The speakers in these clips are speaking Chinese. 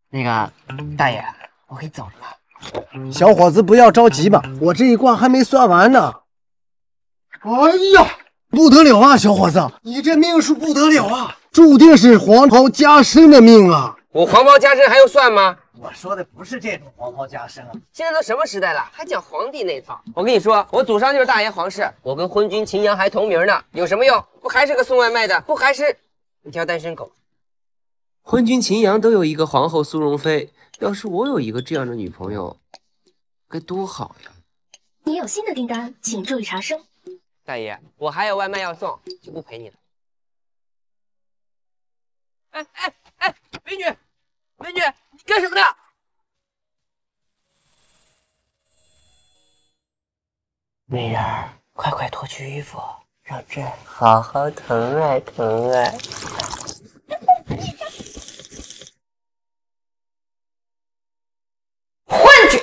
那个大爷，我可以走了吧？ 小伙子，不要着急嘛，我这一卦还没算完呢。哎呀，不得了啊，小伙子，你这命数不得了啊，注定是黄袍加身的命啊！ 我黄袍加身还用算吗？ 我说的不是这种黄袍加身啊！ 现在都什么时代了，还讲皇帝那套？我跟你说，我祖上就是大炎皇室，我跟昏君秦阳还同名呢，有什么用？不还是个送外卖的？不还是一条单身狗？昏君秦阳都有一个皇后苏容妃，要是我有一个这样的女朋友，该多好呀！ 你有新的订单，请注意查收。 大爷，我还有外卖要送，就不陪你了。哎，美女，你干什么呢？ 美人儿，快脱去衣服，让朕好好疼爱疼爱。 昏君！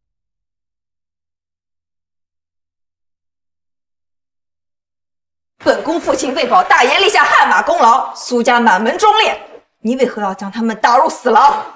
本宫父亲为保大爷立下汗马功劳，苏家满门忠烈，你为何要将他们打入死牢？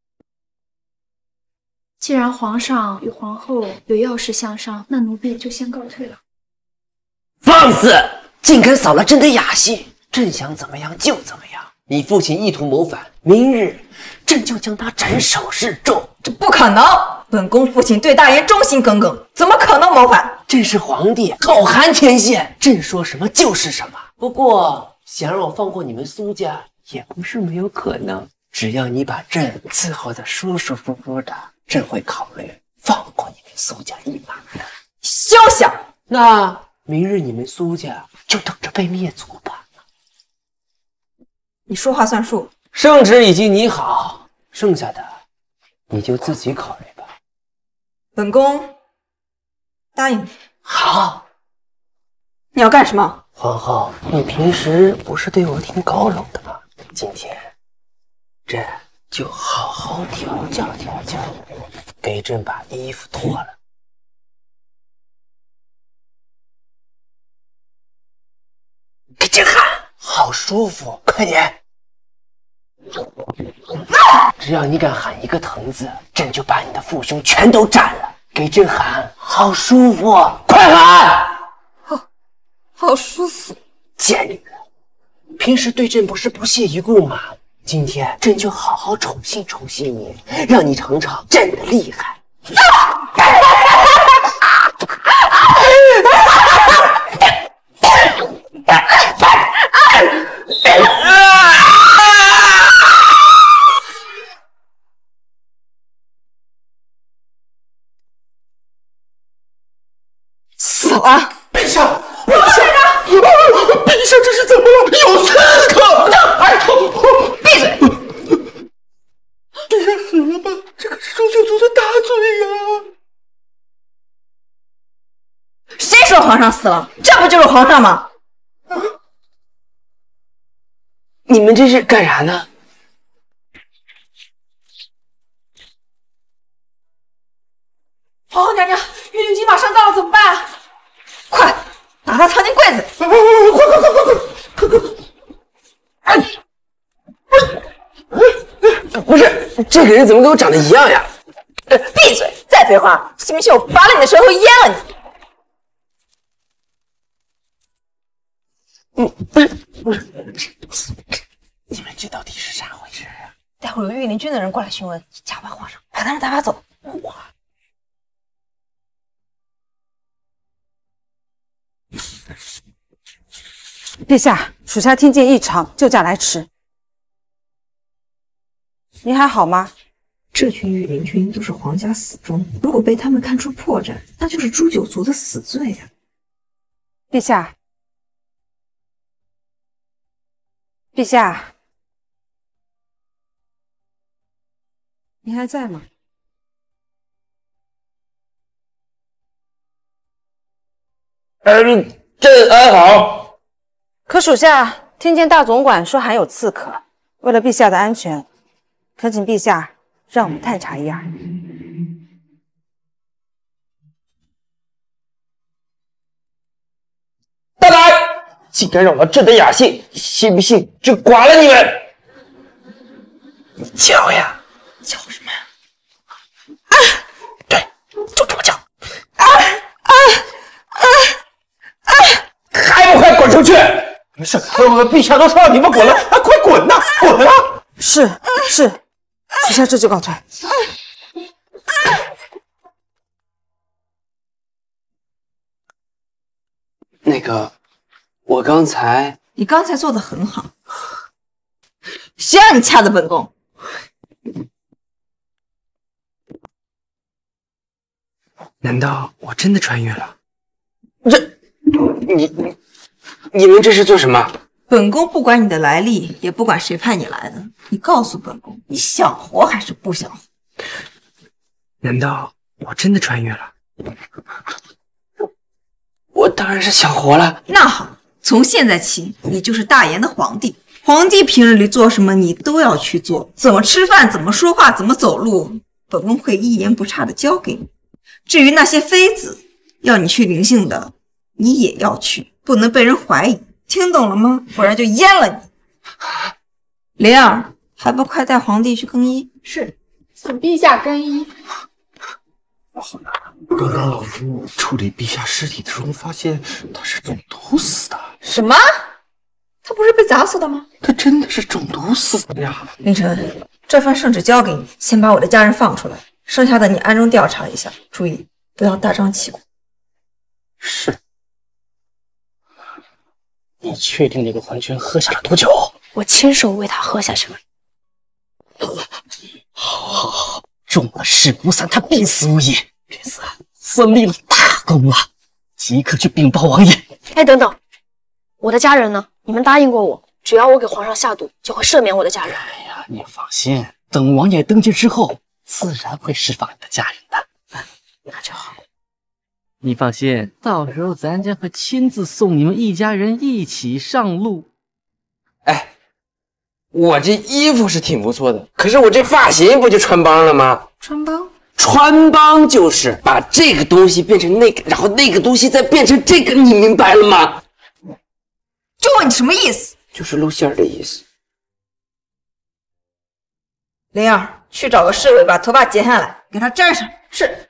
既然皇上与皇后有要事相商，那奴婢就先告退了。 放肆！竟敢扫了朕的雅兴！朕想怎么样就怎么样。你父亲意图谋反，明日朕就将他斩首示众。 这不可能！本宫父亲对大爷忠心耿耿，怎么可能谋反？ 朕是皇帝，口含天线，朕说什么就是什么。不过，想让我放过你们苏家，也不是没有可能。只要你把朕伺候得舒舒服服的，朕会考虑放过你们苏家一马的。 休想！ 那明日你们苏家就等着被灭族吧。 你说话算数。 圣旨已经拟好，剩下的你就自己考虑吧。 本宫答应你。 好。 你要干什么？ 皇后，你平时不是对我挺高冷的吗？今天朕就好好调教调教，给朕把衣服脱了。给朕喊，好舒服，快点！只要你敢喊一个疼字，朕就把你的父兄全都斩了。给朕喊，好舒服，快喊！ 好舒服。 贱女人，平时对朕不是不屑一顾吗？今天朕就好好宠幸宠幸你，让你尝尝朕的厉害。 死了！ 陛下，陛下，陛下这是怎么了？有刺客！哎， 闭嘴！ 陛下死了吗？这可是周九族的大罪呀！ 谁说皇上死了？这不就是皇上吗？ 你们这是干啥呢？ 皇后娘娘，御林军马上到了，怎么办？快，把他藏进柜子！ 快！不是，这个人怎么跟我长得一样呀？ 闭嘴！再废话，信不信我拔了你的舌头淹了你？ 不是，你们这到底是啥回事啊？ 待会儿有御林军的人过来询问，假扮皇上，把他们打发走。 陛下，属下听见异常，救驾来迟。你还好吗？ 这群御林军都是皇家死忠，如果被他们看出破绽，那就是诛九族的死罪呀！ 陛下，陛下，你还在吗？ 朕安好。 可属下听见大总管说还有刺客，为了陛下的安全，恳请陛下让我们探查一二。 大胆！竟敢扰了朕的雅兴，信不信朕剐了你们？ 你瞧呀， 是，陛下都说让你们滚了，快滚呐，滚啊！ 是，属下这就告退。 那个，我刚才， 你刚才做的很好，谁让你掐的本宫？ 难道我真的穿越了？你们这是做什么？ 本宫不管你的来历，也不管谁派你来的，你告诉本宫，你想活还是不想活？ 难道我真的穿越了？我当然是想活了。 那好，从现在起，你就是大言的皇帝。皇帝平日里做什么，你都要去做。怎么吃饭，怎么说话，怎么走路，本宫会一言不差的教给你。至于那些妃子要你去临幸的，你也要去，不能被人怀疑。听懂了吗？不然就阉了你。灵儿，还不快带皇帝去更衣？ 是，请陛下更衣。 刚刚老夫处理陛下尸体的时候，发现他是中毒死的。 什么？他不是被砸死的吗？ 他真的是中毒死的呀！ 凌晨，这份圣旨交给你，先把我的家人放出来，剩下的你暗中调查一下，注意不要大张旗鼓。 是。你确定那个昏君喝下了毒酒？ 我亲手为他喝下去了。 好，中了尸骨散，他必死无疑。这次孙立了大功了，即刻去禀报王爷。 哎，等等，我的家人呢？你们答应过我，只要我给皇上下毒，就会赦免我的家人。 哎呀，你放心，等王爷登基之后，自然会释放你的家人的。 那就好。 你放心，到时候咱将会亲自送你们一家人一起上路。 哎，我这衣服是挺不错的，可是我这发型不就穿帮了吗？ 穿帮？ 穿帮就是把这个东西变成那个，然后那个东西再变成这个，你明白了吗？ 就问你什么意思？ 就是露馅儿的意思。 灵儿，去找个侍卫把头发剪下来，给他粘上。是。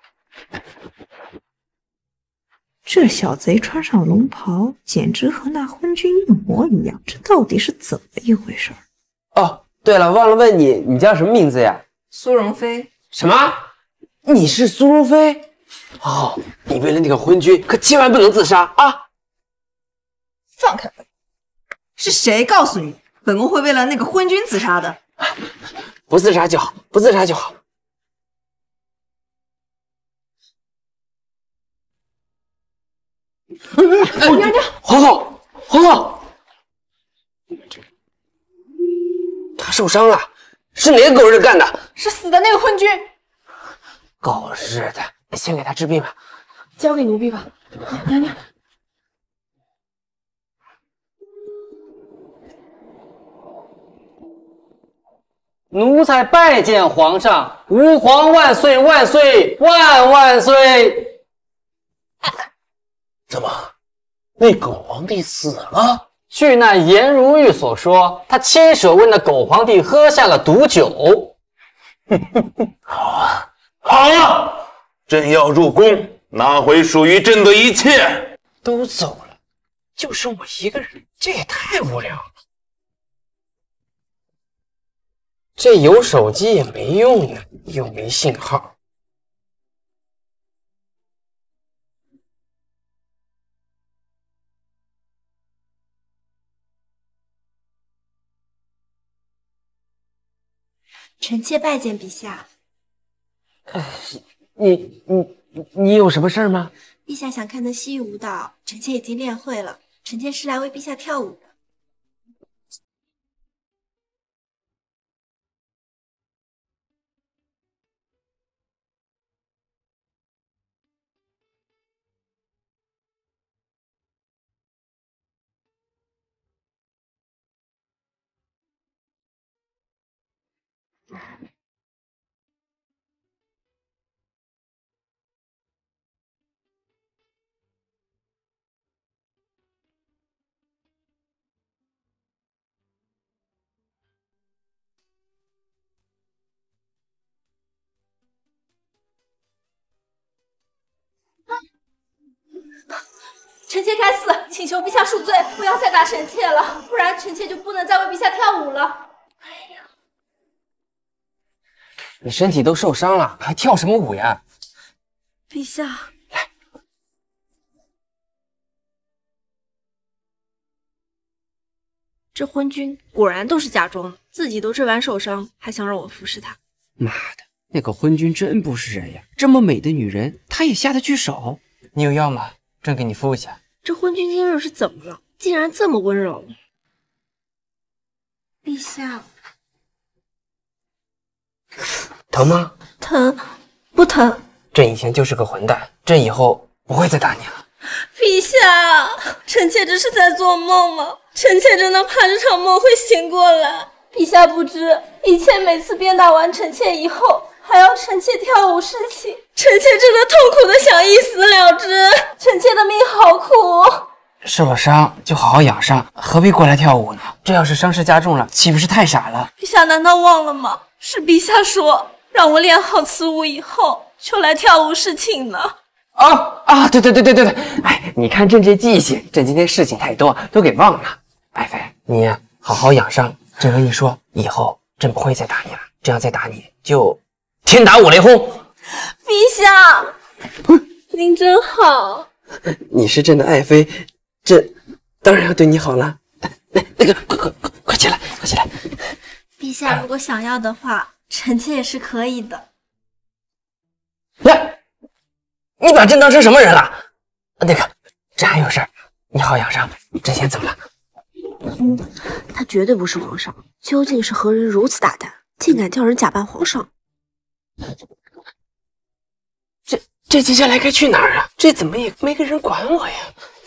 这小贼穿上龙袍，简直和那昏君一模一样，这到底是怎么一回事？ 哦，对了，忘了问你，你叫什么名字呀？ 苏荣妃。 什么？你是苏荣妃？哦，你为了那个昏君，可千万不能自杀啊！ 放开本宫！是谁告诉你本宫会为了那个昏君自杀的？ 不自杀就好，不自杀就好。 娘娘， 皇后，皇后，他受伤了，是哪个狗日干的？ 是死的那个昏君。 狗日的，先给他治病吧。 交给奴婢吧，娘娘。 奴才拜见皇上，吾皇万岁万岁万万岁！ 怎么，那狗皇帝死了？ 据那颜如玉所说，他亲手为那狗皇帝喝下了毒酒。 好啊， 好啊！朕要入宫，拿回属于朕的一切。 都走了，就剩我一个人，这也太无聊了。这有手机也没用呢，又没信号。 臣妾拜见陛下。 你有什么事儿吗？ 陛下想看的西域舞蹈，臣妾已经练会了。臣妾是来为陛下跳舞的。 臣妾该死，请求陛下恕罪，不要再打臣妾了，不然臣妾就不能再为陛下跳舞了。 你身体都受伤了，还跳什么舞呀？ 陛下， 来， 这昏君果然都是假装的，自己都这般受伤，还想让我服侍他。 妈的，那个昏君真不是人呀！这么美的女人，他也下得去手？你有药吗？朕给你敷一下。 这昏君今日是怎么了？竟然这么温柔？陛下， 疼吗？ 疼，不疼。 朕以前就是个混蛋，朕以后不会再打你了。 陛下，臣妾这是在做梦吗？臣妾真的怕这场梦会醒过来。陛下不知，以前每次鞭打完臣妾以后，还要臣妾跳舞侍寝，臣妾真的痛苦的想一死了之。臣妾的命好苦。 受了伤就好好养伤，何必过来跳舞呢？这要是伤势加重了，岂不是太傻了？ 陛下难道忘了吗？是陛下说让我练好此舞以后，就来跳舞侍寝呢。 对，哎，你看朕这记性，朕今天事情太多，都给忘了。爱妃，你好好养伤。朕跟你说，以后朕不会再打你了，这样再打你就天打五雷轰。 陛下，您真好。 你是朕的爱妃，朕当然要对你好了。那个，快起来，快起来！ 陛下如果想要的话，臣妾也是可以的。 来，你把朕当成什么人了？那个，朕还有事儿，你好养伤，朕先走了。 他绝对不是皇上，究竟是何人如此大胆，竟敢叫人假扮皇上？ 这接下来该去哪儿啊？这怎么也没个人管我呀？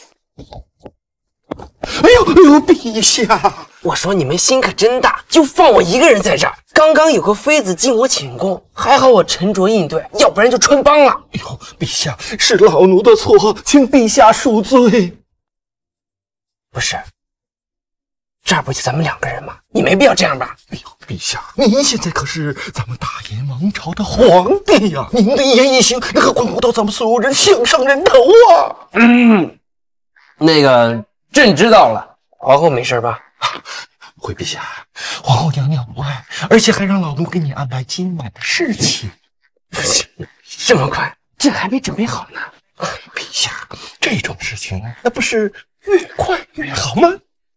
哎呦，陛下！ 我说你们心可真大，就放我一个人在这儿。刚刚有个妃子进我寝宫，还好我沉着应对，要不然就穿帮了。 哎呦，陛下，是老奴的错，请陛下恕罪。 不是，这儿不就咱们两个人吗？你没必要这样吧？ 哎呦，陛下，您现在可是咱们大燕王朝的皇帝呀，您的一言一行，那可关乎到咱们所有人项上人头啊！ 那个，朕知道了。皇后没事吧？ 回陛下，皇后娘娘无碍，而且还让老奴给你安排今晚的侍寝。 这么快，朕还没准备好呢。 陛下，这种事情那不是越快越好吗？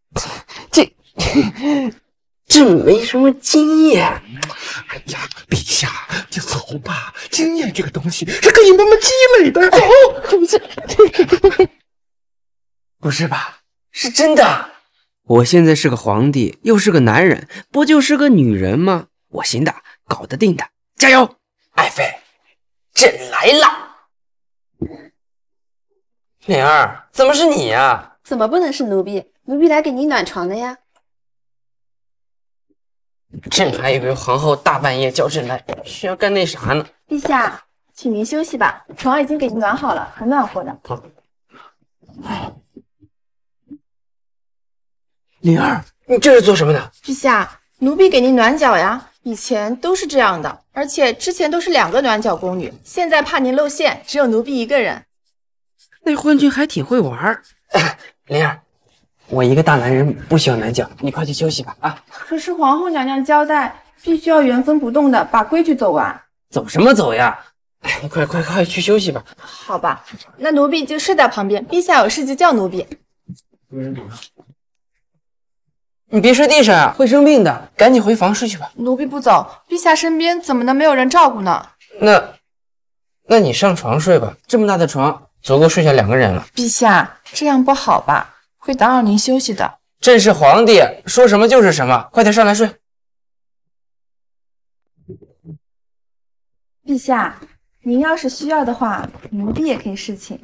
这没什么经验。 哎呀，陛下，就走吧。经验这个东西是可以慢慢积累的。走， 不是吧？是真的。我现在是个皇帝，又是个男人，不就是个女人吗？我行的，搞得定的，加油！爱妃，朕来了。灵儿，怎么是你呀？ 怎么不能是奴婢？奴婢来给你暖床的呀。 朕还以为皇后大半夜叫朕来是要干那啥呢。 陛下，请您休息吧，床已经给您暖好了，很暖和的。 灵儿，你这是做什么的？ 陛下，奴婢给您暖脚呀。以前都是这样的，而且之前都是2个暖脚宫女，现在怕您露馅，只有奴婢一个人。 那昏君还挺会玩。灵儿，我一个大男人不需要暖脚，你快去休息吧啊！ 可是皇后娘娘交代，必须要原封不动的把规矩走完。 走什么走呀？哎，你快去休息吧。 好吧，那奴婢就睡在旁边，陛下有事就叫奴婢。 你别睡地上啊，会生病的，赶紧回房睡去吧。 奴婢不走，陛下身边怎么能没有人照顾呢？ 那你上床睡吧，这么大的床足够睡下2个人了。 陛下，这样不好吧？会打扰您休息的。 朕是皇帝，说什么就是什么，快点上来睡。 陛下，您要是需要的话，奴婢也可以侍寝。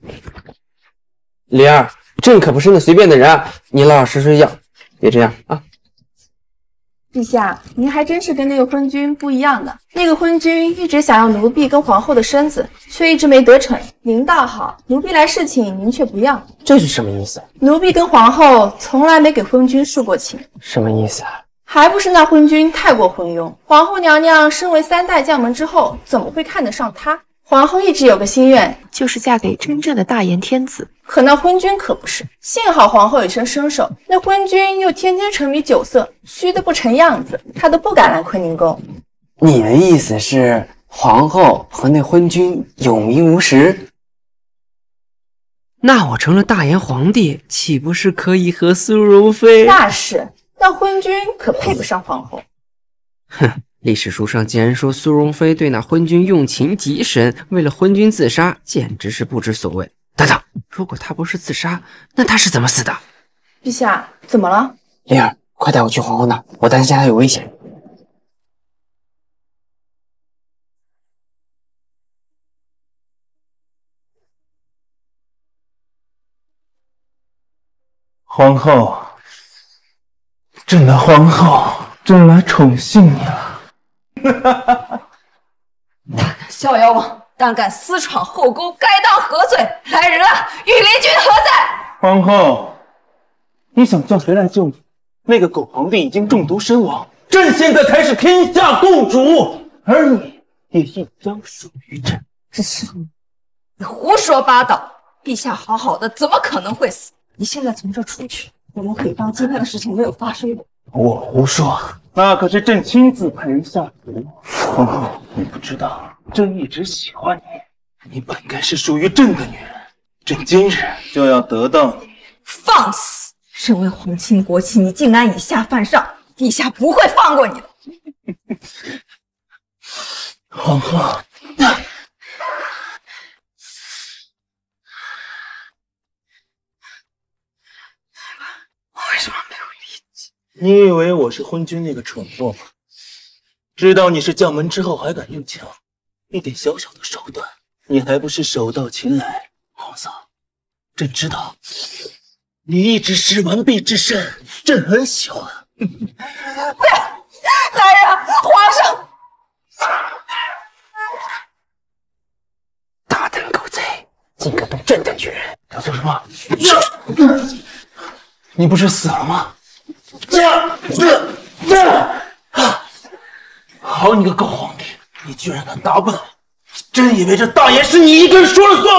灵儿，朕可不是那随便的人啊，你老老实实睡觉，别这样啊。 陛下，您还真是跟那个昏君不一样的。那个昏君一直想要奴婢跟皇后的身子，却一直没得逞。您倒好，奴婢来侍寝，您却不要。 这是什么意思？ 奴婢跟皇后从来没给昏君侍过寝。 什么意思啊？ 还不是那昏君太过昏庸。皇后娘娘身为3代将门之后，怎么会看得上他？ 皇后一直有个心愿，就是嫁给真正的大炎天子。可那昏君可不是。幸好皇后有身身手，那昏君又天天沉迷酒色，虚得不成样子，她都不敢来坤宁宫。 你的意思是皇后和那昏君有名无实？那我成了大炎皇帝，岂不是可以和苏荣妃？ 那是，那昏君可配不上皇后。 哼。历史书上竟然说苏荣妃对那昏君用情极深，为了昏君自杀，简直是不知所谓。等等，如果她不是自杀，那她是怎么死的？ 陛下，怎么了？ 灵儿，快带我去皇后那，我担心她有危险。 皇后，朕的皇后，朕来宠幸你了。 逍遥王胆敢私闯后宫，该当何罪？来人啊！御林军何在？ 皇后，你想叫谁来救你？那个狗皇帝已经中毒身亡，朕现在才是天下共主，而你也亦将属于朕。 这是你胡说八道！陛下好好的，怎么可能会死？你现在从这出去，我们可以当今天的事情没有发生过。 我胡说，那可是朕亲自派人下毒。皇后，你不知道，朕一直喜欢你，你本该是属于朕的女人，朕今日就要得到你。 放肆！身为皇亲国戚，你竟敢以下犯上，陛下不会放过你的。 皇后， 为什么没有力气？ 你以为我是昏君那个蠢货吗？知道你是将门之后还敢用枪，一点小小的手段，你还不是手到擒来？皇嫂，朕知道你一直是完璧之身，朕很喜欢。 不要！来人啊！皇上！ 大胆狗贼，竟敢动朕的女人！ 要做什么？你不是死了吗？好你个狗皇帝，你居然敢打本！真以为这大爷是你一个人说了算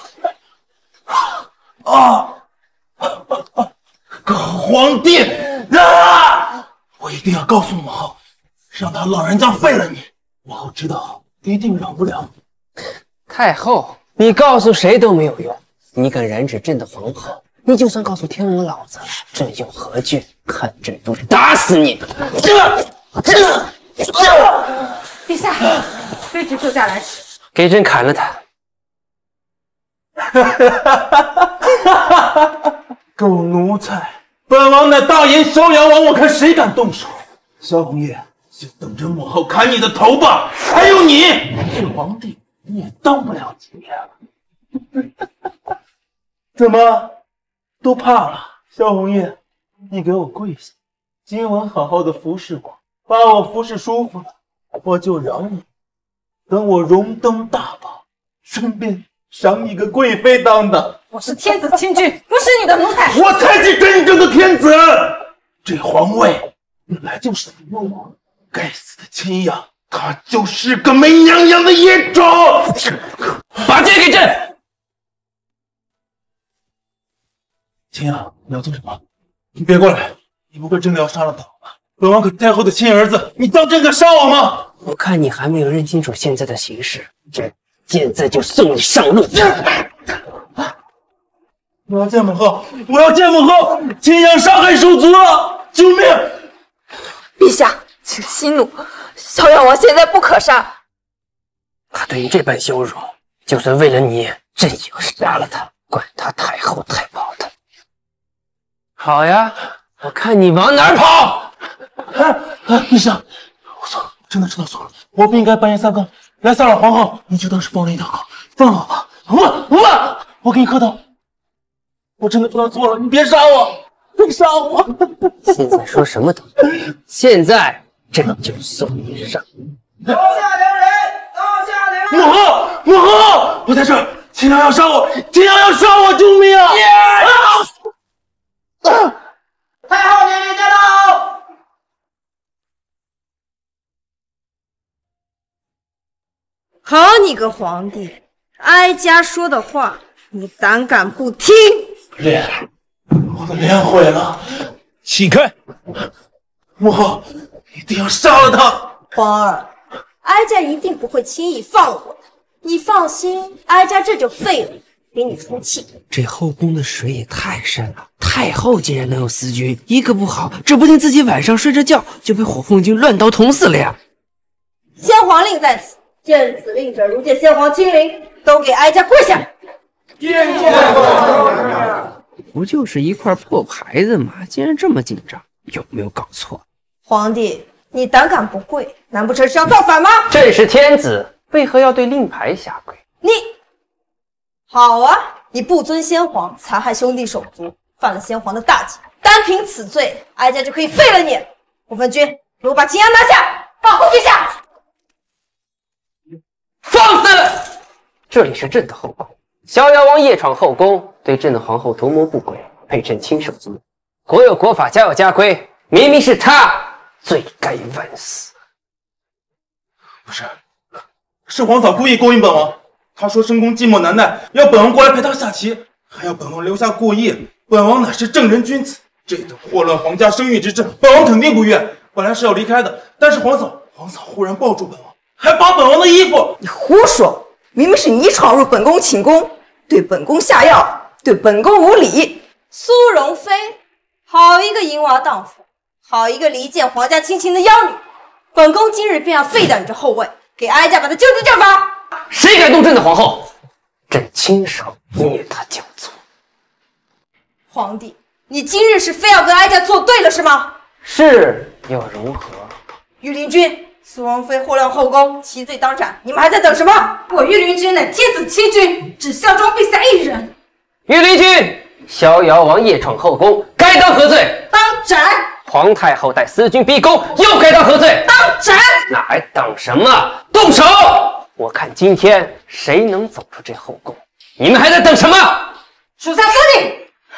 吗？狗皇帝！我一定要告诉母后，让他老人家废了你。母后知道，一定饶不了你。 太后，你告诉谁都没有用，你敢染指朕的皇后，你就算告诉天王老子，朕又何惧？看朕不打死你！ 陛下，卑职救驾来迟， 给朕砍了他！ 狗奴才！本王乃大炎逍遥王，我看谁敢动手！萧红叶，就等着母后砍你的头吧！还有你，是皇帝，你也当不了几年了。怎么，都怕了？萧红叶，你给我跪下，今晚好好的服侍我，把我服侍舒服了，我就饶你。等我荣登大宝，顺便赏你个贵妃当当。 我是天子亲军，不是你的奴才。 我才是真正的天子，这皇位本来就属于我。该死的秦阳，他就是个没娘养的野种！ 把剑给朕！ 秦阳，你要做什么？你别过来！你不会真的要杀了他吧？本王可太后的亲儿子，你当真敢杀我吗？ 我看你还没有认清楚现在的形势，朕现在就送你上路。 我要见母后！我要见母后！秦阳杀害手足了！救命！ 陛下，请息怒，逍遥王现在不可杀。 他对你这般羞辱，就算为了你，朕也要杀了他，管他太后太保的。好呀，我看你往哪儿跑！ 陛下，我错了，真的知道错了，我不应该半夜三更来骚扰皇后，你就当是帮了一堂课，放了我吧！我给你磕头。我真的知道错了，你别杀我，别杀我！ 现在说什么都对，现在朕就送你上。 刀下留人！刀下留人！ 母后，我在这儿，秦阳要杀我，秦阳要杀我，救命啊！ 太后娘娘驾到！ 好你个皇帝，哀家说的话你胆敢不听？ 脸，我的脸毁了！ 起开！ 母后，一定要杀了他！ 皇儿，哀家一定不会轻易放过他，你放心，哀家这就废了，给你出气。 这后宫的水也太深了，太后竟然能有私君，一个不好，指不定自己晚上睡着觉就被火凤军乱刀捅死了呀！ 先皇令在此，见此令者如见先皇亲临，都给哀家跪下！ 见皇不就是一块破牌子吗？竟然这么紧张，有没有搞错？ 皇帝，你胆敢不跪，难不成是要造反吗？ 朕是天子，为何要对令牌下跪？ 你好啊！你不尊先皇，残害兄弟手足，犯了先皇的大忌，单凭此罪，哀家就可以废了你。火凤军，给我把秦阳拿下，保护陛下！ 放肆！这里是朕的后宫，逍遥王夜闯后宫，对朕的皇后图谋不轨，被朕亲手诛。国有国法，家有家规，明明是他罪该万死。 不是，是皇嫂故意勾引本王。她说深宫寂寞难耐，要本王过来陪她下棋，还要本王留下过夜。本王乃是正人君子，这等祸乱皇家声誉之事，本王肯定不愿。本来是要离开的，但是皇嫂忽然抱住本王，还扒本王的衣服。 你胡说！明明是你闯入本宫寝宫，对本宫下药，对本宫无礼。苏容妃，好一个淫娃荡妇，好一个离间皇家亲情的妖女！本宫今日便要废掉你这后位，给哀家把她就地正法！ 谁敢动朕的皇后？朕亲手灭她教族。 皇帝，你今日是非要跟哀家作对了是吗？ 是又如何？ 御林军，苏王妃祸乱后宫，其罪当斩！你们还在等什么？ 我御林军乃天子亲军，只效忠陛下一人。 御林军，逍遥王夜闯后宫，该当何罪？ 当斩！ 皇太后带私军逼宫，又该当何罪？ 当斩！ 那还等什么？动手！我看今天谁能走出这后宫？你们还在等什么？ 属下遵令。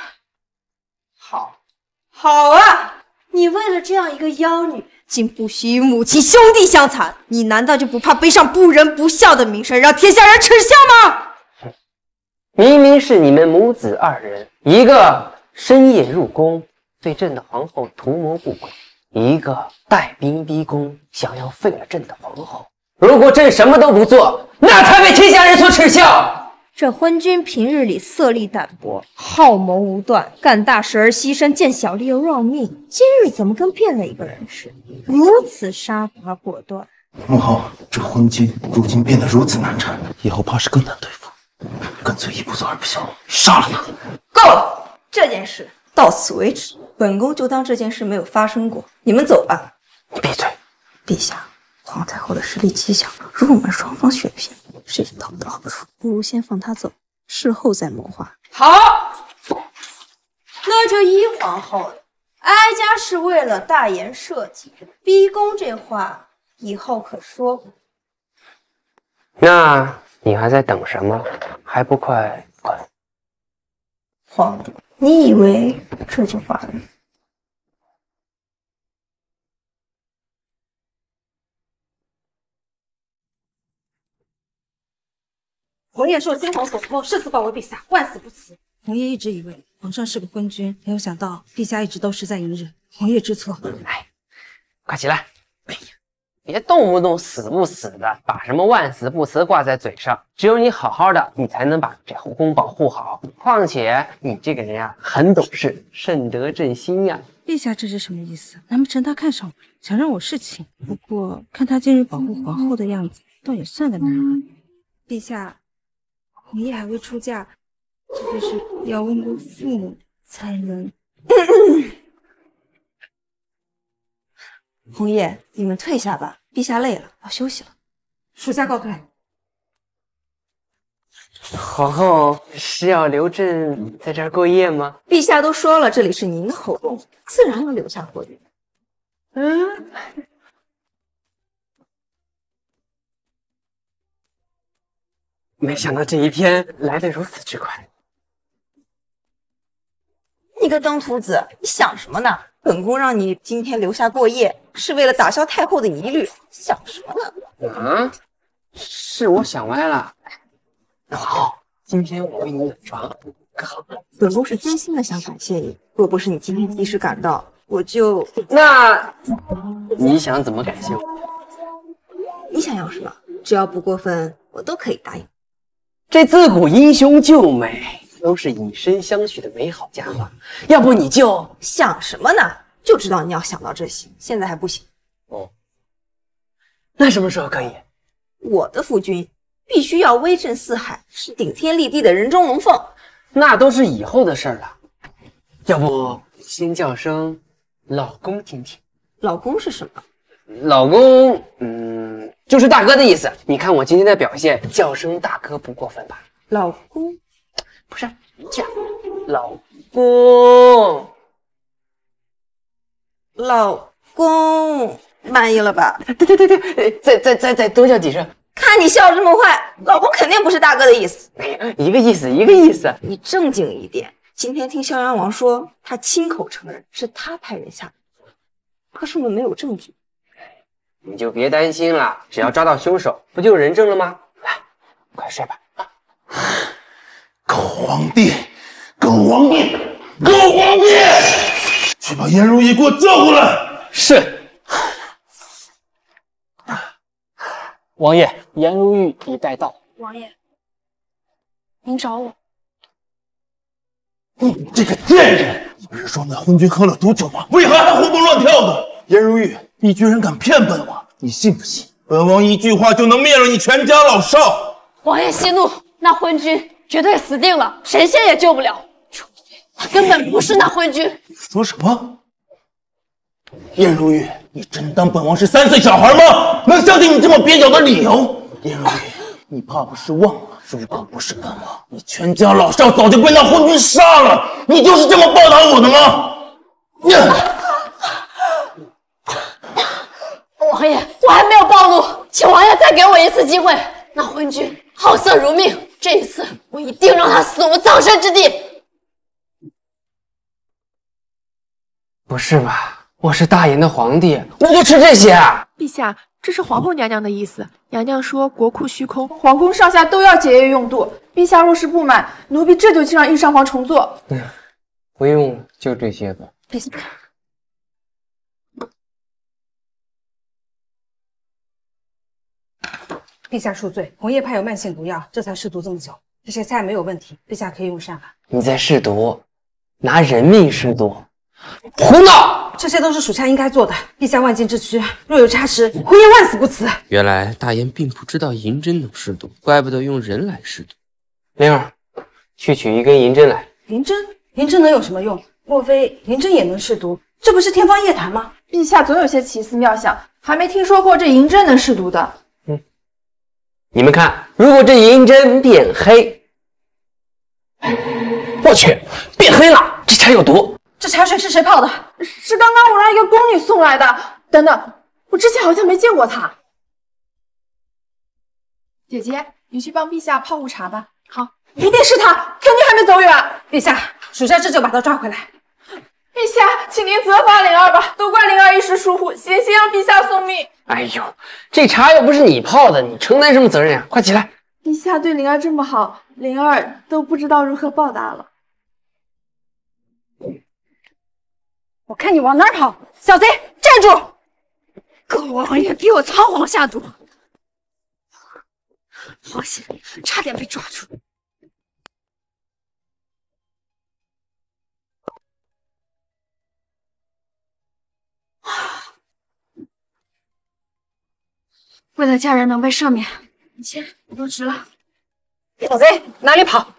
好啊！你为了这样一个妖女，竟不惜与母亲兄弟相残，你难道就不怕背上不仁不孝的名声，让天下人耻笑吗？ 明明是你们母子二人，一个深夜入宫，对朕的皇后图谋不轨，一个带兵逼宫，想要废了朕的皇后。如果朕什么都不做，那才被天下人所耻笑。 这昏君平日里色厉胆薄，好谋无断，干大事而牺牲，见小利而忘命。今日怎么跟变了一个人似的，如此杀伐果断？ 母后，这昏君如今变得如此难缠，以后怕是更难对付。干脆一不做二不休，杀了他！ 够了，这件事到此为止，本宫就当这件事没有发生过。你们走吧。 闭嘴！ 陛下，皇太后的实力极小，如果我们双方血拼，谁也逃不到好处。不如先放她走，事后再谋划。好，那就依皇后了。哀家是为了大言设计，逼宫这话以后可说不。 那你还在等什么？还不快滚！ 皇帝，你以为这就完了？ 红叶受先皇所托，誓死保卫陛下，万死不辞。红叶一直以为皇上是个昏君，没有想到陛下一直都是在隐忍。红叶知错。 哎，快起来！哎呀，别动不动死不死的，把什么万死不辞挂在嘴上。只有你好好的，你才能把这后宫保护好。况且你这个人啊，很懂事，甚得朕心呀。 陛下这是什么意思？难不成他看上我，想让我侍寝？不过看他今日保护皇后的样子，倒也算个男人。陛下，红叶还未出嫁，这就是要问过父母才能。 红叶，你们退下吧，陛下累了，要休息了。 属下告退。 皇后是要留朕在这儿过夜吗？ 陛下都说了，这里是您的后宫，自然要留下过夜。 没想到这一天来得如此之快。 你个登徒子，你想什么呢？本宫让你今天留下过夜，是为了打消太后的疑虑，想什么呢？ 啊？ 是是我想歪了。好，今天我为你冷床。 本宫是真心的想感谢你，若不是你今天及时赶到，我就…… 那你想怎么感谢我？ 你想要什么？只要不过分，我都可以答应。 这自古英雄救美，都是以身相许的美好佳话。要不你就想什么呢？就知道你要想到这些，现在还不行。 哦，那什么时候可以？ 我的夫君必须要威震四海，是顶天立地的人中龙凤。 那都是以后的事儿了。要不先叫声老公听听？ 老公是什么？ 老公，就是大哥的意思。你看我今天的表现，叫声大哥不过分吧？ 老公， 不是这样，老公， 老公，满意了吧？ 对，再多叫几声。 看你笑这么坏，老公肯定不是大哥的意思。 一个意思，一个意思。 你正经一点。今天听襄阳王说，他亲口承认是他派人下的，可是我们没有证据。 你就别担心了，只要抓到凶手，不就有人证了吗？来，快睡吧。 狗皇帝，狗皇帝，狗皇帝！去把颜如玉给我叫过来。 是。王爷，颜如玉已带到。 王爷，您找我？ 你这个贱人！你不是说那昏君喝了毒酒吗？为何还活蹦乱跳的？颜如玉，你居然敢骗本王！你信不信本王一句话就能灭了你全家老少？ 王爷息怒，那昏君绝对死定了，神仙也救不了，除非他根本不是那昏君。 说什么？颜如玉，你真当本王是3岁小孩吗？能相信你这么蹩脚的理由？颜如玉，你怕不是忘了，如果不是本王，你全家老少早就被那昏君杀了。你就是这么报答我的吗？ 王爷，我还没有暴怒，请王爷再给我一次机会。那昏君好色如命，这一次我一定让他死无葬身之地。 不是吧？我是大炎的皇帝，我不吃这些啊！ 陛下，这是皇后娘娘的意思。娘娘说国库虚空， 皇宫上下都要节约用度。陛下若是不满，奴婢这就去让御上皇重做。 不用，就这些吧。 陛下， 陛下恕罪，红叶派有慢性毒药，这才试毒这么久。这些菜没有问题，陛下可以用膳了。 你在试毒，拿人命试毒，胡闹！ 这些都是属下应该做的。陛下万禁之躯，若有差池，红叶万死不辞。 原来大炎并不知道银针能试毒，怪不得用人来试毒。灵儿，去取一根银针来。 银针？银针能有什么用？莫非银针也能试毒？这不是天方夜谭吗？ 陛下总有些奇思妙想，还没听说过这银针能试毒的。 你们看，如果这银针变黑，我去，变黑了，这茶有毒。 这茶水是谁泡的？是刚刚我让一个宫女送来的。等等，我之前好像没见过她。 姐姐，你去帮陛下泡壶茶吧。 好，一定是她，肯定还没走远。 陛下，属下这就把她抓回来。 陛下，请您责罚灵儿吧，都怪灵儿一时疏忽，险些让陛下送命。 哎呦，这茶又不是你泡的，你承担什么责任呀？快起来！ 陛下对灵儿这么好，灵儿都不知道如何报答了。 我看你往哪儿跑！小贼，站住！ 狗王爷给我仓皇下毒，好险，差点被抓住。为了家人能被赦免，一切都值了。 小贼，哪里跑？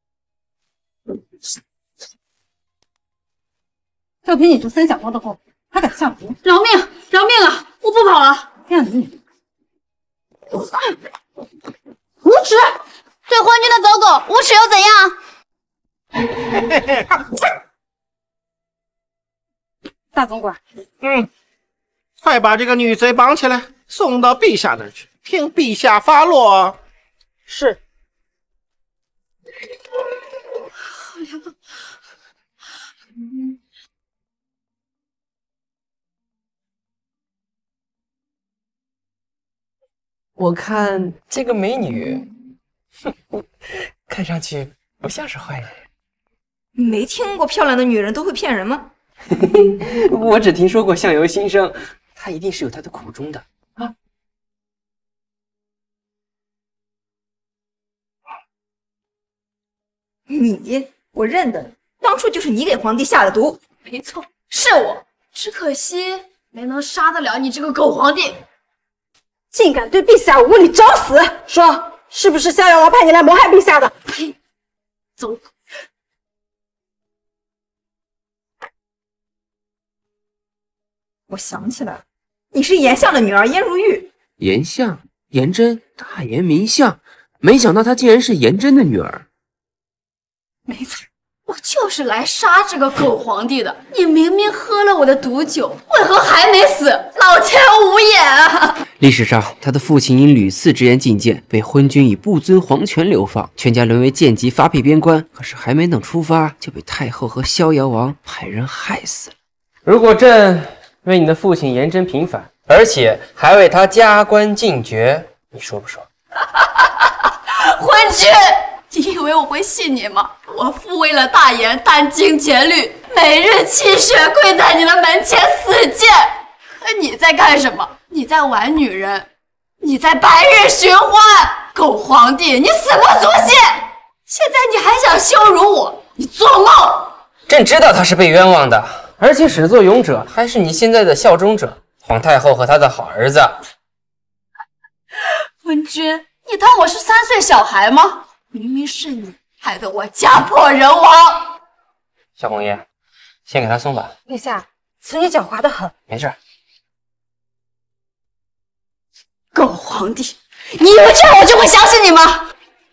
就凭你这3小猫的功夫，还敢下毒？ 饶命！饶命啊！我不跑了！ 让你无耻！对昏君的走狗无耻又怎样？ 大总管， 快把这个女贼绑起来，送到陛下那儿去，听陛下发落。 是。 我看这个美女，看上去不像是坏人。 你没听过漂亮的女人都会骗人吗？ 我只听说过相由心生，她一定是有她的苦衷的啊。 你，我认得，当初就是你给皇帝下的毒。 没错，是我，只可惜没能杀得了你这个狗皇帝。 竟敢对陛下无理找死！说，是不是逍遥王派你来谋害陛下的？ 呸！走！ 我想起来了，你是颜相的女儿颜如玉。 颜相、颜真，大颜明相，没想到她竟然是颜真的女儿。 没错，我就是来杀这个狗皇帝的。你明明喝了我的毒酒，为何还没死？老天无眼啊！ 历史上，他的父亲因屡次直言进谏，被昏君以不遵皇权流放，全家沦为贱籍，发配边关。可是还没等出发，就被太后和逍遥王派人害死了。如果朕为你的父亲颜真平反，而且还为他加官进爵，你说不说？ 昏君！你以为我会信你吗？我父为了大颜殚精竭虑，每日泣血跪在你的门前死谏。可你在干什么？你在玩女人，你在白日寻欢。狗皇帝，你死不足惜！现在你还想羞辱我？你做梦！ 朕知道他是被冤枉的，而且始作俑者还是你现在的效忠者皇太后和他的好儿子。 昏君，你当我是3岁小孩吗？明明是你害得我家破人亡。 小红叶，先给他送吧。 陛下，此女狡猾得很。 没事。 狗皇帝，你以为这样我就会相信你吗？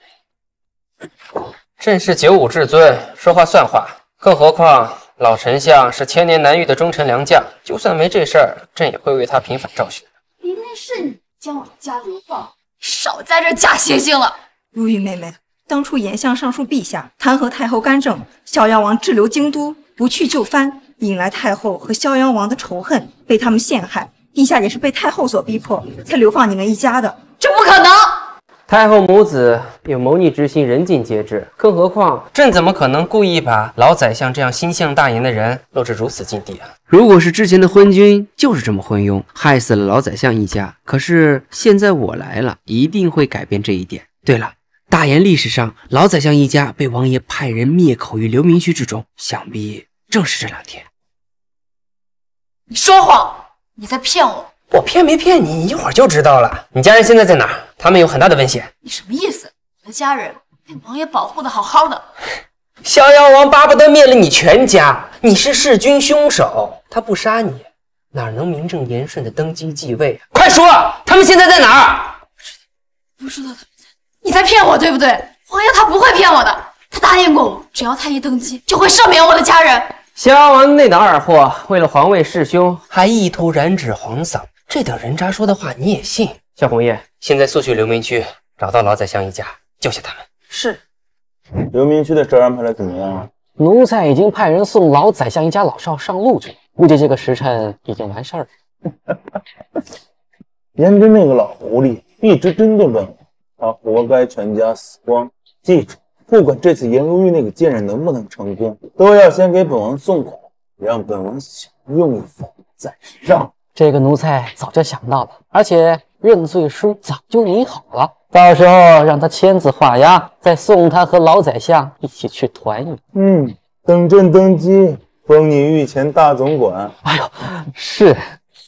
朕是九五至尊，说话算话。更何况老丞相是千年难遇的忠臣良将，就算没这事儿，朕也会为他平反赵雪。 明明是你将我家流放，少在这假惺惺了。 如玉妹妹，当初颜相上书陛下，弹劾太后干政，逍遥王滞留京都，不去就藩，引来太后和逍遥王的仇恨，被他们陷害。陛下也是被太后所逼迫，才流放你们一家的。 这不可能！ 太后母子有谋逆之心，人尽皆知。更何况朕怎么可能故意把老宰相这样心向大颜的人落至如此境地啊？如果是之前的昏君，就是这么昏庸，害死了老宰相一家。可是现在我来了，一定会改变这一点。对了，大颜历史上老宰相一家被王爷派人灭口于流民区之中，想必正是这2天。 你说谎！你在骗我！ 我骗没骗你，你一会儿就知道了。你家人现在在哪儿？他们有很大的危险。 你什么意思？我的家人被王爷保护的好好的。 逍遥王巴不得灭了你全家，你是弑君凶手，他不杀你，哪能名正言顺的登基继位啊？快说，他们现在在哪儿？ 不知道他们在。你在骗我，对不对？王爷他不会骗我的，他答应过我，只要他一登基，就会赦免我的家人。 逍遥王那档二货，为了皇位弑兄，还意图染指皇嫂，这等人渣说的话你也信？小红叶，现在速去流民区，找到老宰相一家，救下他们。是。 流民区的事安排的怎么样了？ 奴才已经派人送老宰相一家老少上路去了，估计这个时辰已经完事儿了。 颜真那个老狐狸一直针对本王，他活该全家死光。记住，不管这次颜如玉那个贱人能不能成功，都要先给本王送口，让本王享用一番再上。 这个奴才早就想到了，而且认罪书早就拟好了，到时候让他签字画押，再送他和老宰相一起去团圆。 等朕登基，封你御前大总管。 哎呦，是。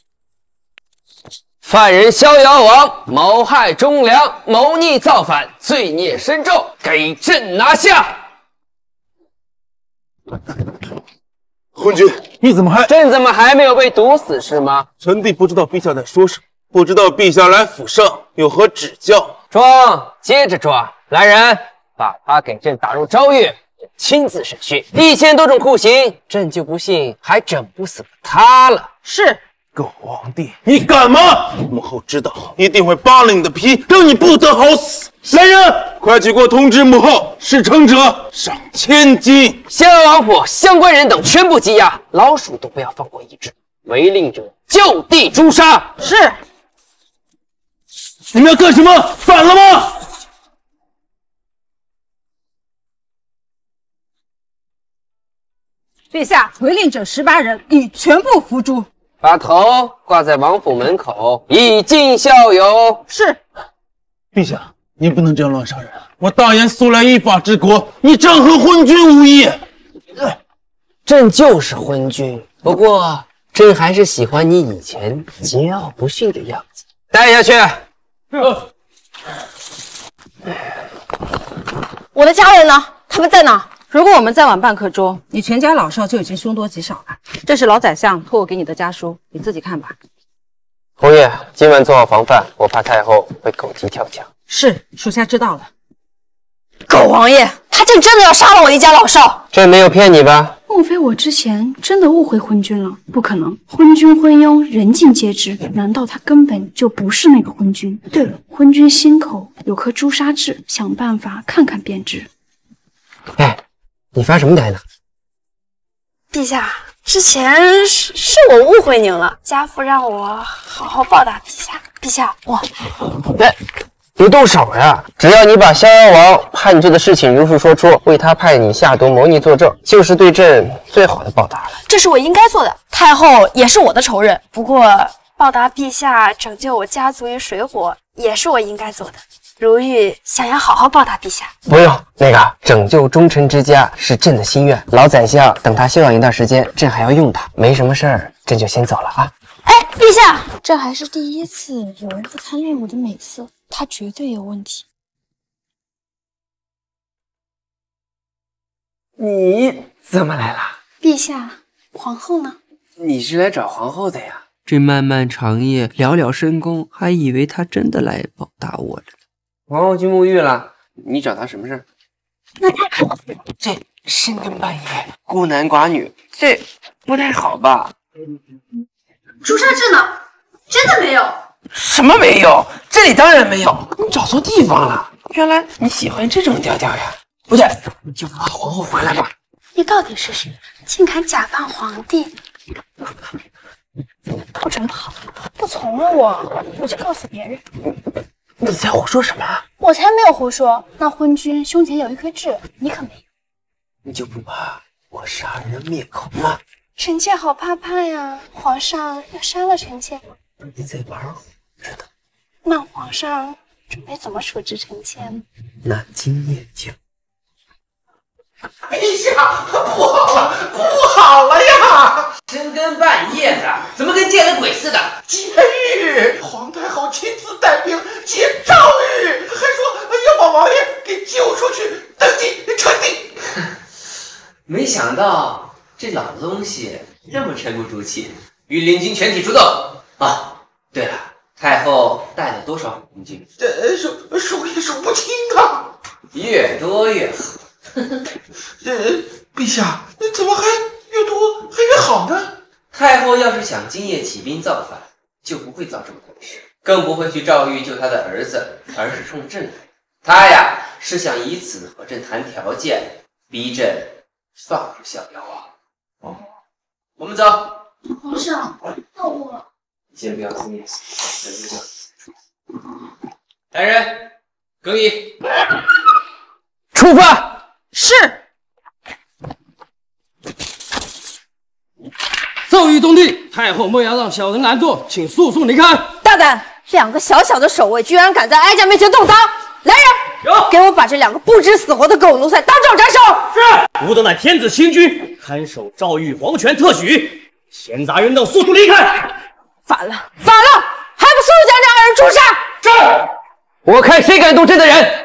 犯人逍遥王谋害忠良，谋逆造反，罪孽深重，给朕拿下！ 昏君，你怎么还…… 朕怎么还没有被毒死是吗？ 臣弟不知道陛下在说什么，不知道陛下来府上有何指教。 装，接着装！来人，把他给朕打入诏狱，亲自审讯，1000多种酷刑，朕就不信还整不死他了。 是。 狗皇帝，你敢吗？母后知道后一定会扒了你的皮，让你不得好死。来人，快去给我通知母后，事成者赏千金。 逍遥王府相关人等全部羁押，老鼠都不要放过一只，违令者就地诛杀。 是。 你们要干什么？反了吗？ 陛下，违令者18人，已全部伏诛。 把头挂在王府门口，以儆效尤。 是。 陛下，您不能这样乱杀人。我大言素来依法治国，你正和昏君无异。 朕就是昏君，不过朕还是喜欢你以前桀骜不驯的样子。带下去。 我的家人呢？他们在哪？ 如果我们再晚半刻钟，你全家老少就已经凶多吉少了。这是老宰相托我给你的家书，你自己看吧。 红叶，今晚做好防范，我怕太后会狗急跳墙。 是，属下知道了。 狗王爷，他竟真的要杀了我一家老少！ 朕没有骗你吧？ 莫非我之前真的误会昏君了？不可能，昏君昏庸，人尽皆知。难道他根本就不是那个昏君？对了，昏君心口有颗朱砂痣，想办法看看便知。 哎，你发什么呆呢？ 陛下，之前是我误会您了，家父让我好好报答陛下。陛下，我别动手呀！只要你把逍遥王判罪的事情如实说出，为他派你下毒谋逆作证，就是对朕最好的报答了。 这是我应该做的，太后也是我的仇人。不过报答陛下拯救我家族于水火，也是我应该做的。如玉想要好好报答陛下。 不用，拯救忠臣之家是朕的心愿。老宰相等他休养一段时间，朕还要用他。没什么事儿，朕就先走了啊。 哎，陛下，这还是第一次有人在贪恋我的美色，他绝对有问题。 你怎么来了？ 陛下，皇后呢？ 你是来找皇后的呀？这漫漫长夜，寥寥深宫，还以为她真的来报答我了。皇后去沐浴了，你找她什么事儿？ 那太好了， 这深更半夜，孤男寡女，这不太好吧？ 朱砂痣呢？真的没有？ 什么没有？这里当然没有，你找错地方了。原来你喜欢这种调调呀？不对，你就怕皇后回来吧？ 你到底是谁？竟敢假扮皇帝？不准跑！不从了我去告诉别人。 你在胡说什么？ 我才没有胡说。那昏君胸前有一颗痣，你可没有。 你就不怕我杀人灭口吗？ 臣妾好怕呀！皇上要杀了臣妾。 你在玩火知道？ 那皇上准备怎么处置臣妾呢？ 拿金眼睛。 陛下，不好了，不好了呀！ 深更半夜的，怎么跟见了鬼似的？ 劫狱！皇太后亲自带兵劫诏狱，还说要把王爷给救出去，登基称帝。 没想到这老东西这么沉不住气，御林军全体出动啊！对了，太后带了多少红军？ 数也数不清啊！ 越多越好。 陛下，怎么还越多还越好呢？ 太后要是想今夜起兵造反，就不会造这么多事，更不会去诏狱救他的儿子，而是冲朕来。他呀，是想以此和朕谈条件，逼朕放出逍遥王。我们走。 皇上，那我先不要出面，等一下。来人，更衣，出发。 是。 奏谕宗弟，太后莫要让小人难做，请速速离开。 大胆！2个小小的守卫，居然敢在哀家面前动刀！来人，给我把这2个不知死活的狗奴才当场斩首！ 是。吾等乃天子亲军，看守诏狱皇权特许，闲杂人等速速离开。 反了，还不速将这2人诛杀！ 是。我看谁敢动朕的人！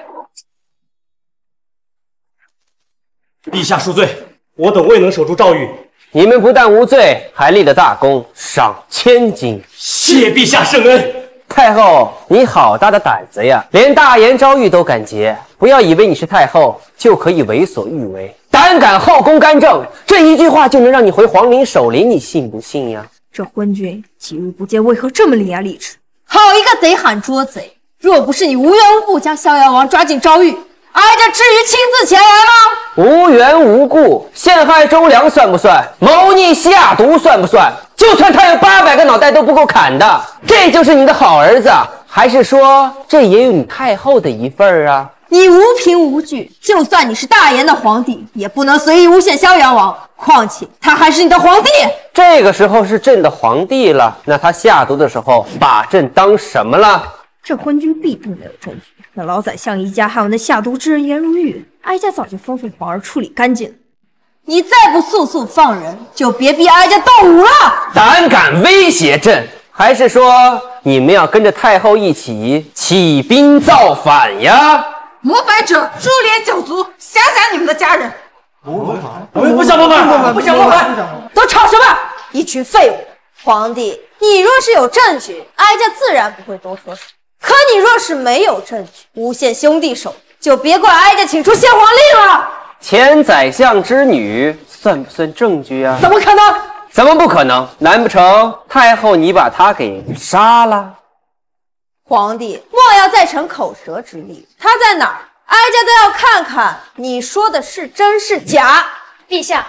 陛下恕罪，我等未能守住诏狱。 你们不但无罪，还立了大功，赏1000金。 谢陛下圣恩。 太后，你好大的胆子呀，连大言诏狱都敢劫！不要以为你是太后就可以为所欲为，胆敢后宫干政，这一句话就能让你回皇陵守灵，你信不信呀？ 这昏君几日不见，为何这么伶牙俐齿？好一个贼喊捉贼！若不是你无缘无故将逍遥王抓进诏狱，哀家至于亲自前来吗？ 无缘无故陷害忠良算不算？谋逆下毒算不算？就算他有800个脑袋都不够砍的，这就是你的好儿子， 还是说这也有你太后的一份儿啊？ 你无凭无据，就算你是大燕的皇帝，也不能随意诬陷逍遥王。况且他还是你的皇帝。 这个时候是朕的皇帝了，那他下毒的时候把朕当什么了？ 这昏君必定没有证据。那老宰相一家还有那下毒之人颜如玉，哀家早就吩咐皇儿处理干净了。你再不速速放人，就别逼哀家动武了。 胆敢威胁朕，还是说你们要跟着太后一起起兵造反呀？ 谋反者株连九族，想想你们的家人。 不想谋反， 不想谋反， 都吵什么？一群废物！皇帝，你若是有证据，哀家自然不会多说什么。可你若是没有证据，诬陷兄弟手，就别怪哀家请出先皇令了。 前宰相之女算不算证据啊？ 怎么可能？ 怎么不可能？难不成太后你把她给杀了？ 皇帝莫要再逞口舌之力，他在哪儿？哀家都要看看你说的是真是假。 陛下，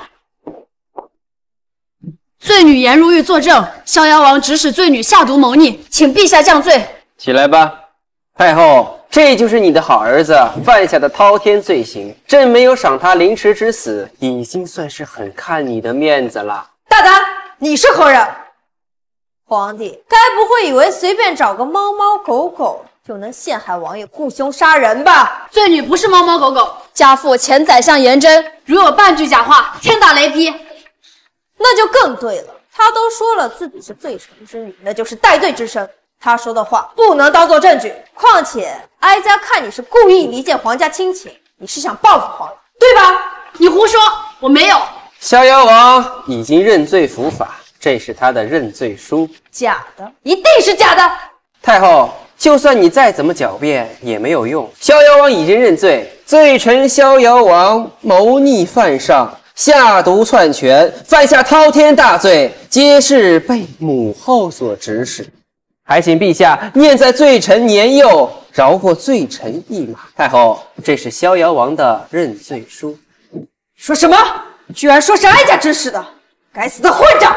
罪女颜如玉作证，逍遥王指使罪女下毒谋逆，请陛下降罪。 起来吧，太后，这就是你的好儿子犯下的滔天罪行，朕没有赏他凌迟之死，已经算是很看你的面子了。 大胆，你是何人？皇帝该不会以为随便找个猫猫狗狗就能陷害王爷雇凶杀人吧？ 罪女不是猫猫狗狗，家父前宰相颜真，如有半句假话，天打雷劈。 那就更对了，他都说了自己是罪臣之女，那就是戴罪之身。他说的话不能当做证据。况且哀家看你是故意离间皇家亲情，你是想报复皇帝，对吧？ 你胡说，我没有。 逍遥王已经认罪伏法，这是他的认罪书。 假的，一定是假的。 太后，就算你再怎么狡辩也没有用，逍遥王已经认罪，罪臣逍遥王谋逆犯上，下毒篡权，犯下滔天大罪，皆是被母后所指使。还请陛下念在罪臣年幼，饶过罪臣一马。太后，这是逍遥王的认罪书。 说什么？居然说是哀家指使的！该死的混账！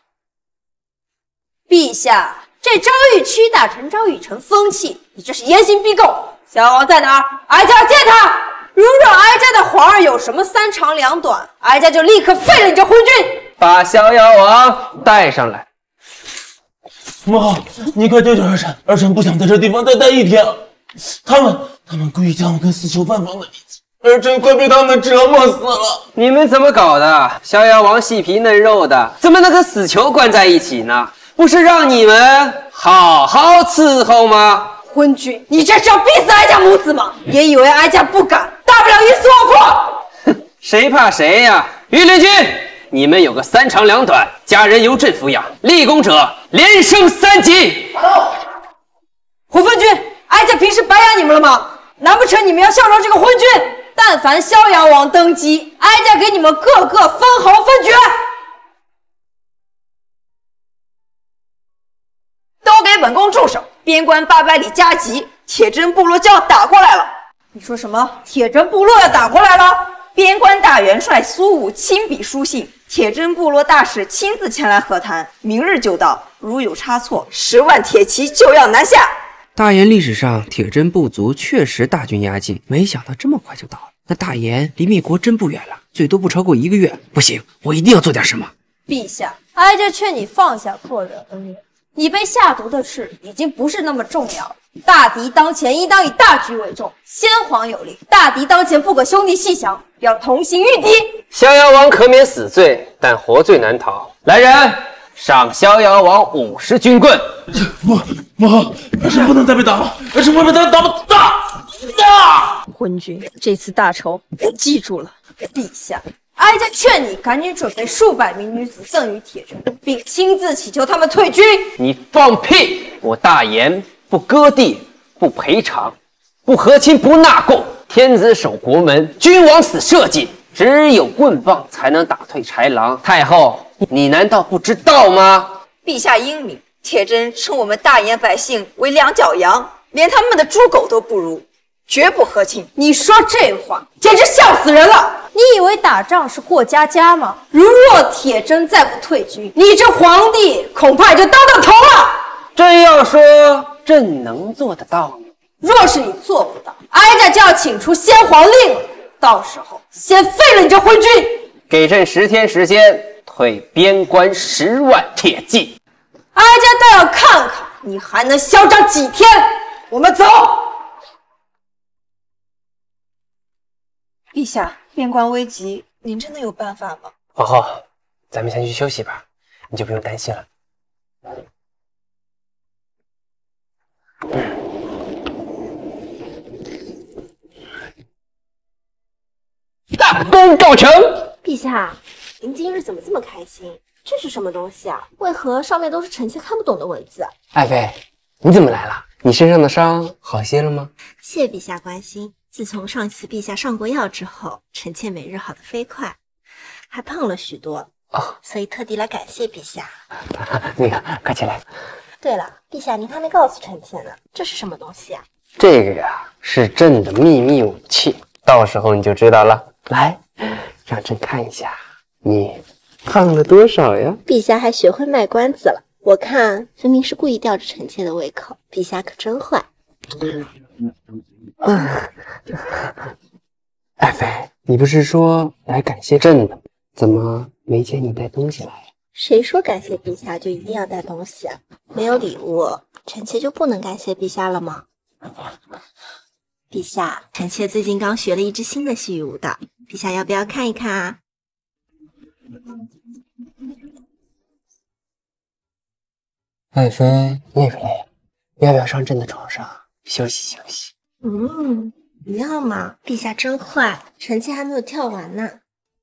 陛下，这昭玉屈大臣昭雨辰风气，你这是严刑逼供。逍遥王在哪儿？哀家要见他。如若哀家的皇儿有什么三长两短，哀家就立刻废了你这昏君。 把逍遥王带上来。 母后，你快救救儿臣，儿臣不想在这地方再待一天了。他们故意将我跟死囚犯放在一起，儿臣快被他们折磨死了。 你们怎么搞的？逍遥王细皮嫩肉的，怎么能跟死囚关在一起呢？不是让你们好好伺候吗？ 昏君，你这是要逼死哀家母子吗？也以为哀家不敢，大不了鱼死网破。 哼，谁怕谁呀？御林军，你们有个三长两短，家人由朕抚养，立功者连升3级。 胡昏君，哀家平时白养你们了吗？难不成你们要效忠这个昏君？但凡逍遥王登基，哀家给你们个个分毫分爵。都给本宫住手！边关800里加急，铁真部落就要打过来了。你说什么？铁真部落要打过来了？边关大元帅苏武亲笔书信，铁真部落大使亲自前来和谈，明日就到。如有差错，10万铁骑就要南下。 大研历史上，铁真部族确实大军压境，没想到这么快就到了。那大研离灭国真不远了，最多不超过1个月。不行，我一定要做点什么。 陛下，哀家劝你放下个人恩怨。你被下毒的事已经不是那么重要了。大敌当前，应当以大局为重。先皇有令，大敌当前，不可兄弟戏强，要同心御敌。 逍遥王可免死罪，但活罪难逃。来人，赏逍遥王50军棍。 母后，儿臣不能再被打了，儿臣会被他打。 昏君，这次大仇记住了。陛下，哀家劝你赶紧准备数百名女子赠予铁真，并亲自祈求他们退军。 你放屁！我大研不割地，不赔偿，不和亲，不纳贡。天子守国门，君王死社稷，只有棍棒才能打退豺狼。太后，你难道不知道吗？ 陛下英明，铁真称我们大研百姓为两脚羊，连他们的猪狗都不如，绝不和亲。你说这话，简直笑死人了！你以为打仗是过家家吗？如若铁真再不退军，你这皇帝恐怕也就当到头了。 真要说朕能做得到呢？ 若是你做不到，哀家就要请出先皇令了。到时候先废了你这昏君。 给朕10天时间，退边关10万铁骑。 哀家倒要看看你还能嚣张几天。我们走。 陛下，边关危急，您真的有办法吗？ 皇后，咱们先去休息吧，你就不用担心了。大功告成！ 陛下，您今日怎么这么开心？这是什么东西啊？为何上面都是臣妾看不懂的文字？ 爱妃，你怎么来了？你身上的伤好些了吗？ 谢陛下关心。自从上次陛下上过药之后，臣妾每日好得飞快，还胖了许多所以特地来感谢陛下。 那个，快起来。 对了，陛下您还没告诉臣妾呢，这是什么东西啊？ 这个呀，是朕的秘密武器，到时候你就知道了。来，让朕看一下，你胖了多少呀？ 陛下还学会卖关子了，我看分明是故意吊着臣妾的胃口。陛下可真坏。 爱妃，你不是说来感谢朕的，怎么没见你带东西来呀？ 谁说感谢陛下就一定要带东西啊？没有礼物，臣妾就不能感谢陛下了吗？陛下，臣妾最近刚学了一支新的西域舞蹈，陛下要不要看一看啊？ 爱妃累不累？要不要上朕的床上休息休息？ 不要嘛，陛下真坏，臣妾还没有跳完呢。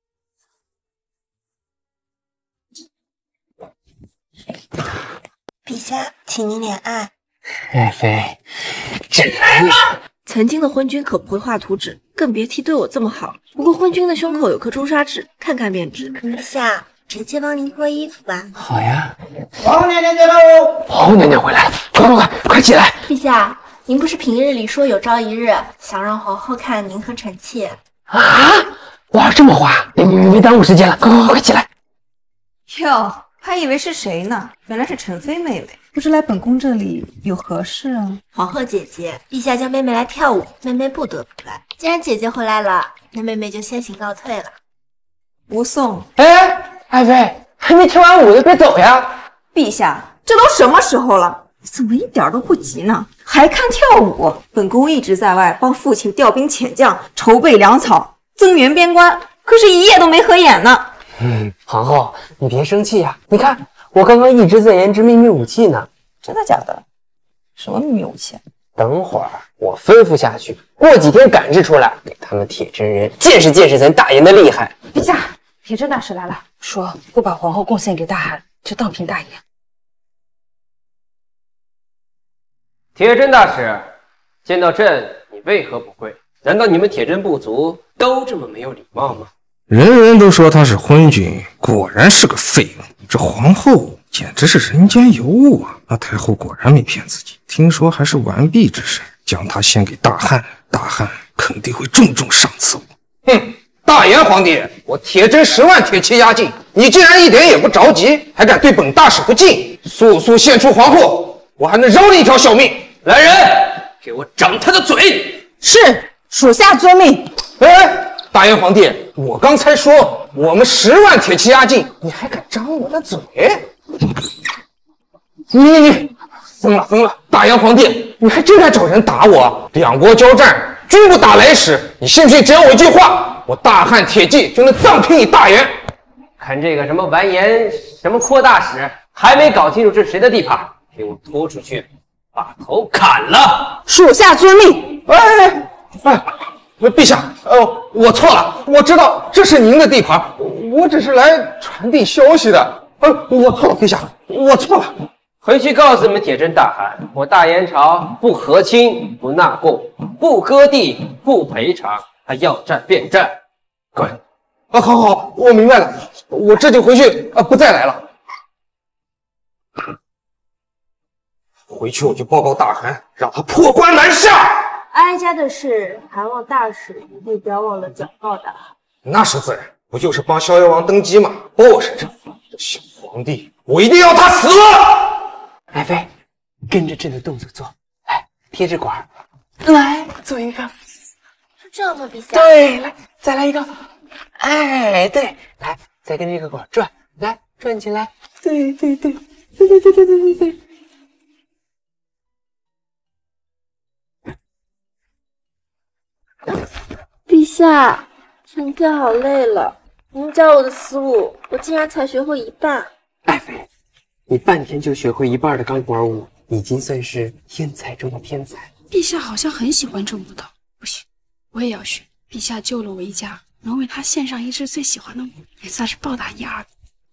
陛下，请您怜爱。 爱妃，朕来了。 曾经的昏君可不会画图纸，更别提对我这么好。不过昏君的胸口有颗朱砂痣，看看便知。陛下，臣妾帮您脱衣服吧。 好呀。 皇娘娘见喽！ 皇后娘娘回来了，快起来！ 陛下，您不是平日里说有朝一日想让皇后看您和臣妾啊？哇，这么花，别耽误时间了，快起来！ 哟，还以为是谁呢，原来是陈妃妹妹。不知来本宫这里有何事啊？ 皇后姐姐，陛下叫妹妹来跳舞，妹妹不得不来。既然姐姐回来了，那妹妹就先行告退了。 吴颂， 哎，爱妃，还没跳完舞就别走呀！ 陛下，这都什么时候了？你怎么一点都不急呢？还看跳舞？本宫一直在外帮父亲调兵遣将，筹备粮草，增援边关，可是一夜都没合眼呢。 皇后，你别生气呀！你看，我刚刚一直在研制秘密武器呢。 真的假的？什么秘密武器？ 等会儿我吩咐下去，过几天赶制出来，给他们铁真人见识见识咱大言的厉害。 陛下，铁真大使来了，说不把皇后贡献给大汗，就荡平大言。 铁真大使，见到朕，你为何不跪？难道你们铁真部族都这么没有礼貌吗？ 人人都说他是昏君，果然是个废物。这皇后简直是人间尤物啊！那太后果然没骗自己，听说还是完璧之身，将他献给大汗，大汗肯定会重重赏赐我。 哼！大炎皇帝，我铁真10万铁骑压境，你竟然一点也不着急，还敢对本大使不敬！速速献出皇后，我还能饶你一条小命！ 来人，给我掌他的嘴！ 是，属下遵命。 哎！大炎皇帝，我刚才说我们10万铁骑压境，你还敢张我的嘴？你疯了！大炎皇帝，你还真敢找人打我！两国交战，军不打来使，你信不信只要我一句话，我大汉铁骑就能荡平你大炎？ 看这个什么完颜，什么扩大使，还没搞清楚这是谁的地盘，给我拖出去，把头砍了！ 属下遵命。 哎！陛下，我错了，我知道这是您的地盘，我只是来传递消息的。我错了，陛下，我错了。 回去告诉你们铁真大汗，我大炎朝不和亲，不纳贡，不割地，不赔偿，还要战便战。滚！ 好，我明白了，我这就回去不再来了。回去我就报告大汗，让他破关南下。 哀家的事，还望大使一定不要忘了转告大汗。 那是自然，不就是帮逍遥王登基吗？包我身上。这小皇帝，我一定要他死！ 爱妃， 跟着朕的动作做，来贴着管，来做一个， 是这样吗，陛下？ 对，来再来一个，哎，对，来再跟着这个管转，来转起来，对。 陛下，臣妾好累了，您教我的思路，我竟然才学会一半。 爱妃，你半天就学会一半的钢管舞，已经算是天才中的天才。 陛下好像很喜欢这舞蹈，不行，我也要学。陛下救了我一家，能为他献上一支最喜欢的舞，也算是报答一二。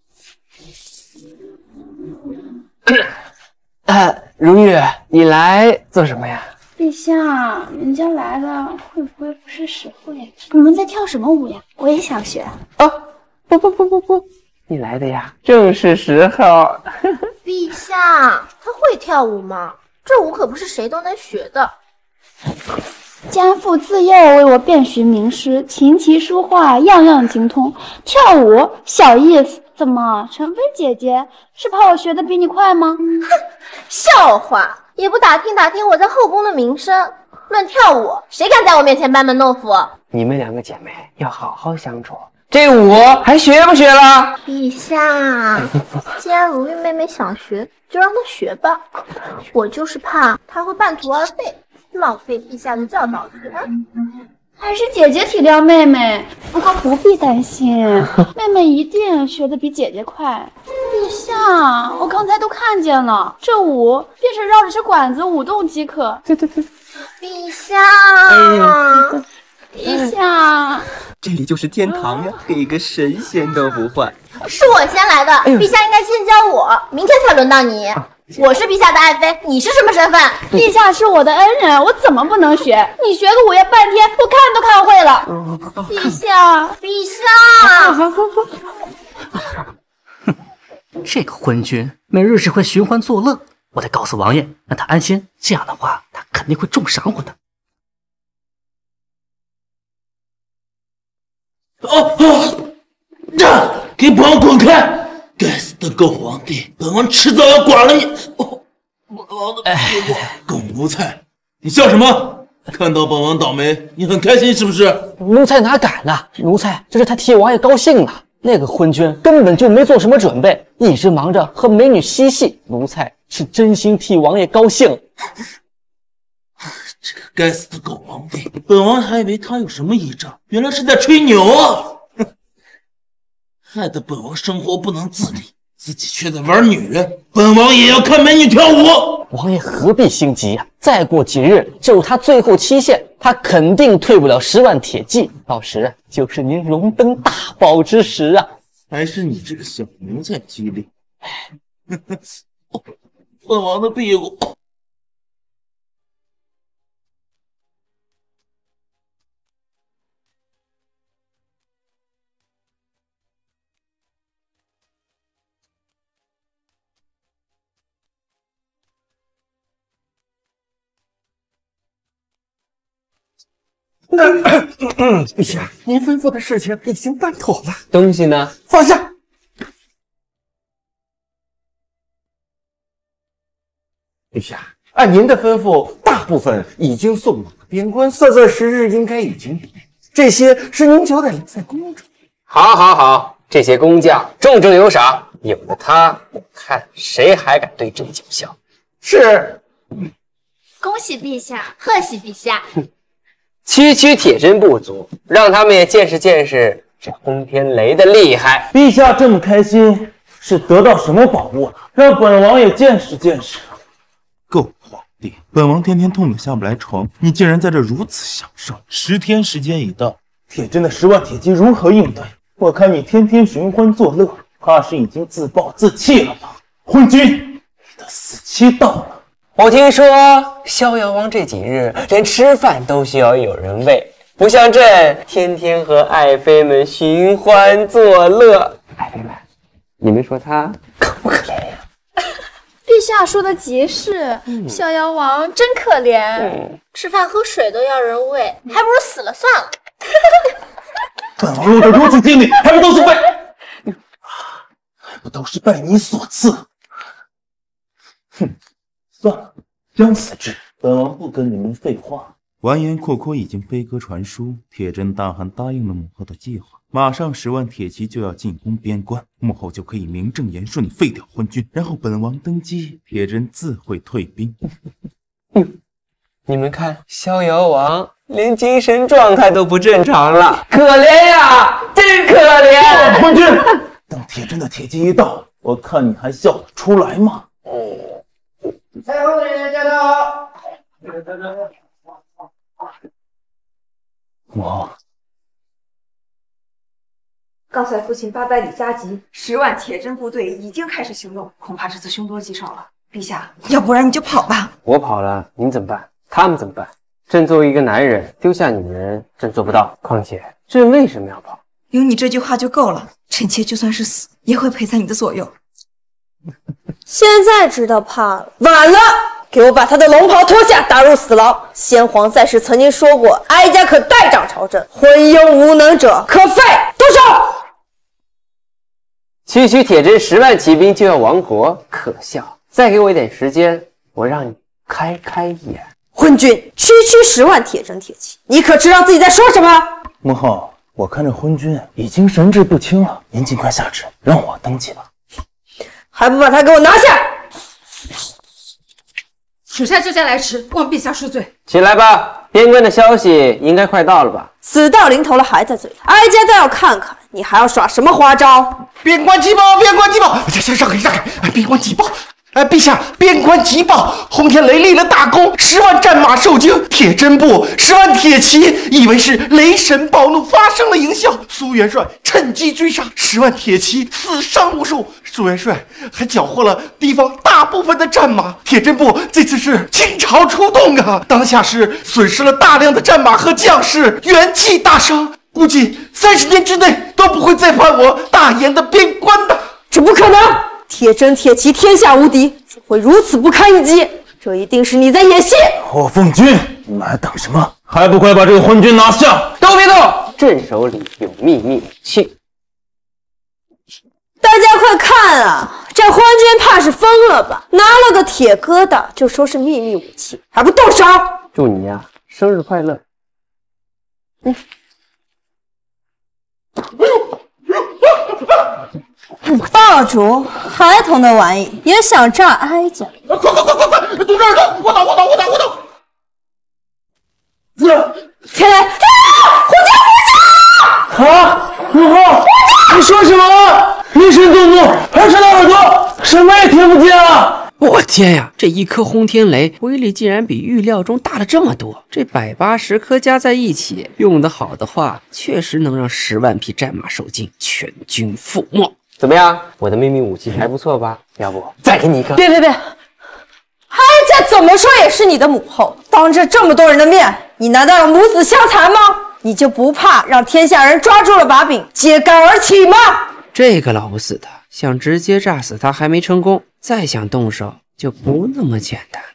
如玉，你来做什么呀？ 陛下，人家来了，会不会不是时候呀？你们在跳什么舞呀？我也想学。 不，你来的呀，正是时候。 陛下，他会跳舞吗？这舞可不是谁都能学的。 家父自幼为我遍寻名师，琴棋书画样样精通。跳舞小意思，怎么？陈飞姐姐是怕我学的比你快吗？ 哼，笑话！也不打听打听我在后宫的名声。论跳舞，谁敢在我面前班门弄斧？ 你们两个姐妹要好好相处。这舞还学不学了？ 陛下，既然如玉妹妹想学，就让她学吧。我就是怕她会半途而废，浪费陛下的教导之恩。 还是姐姐体谅妹妹，不过不必担心，妹妹一定学得比姐姐快。陛下，我刚才都看见了，这舞便是绕着这管子舞动即可。对。 陛下， 陛下， 这里就是天堂呀，给个神仙都不换。 是我先来的，陛下应该先教我，明天才轮到你。我是陛下的爱妃，你是什么身份？ 陛下是我的恩人，我怎么不能学？你学个五夜半天，我看都看会了。陛下， 这个昏君每日只会寻欢作乐，我得告诉王爷，让他安心。这样的话，他肯定会重赏我的。 给本王滚开！该死的狗皇帝，本王迟早要剐了你！本王的屁股，狗奴才，你笑什么？看到本王倒霉，你很开心是不是？ 奴才哪敢呢？奴才这是他替王爷高兴了。那个昏君根本就没做什么准备，一直忙着和美女嬉戏。奴才是真心替王爷高兴。 这个该死的狗皇帝，本王还以为他有什么异状，原来是在吹牛啊！害得本王生活不能自理，自己却在玩女人。本王也要看美女跳舞。 王爷何必心急啊？再过几日就是他最后期限，他肯定退不了10万铁骑，到时就是您荣登大宝之时啊！ 还是你这个小奴才机灵。本王的屁股。 陛下，您吩咐的事情已经办妥了。 东西呢？ 放下。陛下，按您的吩咐，大部分已经送往了边关，色色时日应该已经抵。这些是您交代留在宫中。 好，这些工匠重重有赏，有了他，我看谁还敢对朕叫嚣。 是。 恭喜陛下，贺喜陛下。 区区铁针不足，让他们也见识见识这轰天雷的厉害。 陛下这么开心，是得到什么宝物了？让本王也见识见识。 够皇帝，本王天天痛得下不来床，你竟然在这如此享受。10天时间已到， 铁针的10万铁骑如何应对？我看你天天寻欢作乐，怕是已经自暴自弃了吧？昏君，你的死期到了。 我听说逍遥王这几日连吃饭都需要有人喂，不像朕天天和爱妃们寻欢作乐。爱妃们，你们说他可不可怜呀？ 陛下说的极是，逍遥王真可怜， 吃饭喝水都要人喂，还不如死了算了。 本王落得如此境地，还不都是还不都是拜你所赐？哼！ 算了，将死之，本王不跟你们废话。 完颜阔阔已经飞鸽传书，铁真大汗答应了母后的计划，马上10万铁骑就要进攻边关，母后就可以名正言顺地废掉昏君，然后本王登基，铁真自会退兵。 你们看，逍遥王连精神状态都不正常了，可怜呀，真可怜！ 昏君，等铁真的铁骑一到，我看你还笑得出来吗？ 太后娘娘驾到！ 母后， 刚才父亲800里加急，10万铁真部队已经开始行动，恐怕这次凶多吉少了。陛下，要不然你就跑吧。 我跑了，您怎么办？他们怎么办？朕作为一个男人，丢下你们人，朕做不到。况且，朕为什么要跑？ 有你这句话就够了。臣妾就算是死，也会陪在你的左右。 现在知道怕了，晚了！给我把他的龙袍脱下，打入死牢。先皇在世曾经说过，哀家可代掌朝政，昏庸无能者可废。动手！ 区区铁真10万骑兵就要亡国，可笑！再给我一点时间，我让你开开眼。 昏君，区10万铁真铁骑，你可知道自己在说什么？ 母后，我看这昏君已经神志不清了，您尽快下旨，让我登基吧。 还不把他给我拿下！ 属下就将来迟，望陛下恕罪。 起来吧，边关的消息应该快到了吧？ 死到临头了还在嘴里，哀家倒要看看你还要耍什么花招！ 边关急报，边关急报！让开！边关急报！陛下，边关急报！轰天雷立了大功，10万战马受惊，铁真部10万铁骑，以为是雷神暴怒发生了营效，苏元帅趁机追杀，10万铁骑死伤无数。苏元帅还缴获了敌方大部分的战马，铁真部这次是倾巢出动啊！当下是损失了大量的战马和将士，元气大伤，估计30年之内都不会再叛我大燕的边关的。 这不可能！铁真铁骑天下无敌，怎会如此不堪一击？这一定是你在演戏！ 我奉君，你们还等什么？还不快把这个昏君拿下！ 都别动！朕手里有秘密武器。 大家快看啊！这昏君怕是疯了吧？拿了个铁疙瘩就说是秘密武器，还不动手！ 祝你呀，生日快乐！ 霸主，孩童的玩意也想炸哀家？ 快！堵着耳朵！我倒！ 天雷！ 护驾！啊！母后，你说什么？雷神动怒，还是大耳朵，什么也听不见啊！ 我天呀，这一颗轰天雷威力竟然比预料中大了这么多！这180颗加在一起，用得好的话，确实能让10万匹战马受惊，全军覆没。怎么样，我的秘密武器还不错吧？要不再给你一个？ 别！哀家怎么说也是你的母后，当着这么多人的面，你难道要母子相残吗？你就不怕让天下人抓住了把柄，揭竿而起吗？ 这个老不死的，想直接炸死他还没成功，再想动手就不那么简单。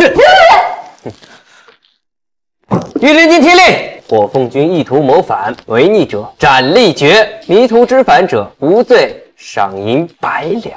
御林军听令，我奉军意图谋反，违逆者斩立决，迷途知返者无罪，赏银100两。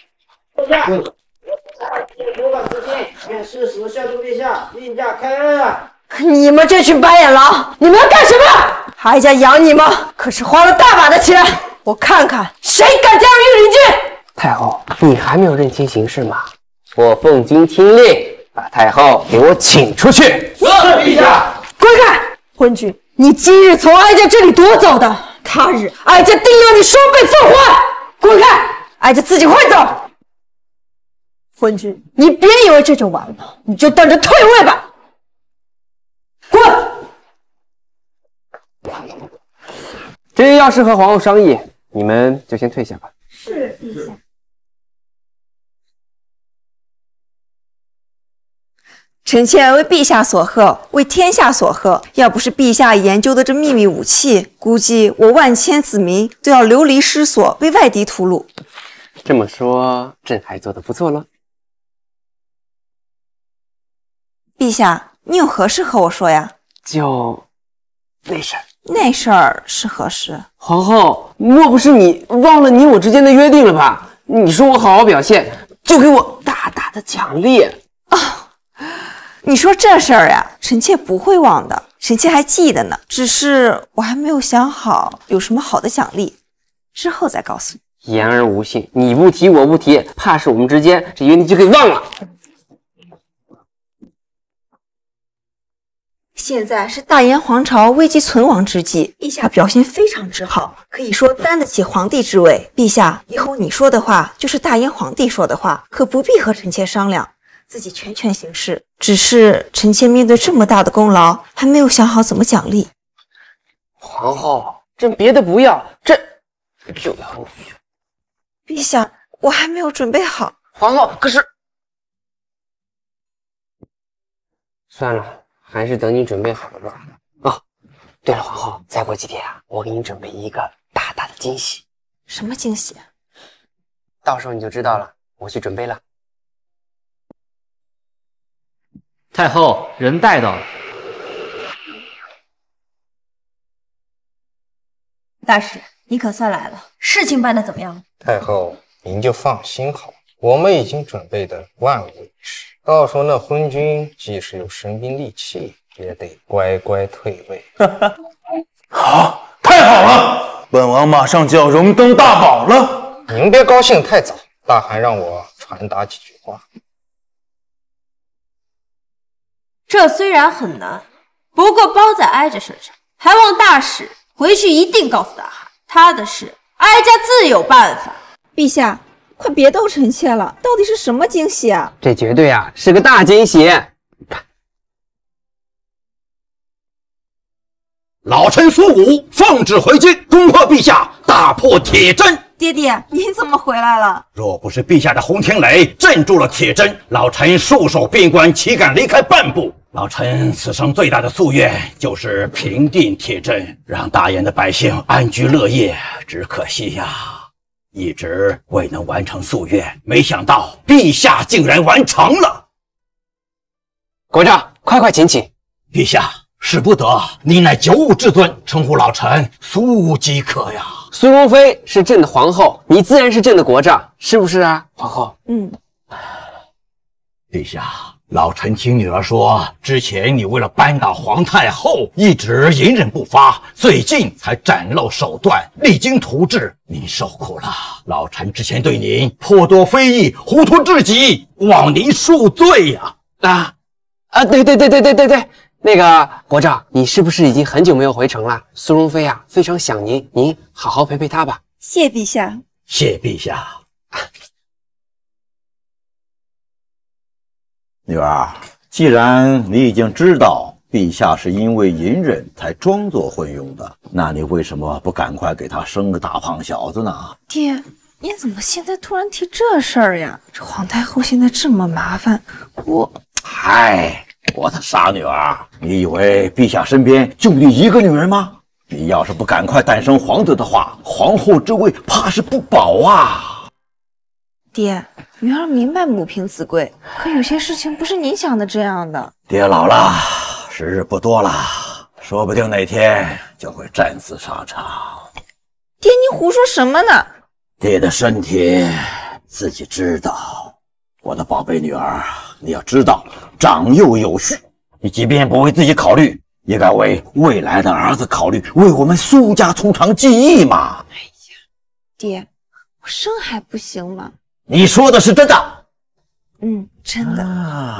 愿誓死效忠陛下，令驾开恩啊！ 你们这群白眼狼，你们要干什么？哀家养你们可是花了大把的钱，我看看谁敢加入御林军！ 太后，你还没有认清形势吗？我奉军听令，把太后给我请出去。 是陛下。 滚开！昏君，你今日从哀家这里夺走的，他日哀家定要你双倍奉还！滚开！哀家自己会走。昏君，你别以为这就完了，你就等着退位吧！滚！ 这要是和皇后商议，你们就先退下吧。 是陛下。臣妾为陛下所贺，为天下所贺。要不是陛下研究的这秘密武器，估计我万千子民都要流离失所，被外敌屠戮。 这么说，朕还做得不错了。 陛下，你有何事和我说呀？ 就那事儿。 那事儿是何事？ 皇后，莫不是你忘了你我之间的约定了吧？你说我好好表现，就给我大大的奖励。 你说这事儿呀，臣妾不会忘的，臣妾还记得呢。只是我还没有想好有什么好的奖励，之后再告诉你。 言而无信，你不提我不提，怕是我们之间这约定就给忘了。 现在是大燕皇朝危急存亡之际，陛下表现非常之好，可以说担得起皇帝之位。陛下，以后你说的话就是大燕皇帝说的话，可不必和臣妾商量，自己全权行事。只是臣妾面对这么大的功劳，还没有想好怎么奖励。 皇后，这别的不要，这就要你。 陛下，我还没有准备好。 皇后，可是算了。还是等你准备好了吧。哦，对了，皇后，再过几天啊，我给你准备一个大大的惊喜。 什么惊喜？ 到时候你就知道了。我去准备了。 太后，人带到了。 大使，你可算来了，事情办得怎么样？ 太后，您就放心好了，我们已经准备的万无一失。到时候那昏君即使有神兵利器，也得乖乖退位。 好，太好了！本王马上就要荣登大宝了。 您别高兴太早，大汗让我传达几句话。 这虽然很难，不过包在哀家身上，还望大使回去一定告诉大汗，他的事哀家自有办法。 陛下，快别逗臣妾了，到底是什么惊喜啊？ 这绝对啊是个大惊喜！ 老臣苏武奉旨回京，恭贺陛下大破铁针。 爹爹，您怎么回来了？ 若不是陛下的洪天雷镇住了铁针，老臣束手边关，岂敢离开半步？老臣此生最大的夙愿就是平定铁针，让大燕的百姓安居乐业。只可惜呀，一直未能完成夙愿，没想到陛下竟然完成了。 国丈，快请起。 陛下，使不得，你乃九五至尊，称呼老臣苏即可呀。 苏荣妃是朕的皇后，你自然是朕的国丈，是不是啊，皇后？ 陛下，老臣听女儿说，之前你为了扳倒皇太后，一直隐忍不发，最近才展露手段，励精图治。您受苦了，老臣之前对您颇多非议，糊涂至极，望您恕罪呀！ 对。那个国丈，你是不是已经很久没有回城了？苏荣妃啊，非常想您，您好好陪陪她吧。 谢陛下。 谢陛下。 女儿，既然你已经知道陛下是因为隐忍才装作昏庸的，那你为什么不赶快给他生个大胖小子呢？ 爹，你怎么现在突然提这事儿呀？这皇太后现在这么麻烦， 嗨，我的傻女儿，你以为陛下身边就你一个女人吗？你要是不赶快诞生皇子的话，皇后之位怕是不保啊！ 爹，女儿明白母凭子贵，可有些事情不是你想的这样的。 爹老了，时日不多了，说不定哪天就会战死沙场。 爹，你胡说什么呢？ 爹的身体自己知道。我的宝贝女儿，你要知道，长幼有序。你即便不为自己考虑，也该为未来的儿子考虑，为我们苏家从长计议嘛。 哎呀，爹，我生还不行吗？ 你说的是真的？ 真的。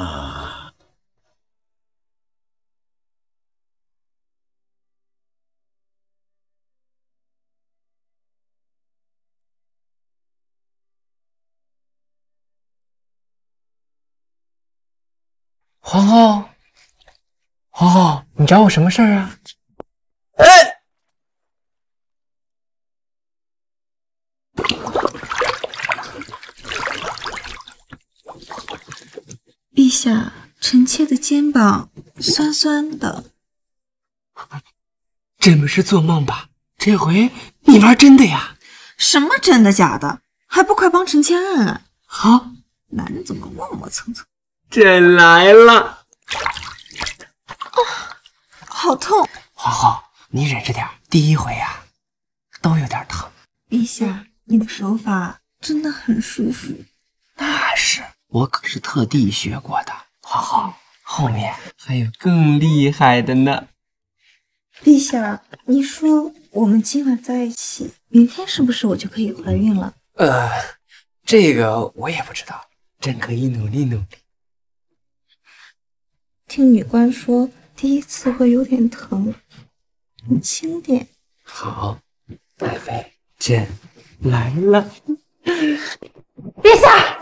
皇后，皇后，你找我什么事儿啊？ 陛下，臣妾的肩膀酸酸的。 这不是做梦吧？这回你玩真的呀？ 什么真的假的？还不快帮臣妾按按？ 好， 男人怎么磨磨蹭蹭？ 朕来了。 好痛！ 皇后，你忍着点，第一回啊，都有点疼。 陛下，你的手法真的很舒服。 那是，我可是特地学过的。 好好，后面还有更厉害的呢。 陛下，你说我们今晚在一起，明天是不是我就可以怀孕了？ 这个我也不知道，朕可以努力努力。 听女官说，第一次会有点疼，你轻点。 好，爱妃，朕来了。 陛下，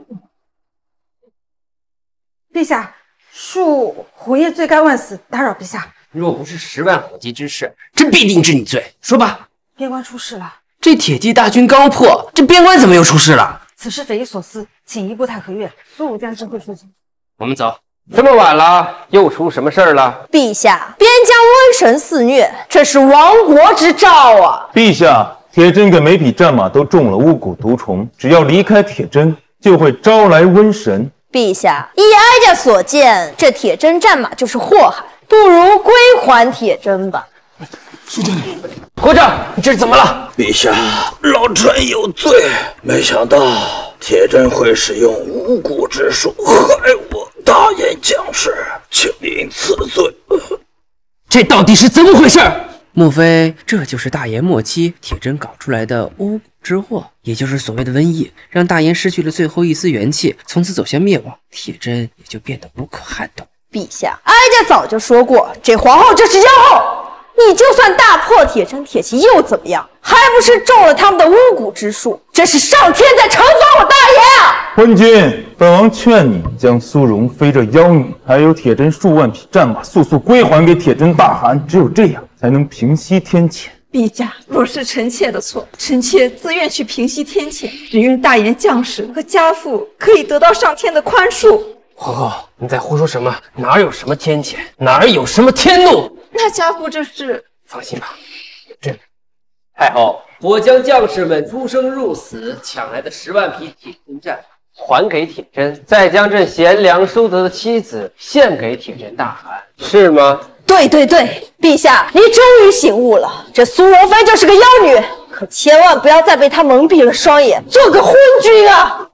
陛下，恕胡爷罪该万死，打扰陛下。 若不是10万火急之事，朕必定治你罪。说吧， 边关出事了。 这铁骑大军刚破，这边关怎么又出事了？ 此事匪夷所思，请移步太和院，苏武将军会说清。 我们走。这么晚了，又出什么事儿了？ 陛下，边疆瘟神肆虐，这是亡国之兆啊！ 陛下，铁针跟每匹战马都中了巫蛊毒虫，只要离开铁针，就会招来瘟神。 陛下，依哀家所见，这铁针战马就是祸害，不如归还铁针吧。 书记， 国丈，你这是怎么了？ 陛下，老臣有罪，没想到铁针会使用巫蛊之术害我大燕将士，请您赐罪。 这到底是怎么回事？莫非这就是大炎末期铁针搞出来的巫蛊之祸，也就是所谓的瘟疫，让大炎失去了最后一丝元气，从此走向灭亡，铁针也就变得无可撼动。 陛下，哀家早就说过，这皇后就是妖后。你就算大破铁针铁骑又怎么样？还不是中了他们的巫蛊之术？这是上天在惩罚我大爷啊！ 昏君，本王劝你将苏容妃这妖女，还有铁针数万匹战马，速速归还给铁针大汗，只有这样，才能平息天谴。 陛下，若是臣妾的错，臣妾自愿去平息天谴，只愿大言将士和家父可以得到上天的宽恕。 皇后，你在胡说什么？哪有什么天谴，哪有什么天怒？ 那家父这是…… 放心吧，太后，我将将士们出生入死抢来的10万匹铁针战还给铁针，再将这贤良淑德的妻子献给铁针大汗，是吗？ 对对对，陛下，您终于醒悟了，这苏容妃就是个妖女，可千万不要再被她蒙蔽了双眼，做个昏君啊！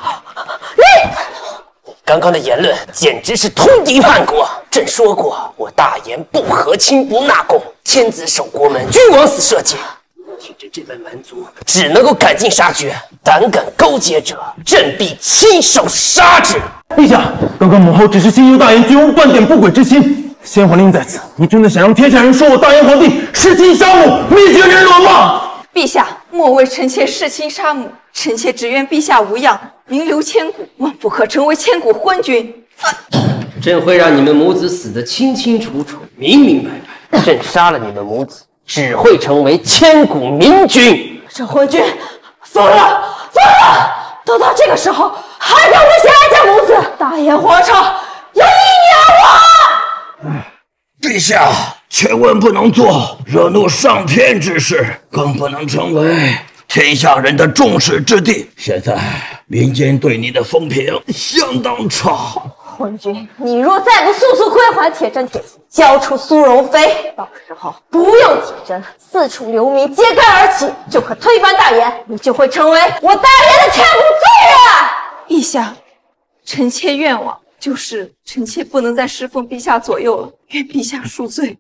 刚刚的言论简直是通敌叛国！朕说过，我大言不和亲不纳贡，天子守国门，君王死社稷。铁针这般蛮族，只能够赶尽杀绝，胆敢勾结者，朕必亲手杀之。 陛下，刚刚母后只是心忧大言，绝无半点不轨之心。先皇令在此，你真的想让天下人说我大燕皇帝弑亲杀母，灭绝人伦吗？ 陛下，莫为臣妾弑亲杀母，臣妾只愿陛下无恙，名留千古，万不可成为千古昏君。 朕会让你们母子死得清清楚楚、明明白白。朕杀了你们母子，只会成为千古明君。 这昏君疯了，疯了！都到这个时候，还敢威胁哀家母子？大燕皇朝要一你而亡！ 陛下，千万不能做惹怒上天之事，更不能成为天下人的众矢之的。现在民间对你的风评相当差。 昏君，你若再不速速归还铁针铁骑，交出苏容妃，到时候不用铁针，四处流民揭竿而起，就可推翻大燕，你就会成为我大燕的千古罪人。 陛下，臣妾愿望就是臣妾不能再侍奉陛下左右了，愿陛下恕罪。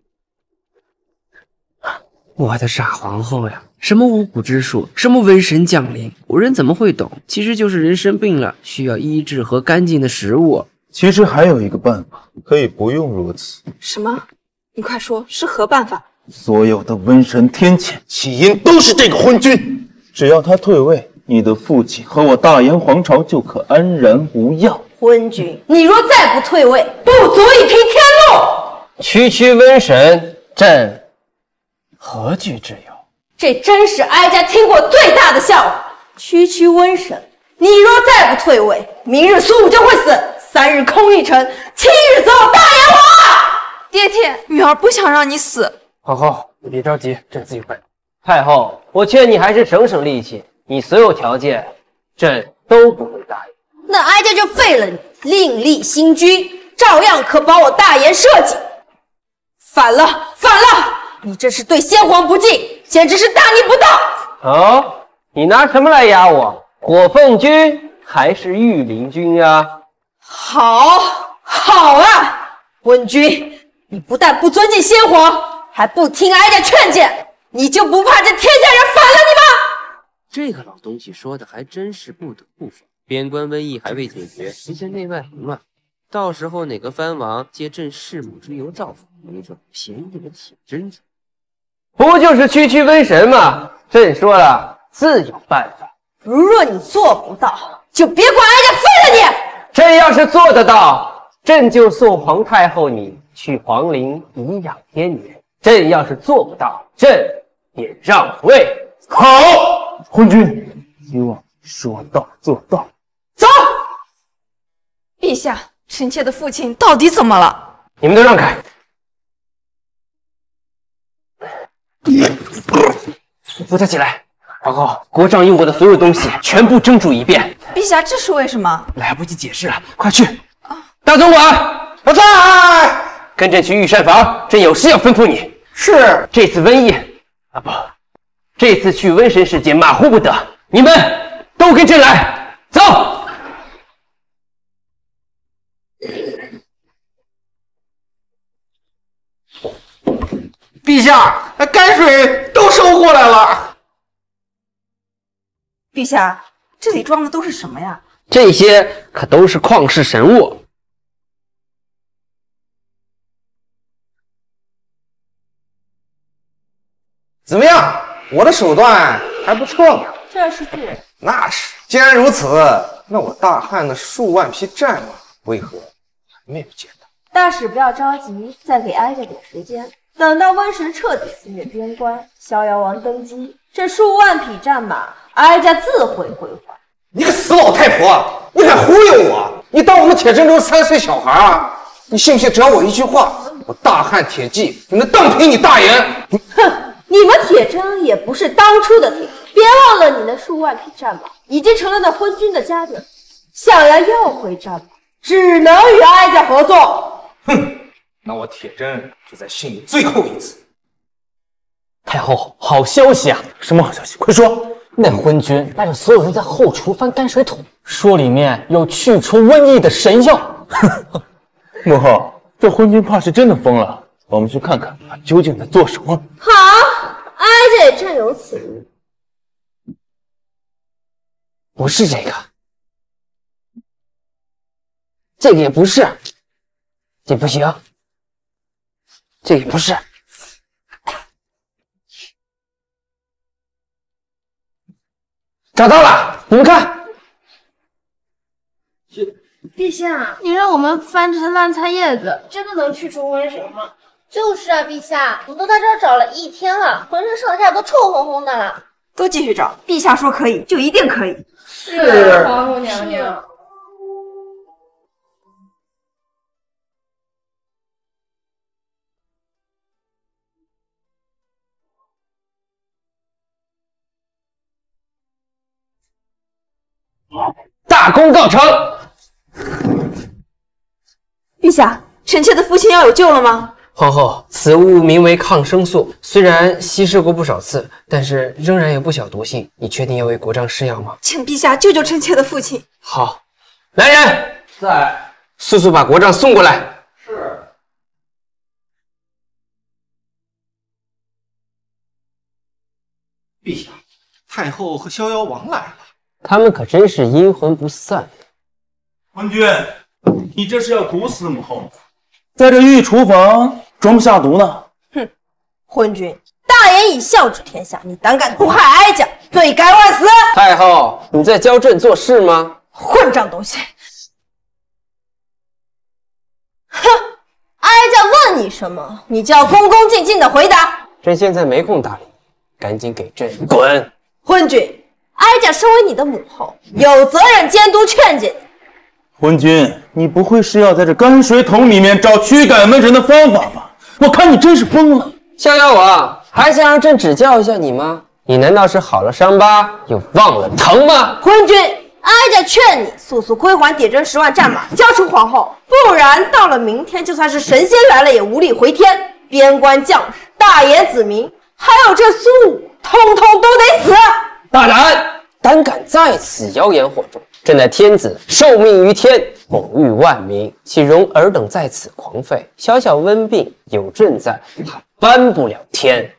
我的傻皇后呀！什么巫蛊之术，什么瘟神降临，古人怎么会懂？其实就是人生病了，需要医治和干净的食物。 其实还有一个办法，可以不用如此。 什么？你快说，是何办法？ 所有的瘟神天谴起因都是这个昏君，只要他退位，你的父亲和我大燕皇朝就可安然无恙。 昏君，你若再不退位，不足以平天路。 区区瘟神，朕何惧之有？ 这真是哀家听过最大的笑话。区区瘟神，你若再不退位，明日苏武就会死，3日空一城，7日走大燕王。 爹爹，女儿不想让你死。 皇后，你别着急，朕自己会。太后，我劝你还是省省力气，你所有条件，朕都不会答应。 那哀家就废了你，另立新君，照样可保我大燕社稷。反了，反了！你这是对先皇不敬，简直是大逆不道！ 哦，你拿什么来压我？火凤君还是御林军啊？ 好， 好啊，昏君，你不但不尊敬先皇，还不听哀家劝谏，你就不怕这天下人反了你吗？ 这个老东西说的还真是不得不防。边关瘟疫还未解决，其实内外混乱，到时候哪个藩王借朕弑母之由造反，没准便宜了铁针子。不就是区区瘟神吗？朕说了，自有办法。 如若你做不到，就别管哀家废了你。 朕要是做得到，朕就送皇太后你去皇陵颐养天年；朕要是做不到，朕便让位。 好，昏君，希望说到做到。 走。陛下，臣妾的父亲到底怎么了？ 你们都让开！扶他起来。皇后，国丈用过的所有东西全部蒸煮一遍。 陛下，这是为什么？ 来不及解释了，快去！大总管，我在。跟朕去御膳房，朕有事要吩咐你。是。这次瘟疫啊不，这次去瘟神世界马虎不得，你们都跟朕来，走。 陛下，泔水都收过来了。 陛下，这里装的都是什么呀？ 这些可都是旷世神物。 怎么样？我的手段还不错嘛。 这是对。 那是。既然如此，那我大汉的数万匹战马为何还没有见到？ 大使不要着急，再给哀家点时间。等到瘟神彻底肆虐边关，逍遥王登基，这数万匹战马，哀家自会归还。 你个死老太婆，你还忽悠我！你当我们铁铮州3岁小孩啊？你信不信只要我一句话，我大汉铁骑就能荡平你大言？ 哼，你们铁铮也不是当初的铁，别忘了你那数万匹战马已经成了那昏君的家底，想要要回战马，只能与哀家合作。 哼！那我铁铮就再信你最后一次。 太后，好消息啊！ 什么好消息？快说！ 那昏君带着所有人在后厨翻泔水桶，说里面有去除瘟疫的神药。 母后，这昏君怕是真的疯了，我们去看看他究竟在做什么。 好，哀家也正有此意。 不是这个，这个也不是，这不行，这也不是。找到了，你们看。 陛下，你让我们翻这些烂菜叶子，真的能去除瘟神吗？就是啊，陛下，我们都在这儿找了1天了，浑身上下都臭烘烘的了。 都继续找，陛下说可以，就一定可以。 是，皇后娘娘。 大功告成！ 陛下，臣妾的父亲要有救了吗？ 皇后，此物名为抗生素，虽然稀释过不少次，但是仍然有不小毒性。你确定要为国丈试药吗？ 请陛下救救臣妾的父亲。 好，来人，在，速速把国丈送过来。 是。陛下，太后和逍遥王来了。 他们可真是阴魂不散。 昏君，你这是要毒死母后？ 在这御厨房装不下毒呢？ 哼，昏君，大言以孝治天下，你胆敢毒害哀家，罪该万死！ 太后，你在教朕做事吗？ 混账东西！ 哼，哀家问你什么，你就要恭恭敬敬的回答。 朕现在没空搭理你，赶紧给朕滚！ 昏君。哀家身为你的母后，有责任监督劝诫你。 昏君，你不会是要在这泔水桶里面找驱赶瘟神的方法吧？我看你真是疯了。 逍遥王，还想让朕指教一下你吗？你难道是好了伤疤又忘了疼吗？ 昏君，哀家劝你速速归还铁铮10万战马，交出皇后，不然到了明天，就算是神仙来了也无力回天。边关将士、大言子民，还有这苏武，通通都得死。 大胆！胆敢在此妖言惑众， 朕乃天子，受命于天，宠育万民，岂容尔等在此狂吠？小小瘟病，有朕在，还搬不了天。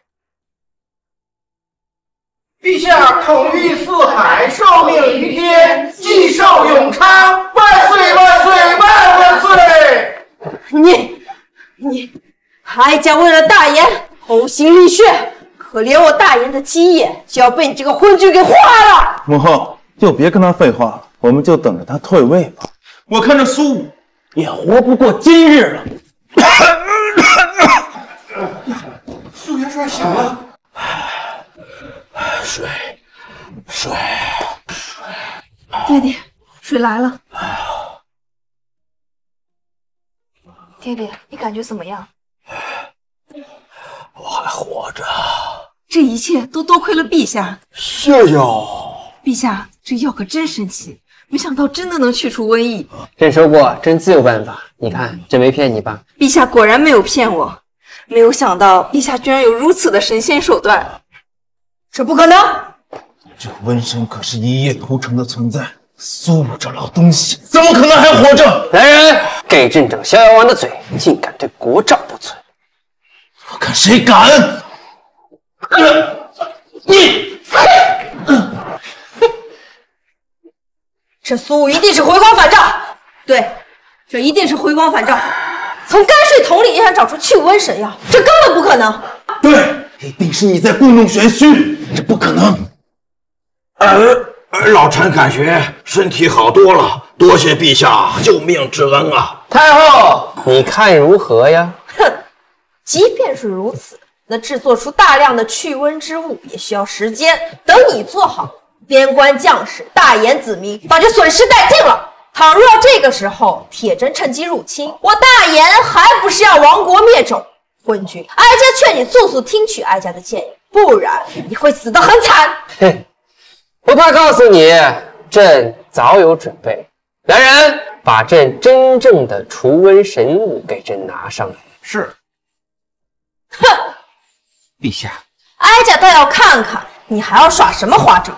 陛下统御四海，受命于天，既寿永昌，万岁万岁万万岁！ 你，哀家为了大言呕心沥血，可怜我大言的基业就要被你这个昏君给化了。 母后就别跟他废话了，我们就等着他退位吧。 我看这苏武也活不过今日了。 苏元帅醒了。 水。 爹爹，水来了。爹爹，你感觉怎么样？ 我还活着。 这一切都多亏了陛下。 是哟。 陛下，这药可真神奇，没想到真的能去除瘟疫。 朕说过，朕自有办法。你看，朕没骗你吧？ 陛下果然没有骗我，没有想到陛下居然有如此的神仙手段。 这不可能！ 这瘟神可是一夜屠城的存在，苏武这老东西怎么可能还活着？ 来人，给朕整逍遥王的嘴，竟敢对国祚不尊！ 我看谁敢！你！ 这苏武一定是回光返照。对，这一定是回光返照。从泔水桶里也想找出去瘟神药，这根本不可能。 对，一定是你在故弄玄虚，这不可能。 老臣感觉身体好多了，多谢陛下救命之恩啊！ 太后，你看如何呀？ 哼，即便是如此，那制作出大量的去瘟之物也需要时间。等你做好，边关将士、大言子民把这损失殆尽了。倘若这个时候铁真趁机入侵，我大言还不是要亡国灭种？昏君，哀家劝你速速听取哀家的建议，不然你会死得很惨。 哼，不怕告诉你，朕早有准备。来人，把朕真正的除瘟神物给朕拿上来。 是。 哼， 陛下， 哀家倒要看看你还要耍什么花招。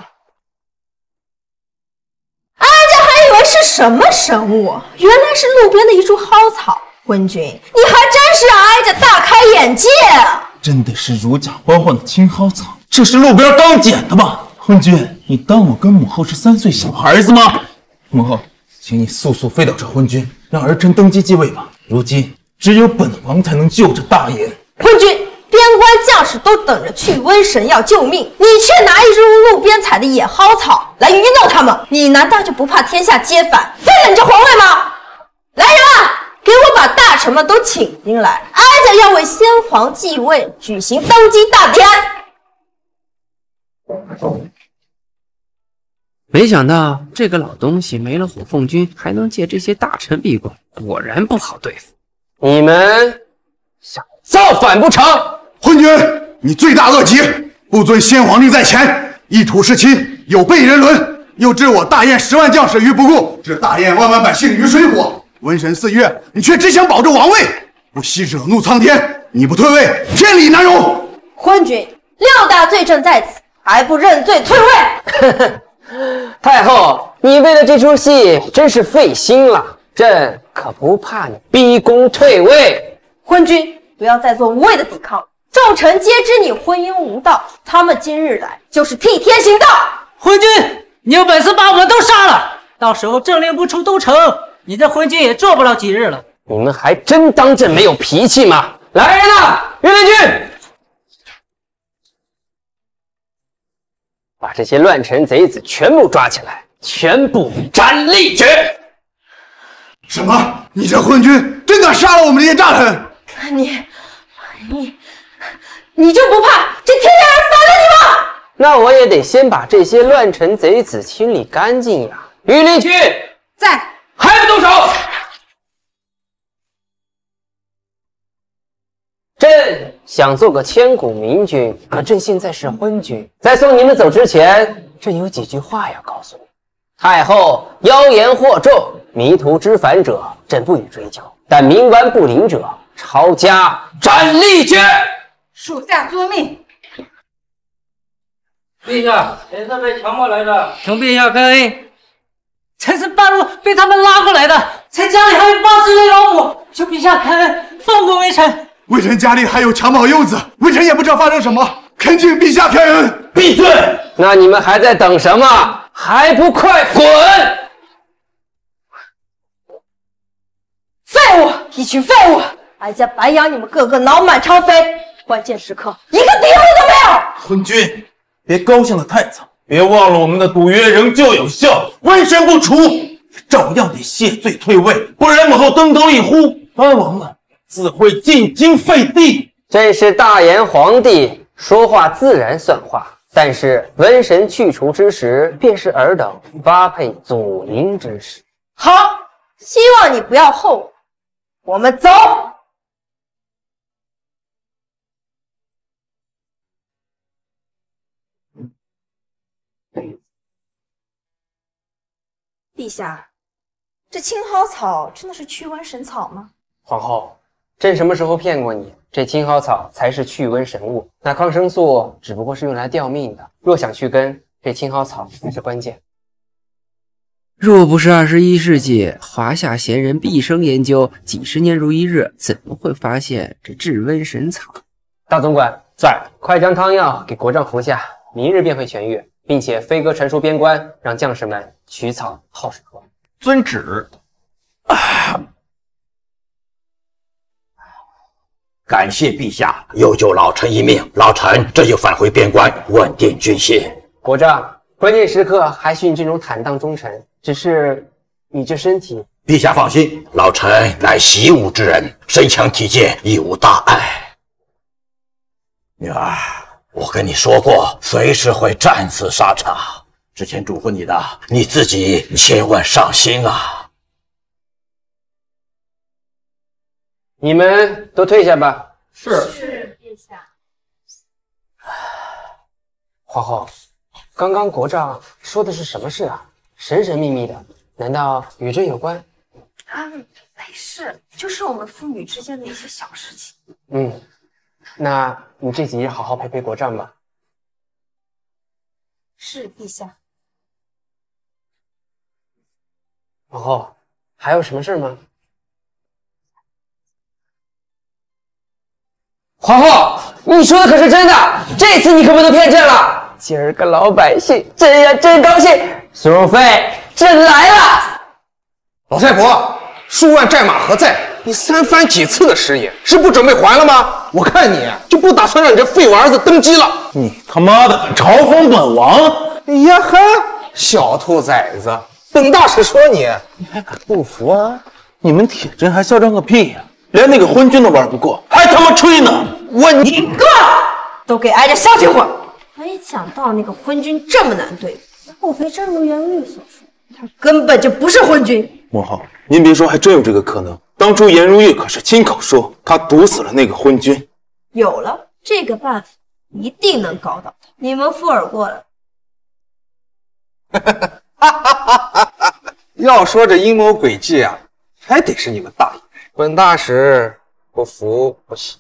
哀家还以为是什么生物，原来是路边的一株蒿草。昏君，你还真是让哀家大开眼界啊！ 真的是如假包换的青蒿草，这是路边刚捡的吧？昏君，你当我跟母后是3岁小孩子吗？母后，请你速速废掉这昏君，让儿臣登基继位吧。如今只有本王才能救这大言。 昏君，边关将士都等着去瘟神药救命，你却拿一株路边采的野蒿草来愚弄他们，你难道就不怕天下皆反，废了你这皇位吗？来人啊，给我把大臣们都请进来，哀家要为先皇继位举行登基大典。 没想到这个老东西没了火凤军，还能借这些大臣闭关，果然不好对付。你们想造反不成？ 昏君，你罪大恶极，不遵先皇令在前，意图弑亲，有悖人伦，又置我大燕10万将士于不顾，置大燕万万百姓于水火。瘟神肆虐，你却只想保住王位，不惜惹怒苍天，你不退位，天理难容。 昏君，6大罪证在此，还不认罪退位？ 太后，你为了这出戏真是费心了，朕可不怕你逼宫退位。 昏君，不要再做无谓的抵抗，众臣皆知你昏庸无道，他们今日来就是替天行道。 昏君，你有本事把我们都杀了，到时候政令不出都城，你这昏君也做不了几日了。 你们还真当朕没有脾气吗？来人啊，御林军！把这些乱臣贼子全部抓起来，全部斩立决！ 什么？你这昏君真敢杀了我们这些大臣？ 你就不怕这天下人反了你吗？ 那我也得先把这些乱臣贼子清理干净呀！御林军在， 还不动手！朕想做个千古明君，可朕现在是昏君。在送你们走之前，朕有几句话要告诉你。太后妖言惑众，迷途知返者，朕不予追究；但冥顽不灵者，抄家斩立决。 属下遵命。 陛下，人是被强迫来的，请陛下开恩。 才是半路被他们拉过来的，才家里还有80岁老母，求陛下开恩，放过微臣。 微臣家里还有襁褓幼子，微臣也不知道发生什么，恳请陛下开恩。 闭嘴！那你们还在等什么？还不快滚！ 废物，一群废物！哀家白养你们个个脑满肠肥，关键时刻一个敌人都没有。 昏君，别高兴得太早，别忘了我们的赌约仍旧有效，瘟神不除，照样得谢罪退位，不然母后登高一呼，藩王们自会进京废帝。 这是大炎皇帝，说话自然算话。但是瘟神去除之时，便是尔等发配祖灵之时。 好，希望你不要后悔。我们走。 陛下，这青蒿草真的是驱瘟神草吗？ 皇后，朕什么时候骗过你？这青蒿草才是驱瘟神物，那抗生素只不过是用来吊命的。若想去根，这青蒿草才是关键。 若不是21世纪华夏贤人毕生研究，几十年如一日，怎么会发现这治瘟神草？ 大总管在，快将汤药给国丈服下，明日便会痊愈，并且飞鸽传书边关，让将士们取草泡水喝。 遵旨。 感谢陛下又救老臣一命，老臣这就返回边关，稳定军心。 国丈，关键时刻还需你这种坦荡忠臣，只是你这身体…… 陛下放心，老臣乃习武之人，身强体健，亦无大碍。女儿，我跟你说过，随时会战死沙场。之前嘱咐你的，你自己千万上心啊！ 你们都退下吧。 是陛下。 皇后，刚刚国丈说的是什么事啊？神神秘秘的，难道与这有关？ 没事，就是我们父女之间的一些小事情。 那你这几日好好陪陪国丈吧。 是陛下。 皇后，还有什么事吗？皇后，你说的可是真的？这次你可不能骗朕了。今儿个老百姓，朕呀真高兴，苏荣妃，朕来了。 老太婆，数万战马何在？你3番几次的誓言，是不准备还了吗？我看你就不打算让你这废物儿子登基了。 你他妈的敢嘲讽本王！ 哎呀呵，小兔崽子，本大使说你还敢不服啊？你们铁针还嚣张个屁呀！连那个昏君都玩不过，还他妈吹呢！ 你够了，都给哀家消停会儿！没想到那个昏君这么难对付，莫非正如袁玉所说，他根本就不是昏君？ 母后，您别说，还真有这个可能。当初颜如玉可是亲口说，他毒死了那个昏君。 有了这个办法，一定能搞到他。你们附耳过了。 要说这阴谋诡计啊，还得是你们大爷。本大使不服不行。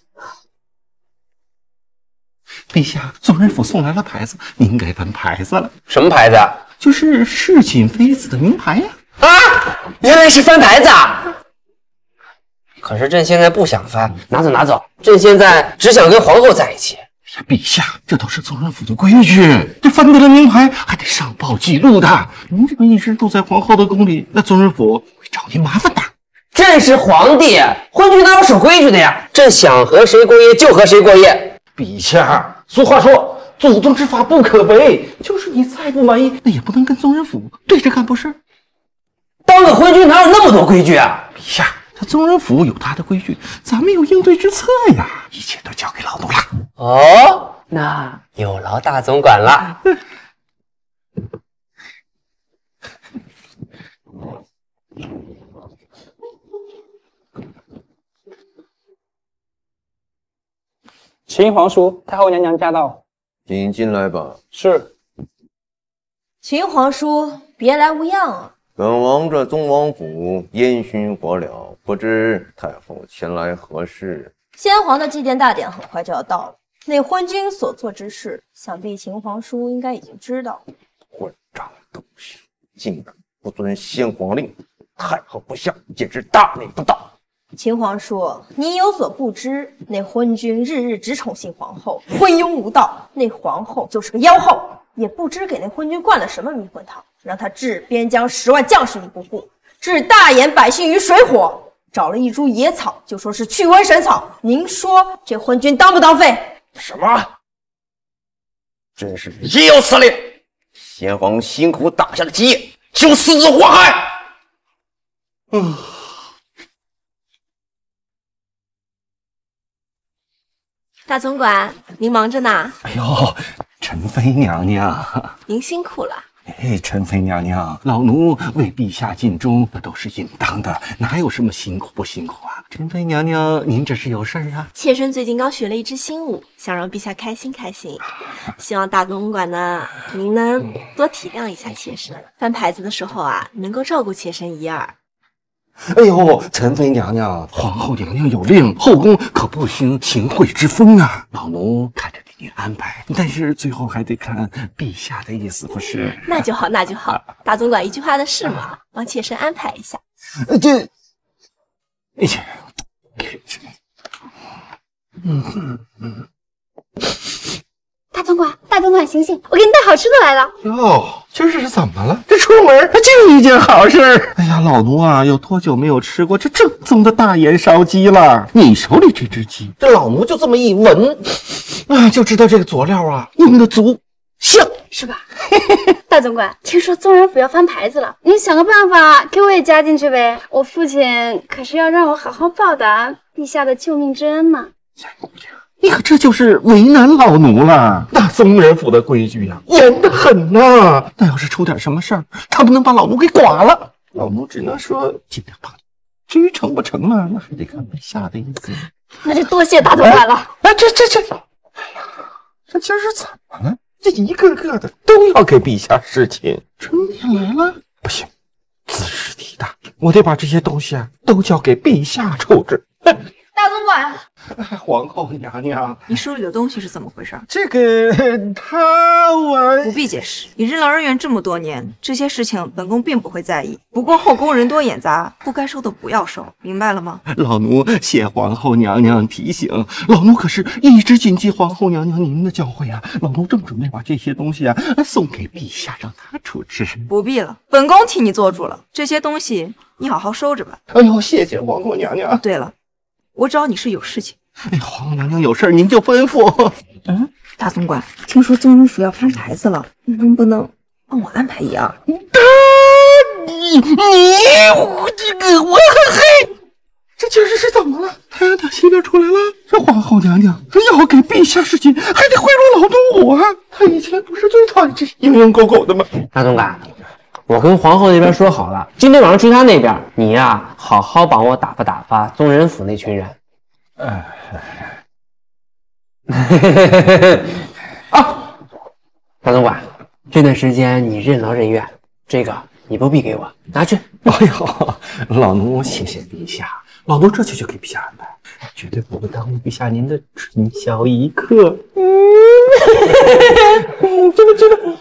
陛下，宗人府送来了牌子，您该翻牌子了。 什么牌子？ 就是侍寝妃子的名牌呀！ 原来是翻牌子啊！可是朕现在不想翻，拿走拿走。朕现在只想跟皇后在一起。 陛下，这都是宗人府的规矩，这翻得了名牌还得上报记录的。您这么一直住在皇后的宫里，那宗人府会找您麻烦的。 朕是皇帝，昏君哪有守规矩的呀？朕想和谁过夜就和谁过夜。 陛下，俗话说，祖宗之法不可违，就是你再不满意，那也不能跟宗人府对着干，不是？ 当个昏君哪有那么多规矩啊？ 陛下，他宗人府有他的规矩，咱们有应对之策呀，一切都交给老奴了。 哦，那有劳大总管了。 秦皇叔，太后娘娘驾到， 请进来吧。 是。 秦皇叔，别来无恙啊！ 本王这宗王府烟熏火燎，不知太后前来何事？ 先皇的祭奠大典很快就要到了，那昏君所做之事，想必秦皇叔应该已经知道。 混账东西，竟敢不遵先皇令，太后不孝，简直大逆不道。 秦皇叔，您有所不知，那昏君日日只宠幸皇后，昏庸无道。那皇后就是个妖后，也不知给那昏君灌了什么迷魂汤，让他置边疆10万将士于不顾，置大燕百姓于水火。找了一株野草，就说是驱瘟神草。您说这昏君当不当废？ 什么？真是也有此理！先皇辛苦打下的基业，就私自祸害。 大总管，您忙着呢。 哎呦，陈妃娘娘， 您辛苦了。 哎，陈妃娘娘，老奴为陛下尽忠，那都是应当的，哪有什么辛苦不辛苦啊？陈妃娘娘，您这是有事儿啊？ 妾身最近刚学了一支新舞，想让陛下开心开心，希望大总管呢，您能多体谅一下妾身，翻牌子的时候啊，能够照顾妾身一二。 哎呦，陈妃娘娘，皇后娘娘有令，后宫可不兴行贿之风啊！老奴看着给您安排，但是最后还得看陛下的意思，不是？ 那就好，那就好。大总管一句话的事嘛，帮妾身安排一下。 哎呀， 大总管，大总管，醒醒！我给你带好吃的来了。 哟，这是怎么了？这出门就一件好事。哎呀，老奴啊，有多久没有吃过这正宗的大盐烧鸡了？你手里这只鸡，这老奴就这么一闻，就知道这个佐料啊用的足，香， 是吧？大总管，听说宗人府要翻牌子了，您想个办法给我也加进去呗。我父亲可是要让我好好报答陛下的救命之恩呢。 你可这就是为难老奴了。那宗人府的规矩呀，严得很呐。那要是出点什么事儿，他们能把老奴给剐了。老奴只能说尽量帮你。至于成不成嘛，那还得看陛下的意思。 那就多谢大总管了。 哎呀，这今儿是怎么了？这一个个的都要给陛下侍寝。春天来了，不行，兹事体大，我得把这些东西啊都交给陛下处置。 大总管。 皇后娘娘， 你手里的东西是怎么回事？ 这个我不必解释。你任劳任怨这么多年，这些事情本宫并不会在意。不过后宫人多眼杂，不该收的不要收，明白了吗？ 老奴谢皇后娘娘提醒，老奴可是一直谨记皇后娘娘您的教诲啊。老奴正准备把这些东西啊送给陛下，让他处置。 不必了，本宫替你做主了。这些东西你好好收着吧。 哎呦，谢谢皇后娘娘。 对了，我找你是有事情。 哎，皇后娘娘有事您就吩咐。 大总管，听说宗人府要翻牌子了，能不能帮我安排一二？ 我这今儿是怎么了？太阳打西边出来了。这皇后娘娘要给陛下侍寝，还得贿赂老奴我。她以前不是最讨厌这蝇营狗苟的吗？ 大总管，我跟皇后那边说好了，今天晚上去她那边，你呀好好帮我打发宗人府那群人。啊，大总管，这段时间你任劳任怨，这个你不必给我，拿去。 哎呦，老奴谢谢陛下，老奴这就给陛下安排，绝对不会耽误陛下您的春宵一刻。这个。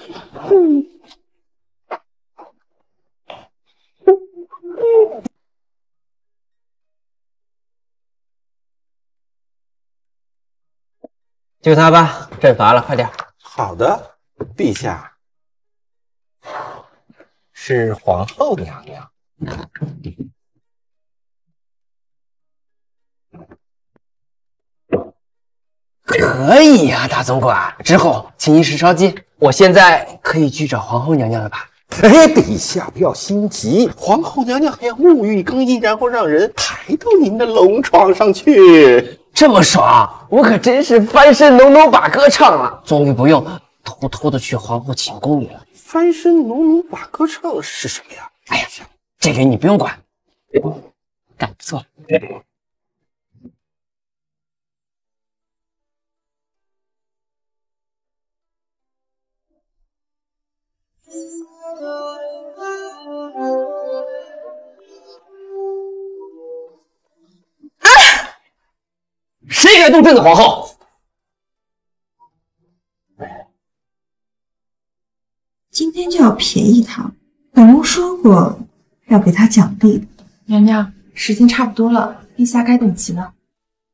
就他吧，阵乏了，快点。 好的，陛下。是皇后娘娘。 可以呀，大总管。之后请您食烧鸡。我现在可以去找皇后娘娘了吧？ 哎，陛下不要心急，皇后娘娘还要沐浴更衣，然后让人抬到您的龙床上去。 这么爽，我可真是翻身农奴把歌唱了，终于不用偷偷的去皇后寝宫里了。 翻身农奴把歌唱是什么呀？ 哎呀，这个你不用管，干不错。谁敢动朕的皇后？ 今天就要便宜他， 本宫说过要给他奖励的。 娘娘，时间差不多了，陛下该等齐了。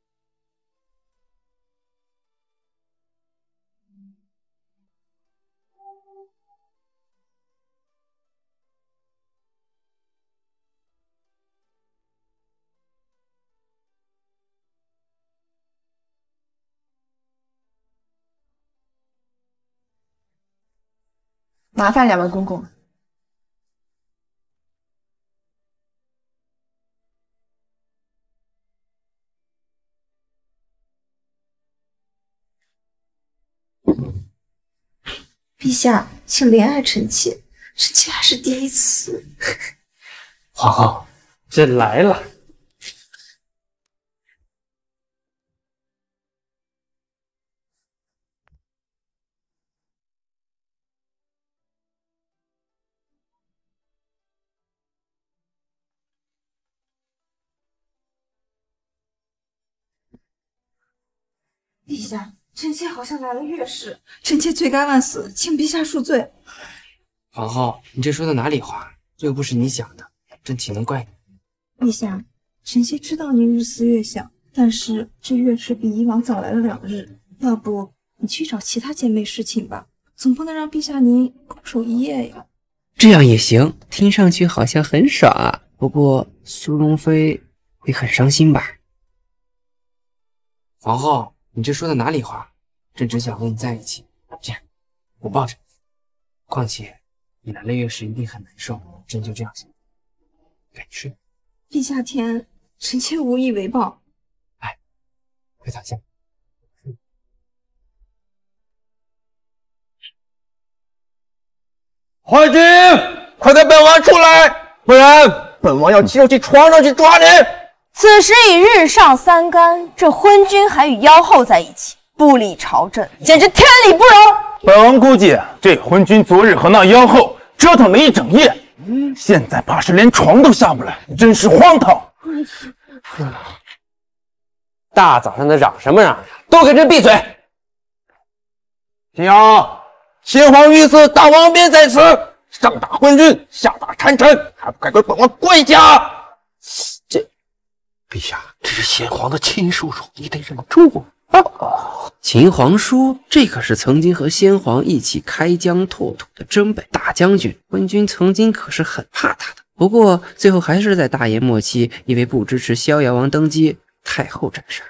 麻烦两位公公。 陛下，请怜爱臣妾，臣妾还是第一次。 皇后，朕来了。 陛下，臣妾好像来了月事，臣妾罪该万死，请陛下恕罪。 皇后，你这说的哪里话？这又不是你想的，朕岂能怪你？ 陛下，臣妾知道您日思月想，但是这月事比以往早来了2日，要不你去找其他姐妹侍寝吧，总不能让陛下您空手一夜呀。 这样也行，听上去好像很爽啊。不过苏容妃会很伤心吧？皇后，你这说的哪里话？朕只想和你在一起。这样，我抱着你。况且你来了月事一定很难受，朕就这样想。赶紧睡。 陛下天，臣妾无以为报。 快躺下。 怀君，快带本王出来，不然本王要骑上去床上去抓你！ 此时已日上3竿，这昏君还与妖后在一起，不理朝政，简直天理不容。 本王估计这昏君昨日和那妖后折腾了一整夜，现在怕是连床都下不来，真是荒唐。 大早上的嚷什么嚷呀？都给朕闭嘴！ 秦阳，先皇御赐大王鞭在此，上打昏君，下打谗臣，还不快给本王跪下！ 陛下，这是先皇的亲叔叔，你得忍住啊！ 秦皇叔，这可是曾经和先皇一起开疆拓土的真本大将军，昏君曾经可是很怕他的。不过最后还是在大延末期，因为不支持逍遥王登基，太后斩杀。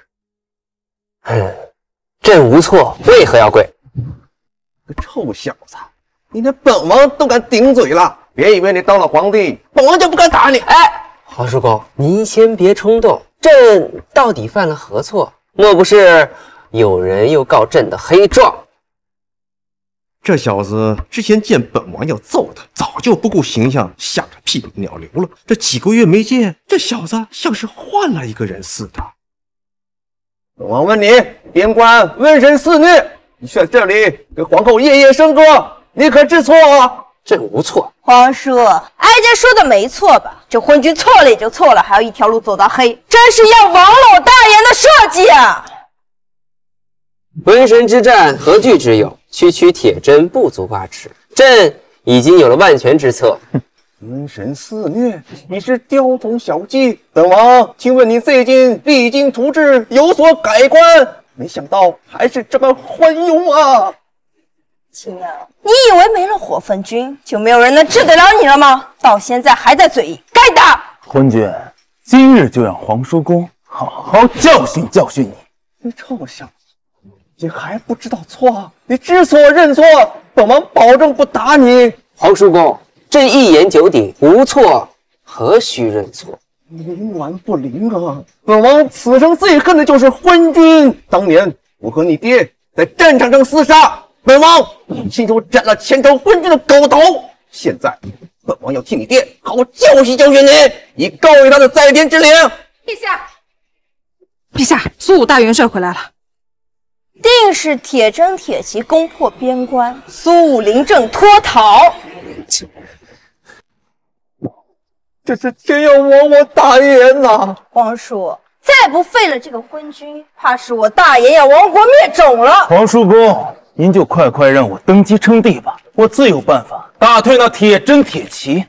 朕无错，为何要跪？ 个臭小子，你连本王都敢顶嘴了！别以为你当了皇帝，本王就不敢打你！ 哎，皇叔公，您先别冲动，朕到底犯了何错？莫不是有人又告朕的黑状？ 这小子之前见本王要揍他，早就不顾形象，吓得屁滚尿流了。这几个月没见，这小子像是换了一个人似的。 本王问你，边关瘟神肆虐，你却在这里给皇后夜夜笙歌，你可知错？ 朕无错。 皇叔，哀家说的没错吧？这昏君错了也就错了，还要一条路走到黑，真是要亡了我大言的设计啊！ 瘟神之战何惧之有？区区铁针不足挂齿，朕已经有了万全之策。 瘟神肆虐，你是雕虫小技。本王请问你最近励精图治，有所改观，没想到还是这么昏庸啊！ 秦阳，你以为没了火焚君就没有人能治得了你了吗？到现在还在嘴硬，该打！ 昏君，今日就让皇叔公好好教训教训你！你臭小子，你还不知道错？你知错认错，本王保证不打你。 皇叔公，朕一言九鼎，无错何须认错？ 冥顽不灵啊！本王此生最恨的就是昏君。当年我和你爹在战场上厮杀，本王亲手斩了前朝昏君的狗头。现在本王要替你爹好好教训教训你，以告于他的在天之灵。 陛下，陛下，苏武大元帅回来了。 定是铁针铁骑攻破边关，苏武临阵脱逃。 这是天要亡我大言呐！ 皇叔，再不废了这个昏君，怕是我大言要亡国灭种了。 皇叔公，您就快快让我登基称帝吧，我自有办法打退那铁真铁骑。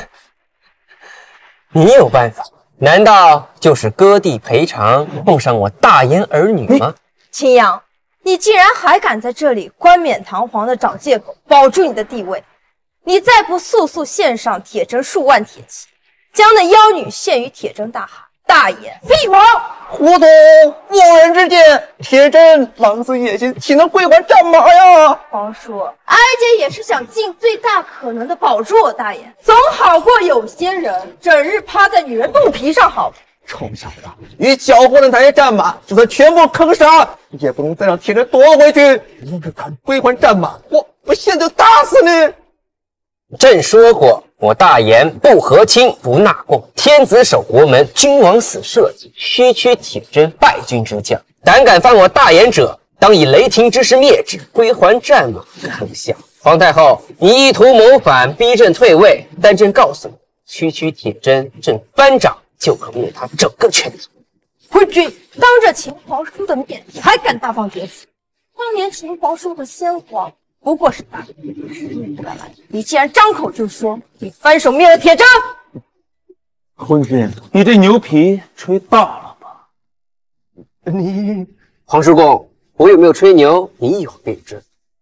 你有办法？难道就是割地赔偿，奉上我大言儿女吗？ 秦阳，你竟然还敢在这里冠冕堂皇的找借口保住你的地位！你再不速速献上铁针数万铁骑，将那妖女献于铁针大汗，大言废王！ 糊涂！误人之见，铁真狼子野心，岂能归还战马呀？ 皇叔，哀姐也是想尽最大可能的保住我大言，总好过有些人整日趴在女人肚皮上好。 臭小子，你缴获了那些战马，就算全部坑杀，也不能再让铁真夺回去。你只敢归还战马，我现在就打死你！ 朕说过，我大言不和亲，不纳贡，天子守国门，君王死社稷，区区铁真败军之将，胆敢犯我大言者，当以雷霆之势灭之，归还战马。可笑！皇太后，你意图谋反，逼朕退位，但朕告诉你，区区铁真，朕翻掌就可灭他整个圈子。 昏君，当着秦皇叔的面，你还敢大放厥词？当年秦皇叔和先皇不过是大言，你不敢来，你既然张口就说你翻手灭了铁真， 昏君，你这牛皮吹大了吧？ 你黄叔公，我有没有吹牛？你一会儿便知。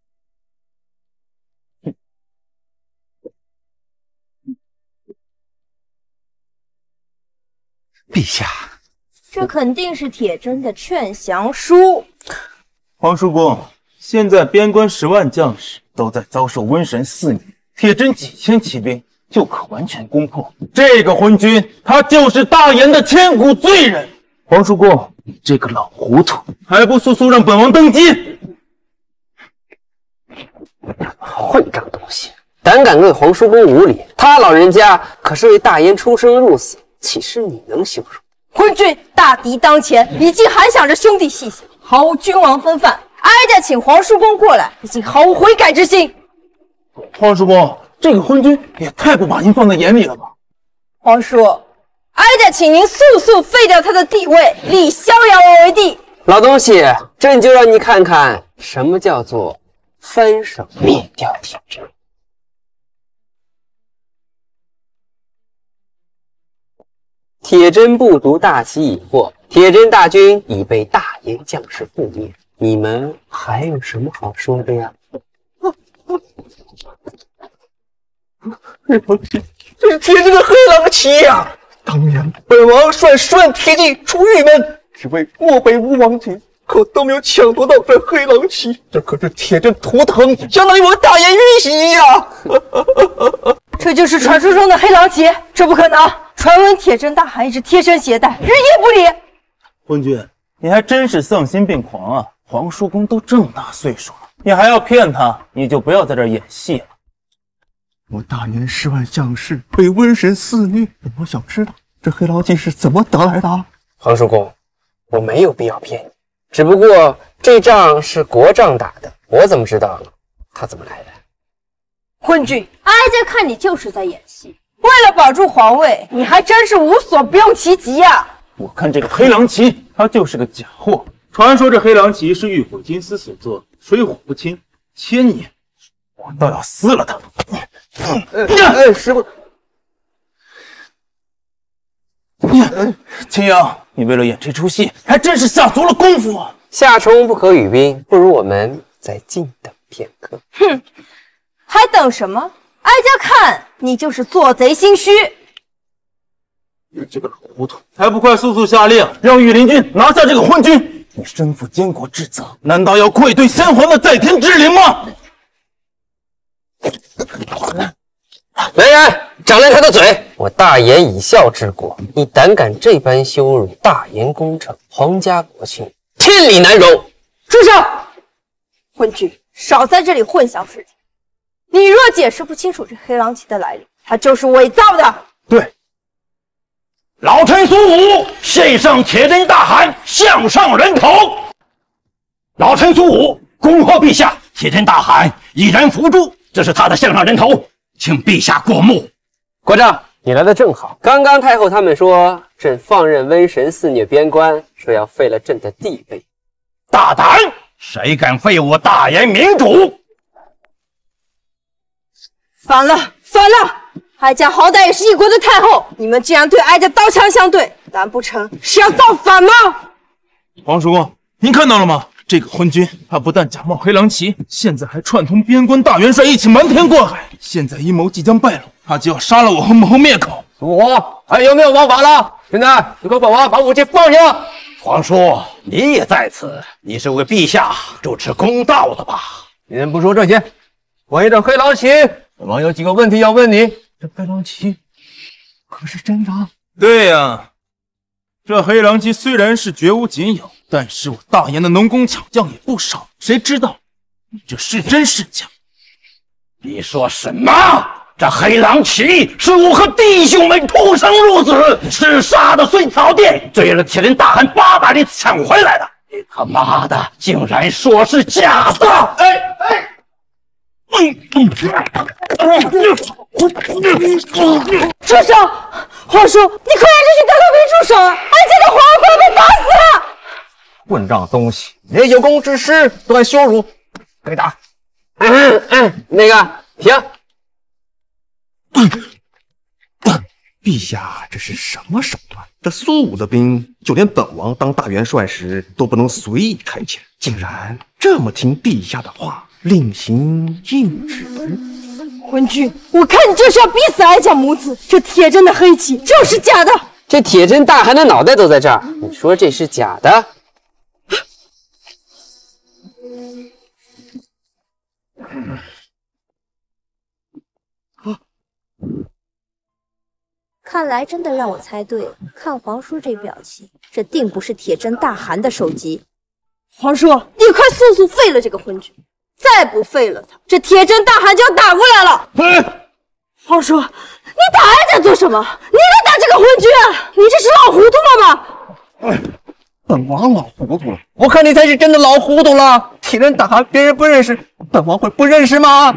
陛下， 这肯定是铁真的劝降书。 黄叔公，现在边关10万将士都在遭受瘟神肆虐，铁真几千骑兵就可完全攻破。这个昏君，他就是大言的千古罪人。黄叔公，你这个老糊涂，还不速速让本王登基！ 混账东西，胆敢对黄叔公无礼，他老人家可是为大言出生入死，岂是你能羞辱？ 昏君，大敌当前，你竟还想着兄弟细小，毫无君王风范。哀家请黄叔公过来，已经毫无悔改之心。 黄叔公，这个昏君也太不把您放在眼里了吧？ 皇叔，哀家请您速速废掉他的地位，立萧阳王为帝。 老东西，朕就让你看看什么叫做翻手灭掉铁真。铁真部族大旗已获，铁真大军已被大言将士覆灭，你们还有什么好说的呀？ 黑狼旗，这铁真的黑狼旗呀！当年本王率10万铁骑出玉门，只为漠北吴王军，可都没有抢夺到这黑狼旗，这可是铁真图腾，相当于我大言玉玺呀！ 这就是传说中的黑狼旗？这不可能！传闻铁真大汗一直贴身携带，日夜不离。 昏君，你还真是丧心病狂啊！黄叔公都这么大岁数了，你还要骗他，你就不要在这儿演戏了。 我大言10万将士被瘟神肆虐，我想知道这黑狼旗是怎么得来的？ 黄叔公，我没有必要骗你，只不过这仗是国丈打的，我怎么知道他怎么来的？ 昏君，哀家看你就是在演戏。为了保住皇位，你还真是无所不用其极呀！ 我看这个黑狼旗，它就是个假货。传说这黑狼旗是浴火金丝所做，水火不侵，1000年我倒要撕了它！ 师傅， 秦阳，你为了演这出戏，还真是下足了功夫啊！ 夏虫不可语冰，不如我们再静等片刻。 哼，还等什么？哀家看你就是做贼心虚。 你这个老糊涂，还不快速速下令，让御林军拿下这个昏君！你身负监国之责，难道要愧对先皇的在天之灵吗？ 来人，掌来他的嘴！我大言以孝治国，你胆敢这般羞辱大言功臣、皇家国庆，天理难容！ 住手！昏君，少在这里混淆视听。你若解释不清楚这黑狼旗的来历，它就是伪造的。 对， 老臣苏武献上铁真大汗，项上人头。老臣苏武恭贺陛下，铁真大汗已然伏诛，这是他的项上人头，请陛下过目。 国丈，你来的正好。刚刚太后他们说朕放任瘟神肆虐边关，说要废了朕的地位。 大胆！谁敢废我大言明主？ 反了！哀家好歹也是一国的太后，你们竟然对哀家刀枪相对，难不成是要造反吗？ 皇叔，您看到了吗？这个昏君，他不但假冒黑狼旗，现在还串通边关大元帅一起瞒天过海。现在阴谋即将败露，他就要杀了我和母后灭口。 我还有没有王法了？现在就给本王把武器放下！皇叔，你也在此，你是为陛下主持公道的吧？ 先不说这些，关于这黑狼旗，本王有几个问题要问你。这黑狼旗可是真的？ 对呀，这黑狼旗虽然是绝无仅有，但是我大燕的农工巧匠也不少，谁知道你这是真是假？ 你说什么？这黑狼旗是我和弟兄们出生入死，是杀的碎草甸，追了铁人大汉800里抢回来的。你他妈的竟然说是假的！ 住手！皇叔，你快让这群大头兵住手！哀家的皇后快被打死了！ 混账东西，连有功之师都敢羞辱，该打！那个停！ 陛下，这是什么手段？这苏武的兵，就连本王当大元帅时都不能随意开遣，竟然这么听陛下的话，令行禁止。 昏君，我看你就是要逼死哀家母子！这铁针的黑旗就是假的！ 这铁针大汗的脑袋都在这儿，你说这是假的？ 看来真的让我猜对了，看皇叔这表情，这定不是铁针大汗的首级。皇叔，你快速速废了这个昏君，再不废了他，这铁针大汗就要打过来了。皇叔，你打哀家做什么？你能打这个昏君？你这是老糊涂了吗？ 本王老糊涂了，我看你才是真的老糊涂了。铁人大汗别人不认识，本王会不认识吗？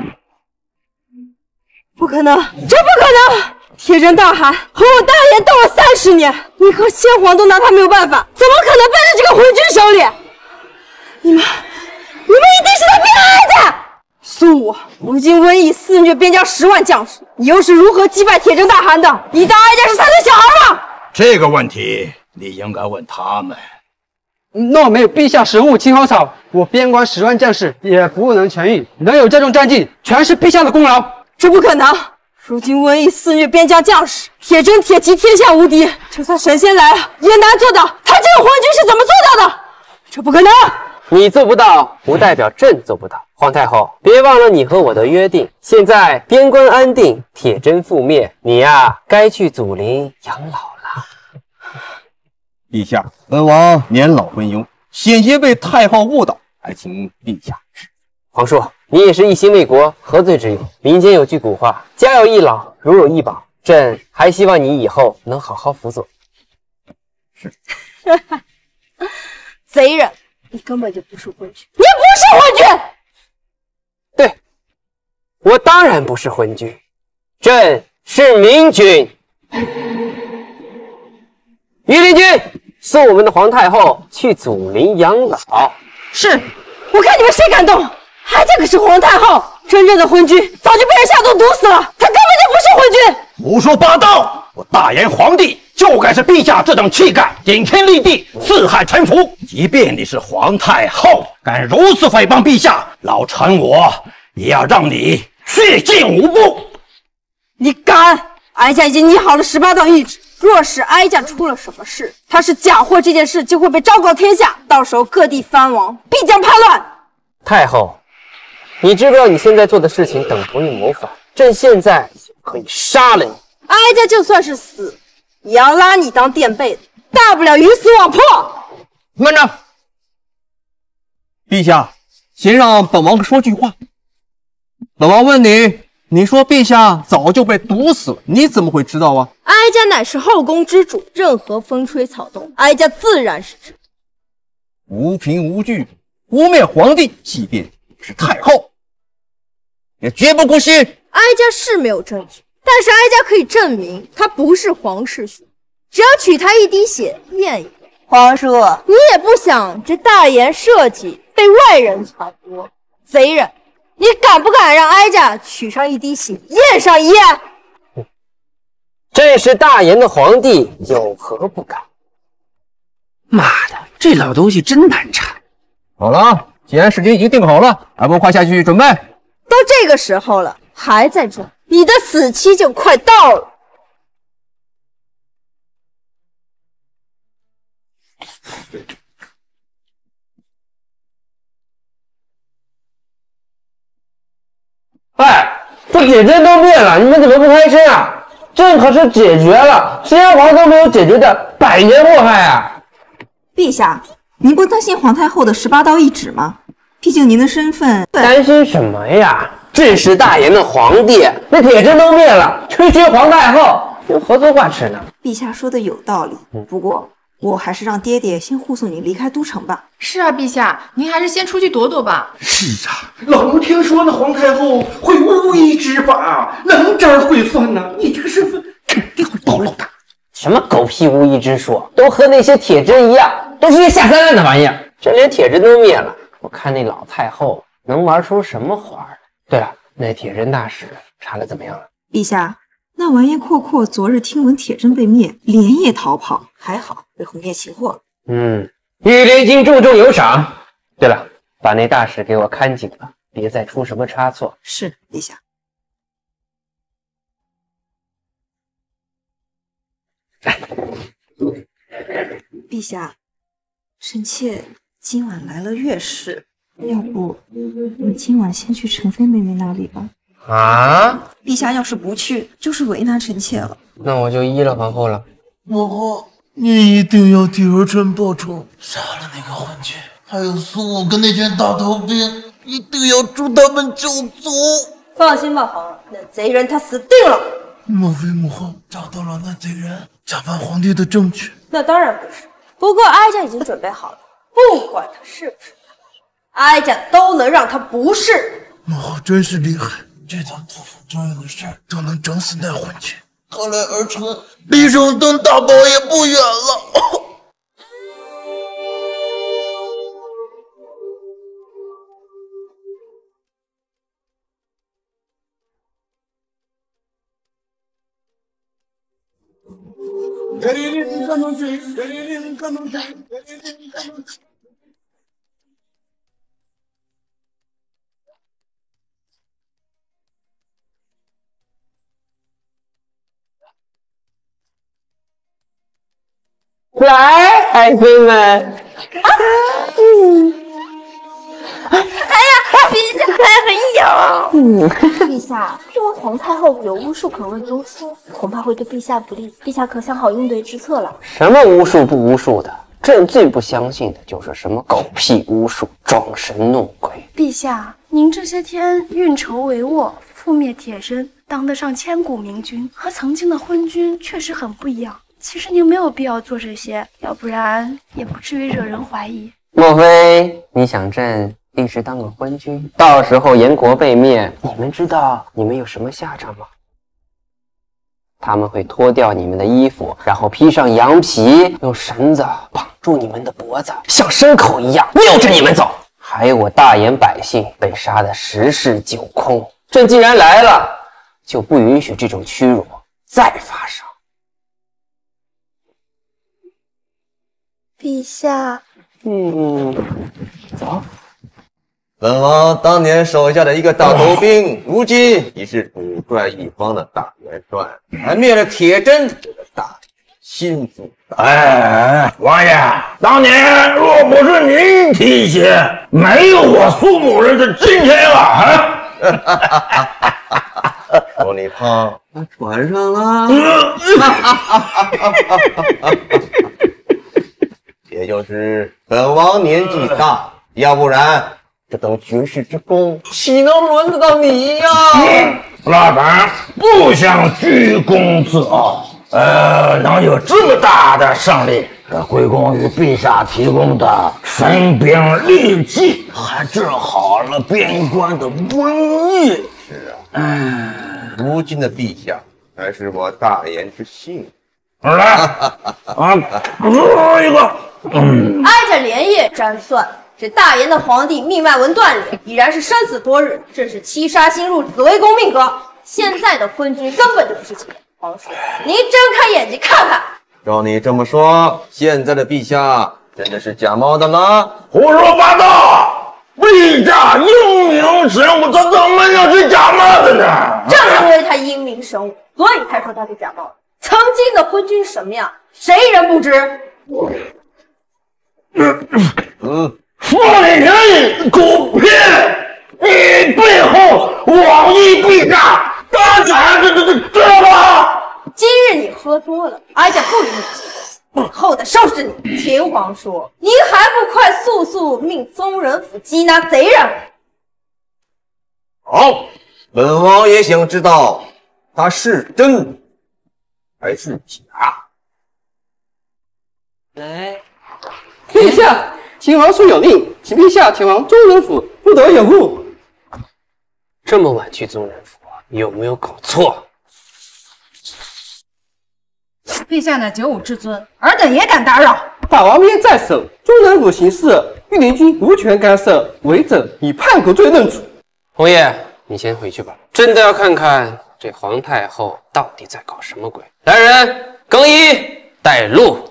不可能，这不可能！铁针大汗和我大燕斗了30年，你和先皇都拿他没有办法，怎么可能败在这个昏君手里？你们一定是在骗哀家！苏武，如今瘟疫肆虐边疆10万将士，你又是如何击败铁针大汗的？你当哀家是3岁小孩吗？ 这个问题你应该问他们。 若没有陛下神物青蒿草，我边关10万将士也不能痊愈。能有这种战绩，全是陛下的功劳。 这不可能！如今瘟疫肆虐边疆将士，铁针铁骑天下无敌，就算神仙来了也难做到。他这个昏君是怎么做到的？这不可能！ 你做不到，不代表朕做不到。皇太后，别忘了你和我的约定。现在边关安定，铁针覆灭，你呀，该去祖陵养老了。 陛下，本王年老昏庸，险些被太后误导，还请陛下指正。 皇叔，你也是一心为国，何罪之有？民间有句古话，家有一老，如有一宝。朕还希望你以后能好好辅佐。 是。 贼人，你根本就不是昏君，你不是昏君！ 对，我当然不是昏君，朕是明君。御林军送我们的皇太后去祖陵养老。 是，我看你们谁敢动！哀家可是皇太后，真正的昏君早就被人下毒毒死了，他根本就不是昏君。 胡说八道！我大燕皇帝就该是陛下这等气概，顶天立地，四海臣服。即便你是皇太后，敢如此诽谤陛下，老臣我也要让你血溅5步。 你敢！哀家已经拟好了18道谕旨，若是哀家出了什么事，他是假货这件事就会被昭告天下，到时候各地藩王必将叛乱。 太后，你知不知道你现在做的事情等同于谋反？朕现在可以杀了你。 哀家就算是死，也要拉你当垫背的，大不了鱼死网破。 慢着，陛下，先让本王说句话。本王问你，你说陛下早就被毒死了，你怎么会知道啊？ 哀家乃是后宫之主，任何风吹草动，哀家自然是知道。 无凭无据污蔑皇帝，即便是太后，也绝不姑息。 哀家是没有证据，但是哀家可以证明他不是皇室血，只要取他一滴血验一验。皇叔，你也不想这大言社稷被外人传播，贼人， 你敢不敢让哀家取上一滴血，验上一验？ 朕是大炎的皇帝，有何不敢？ 妈的，这老东西真难缠。 好了，既然时间已经定好了，还不快下去准备？ 都这个时候了，还在装，你的死期就快到了。 哎，这铁针都灭了，你们怎么不开声啊？朕可是解决了先皇都没有解决的百年祸害啊！ 陛下，您不担心皇太后的18刀一指吗？毕竟您的身份…… 担心什么呀？朕是大炎的皇帝，那铁针都灭了，区区皇太后有何足挂齿呢？ 陛下说的有道理，不过我还是让爹爹先护送你离开都城吧。 是啊，陛下，您还是先出去躲躲吧。 是啊，老奴听说那皇太后会巫医之法，能招会算呢。你这个身份肯定会暴露的。 什么狗屁巫医之术，都和那些铁针一样，都是些下三滥的玩意儿。这连铁针都灭了，我看那老太后能玩出什么花来？对了，那铁针大使查的怎么样了？ 陛下，那完颜阔阔昨日听闻铁针被灭，连夜逃跑，还好被红叶擒获。 御林军重重有赏。对了，把那大使给我看紧了，别再出什么差错。 是，陛下。陛下，臣妾今晚来了月事，要不你今晚先去陈妃妹妹那里吧。 啊！ 陛下要是不去，就是为难臣妾了。 那我就依了皇后了。 母后，你一定要替儿臣报仇，杀了那个昏君，还有苏武跟那群大头兵，一定要助他们救族。 放心吧，皇上，那贼人他死定了。 莫非母后找到了那贼人假扮皇帝的证据？ 那当然不是，不过哀家已经准备好了，不管他是不是哀家都能让他不是。 母后真是厉害，这趟屠夫专用的事儿都能整死那昏君，看来儿臣离荣登大宝也不远了。 来，爱妃们！ 哎呀，陛下还很痒。 陛下，这位皇太后有巫术肯问中心，恐怕会对陛下不利。陛下可想好应对之策了？ 什么巫术不巫术的？朕最不相信的就是什么狗屁巫术，装神弄鬼。 陛下，您这些天运筹帷幄，覆灭铁针，当得上千古明君，和曾经的昏君确实很不一样。其实您没有必要做这些，要不然也不至于惹人怀疑。 莫非你想朕立志当个昏君，到时候燕国被灭，你们知道你们有什么下场吗？他们会脱掉你们的衣服，然后披上羊皮，用绳子绑住你们的脖子，像牲口一样拗着你们走。还有我大燕百姓被杀得十室九空。朕既然来了，就不允许这种屈辱再发生。 陛下， 走。 本王当年手下的一个大头兵，如今已是主帅一方的大元帅，还灭了铁针这个大心腹。 哎，王爷，当年若不是您提携，没有我苏某人的今天了。 说你胖，船上了。也就是本王年纪大，要不然这等绝世之功，岂能轮得到你呀？ 老板不想居功自傲，能有这么大的胜利，这归功于陛下提供的神兵利器，还治好了边关的瘟疫。 是啊，如今的陛下才是我大言之幸。 来，一个。 哀家连夜占算， 这大炎的皇帝命脉文断裂，已然是生死多日，正是七杀星入紫微宫命格。现在的昏君根本就不是秦皇叔，您睁开眼睛看看。 照你这么说，现在的陛下真的是假冒的吗？ 胡说八道！陛下英明神武，他怎么能是假冒的呢？ 正因为他英明神武，所以才说他是假冒的。曾经的昏君什么样，谁人不知？ 傅里人狗屁！你背后妄议陛下，大家知道吗？ 今日你喝多了，哀家不允你以后的收拾你。秦皇叔，您还不快速速命宗人府缉拿贼人？ 好，本王也想知道他是真还是假。 来，陛下，秦皇叔有令，请陛下前往宗人府，不得有误。这么晚去宗人府，有没有搞错？ 陛下乃九五至尊，尔等也敢打扰？ 大王命在手，宗人府行事，御林军无权干涉，违者以叛国罪论处。红叶，你先回去吧，真的要看看这皇太后到底在搞什么鬼。来人，更衣带路。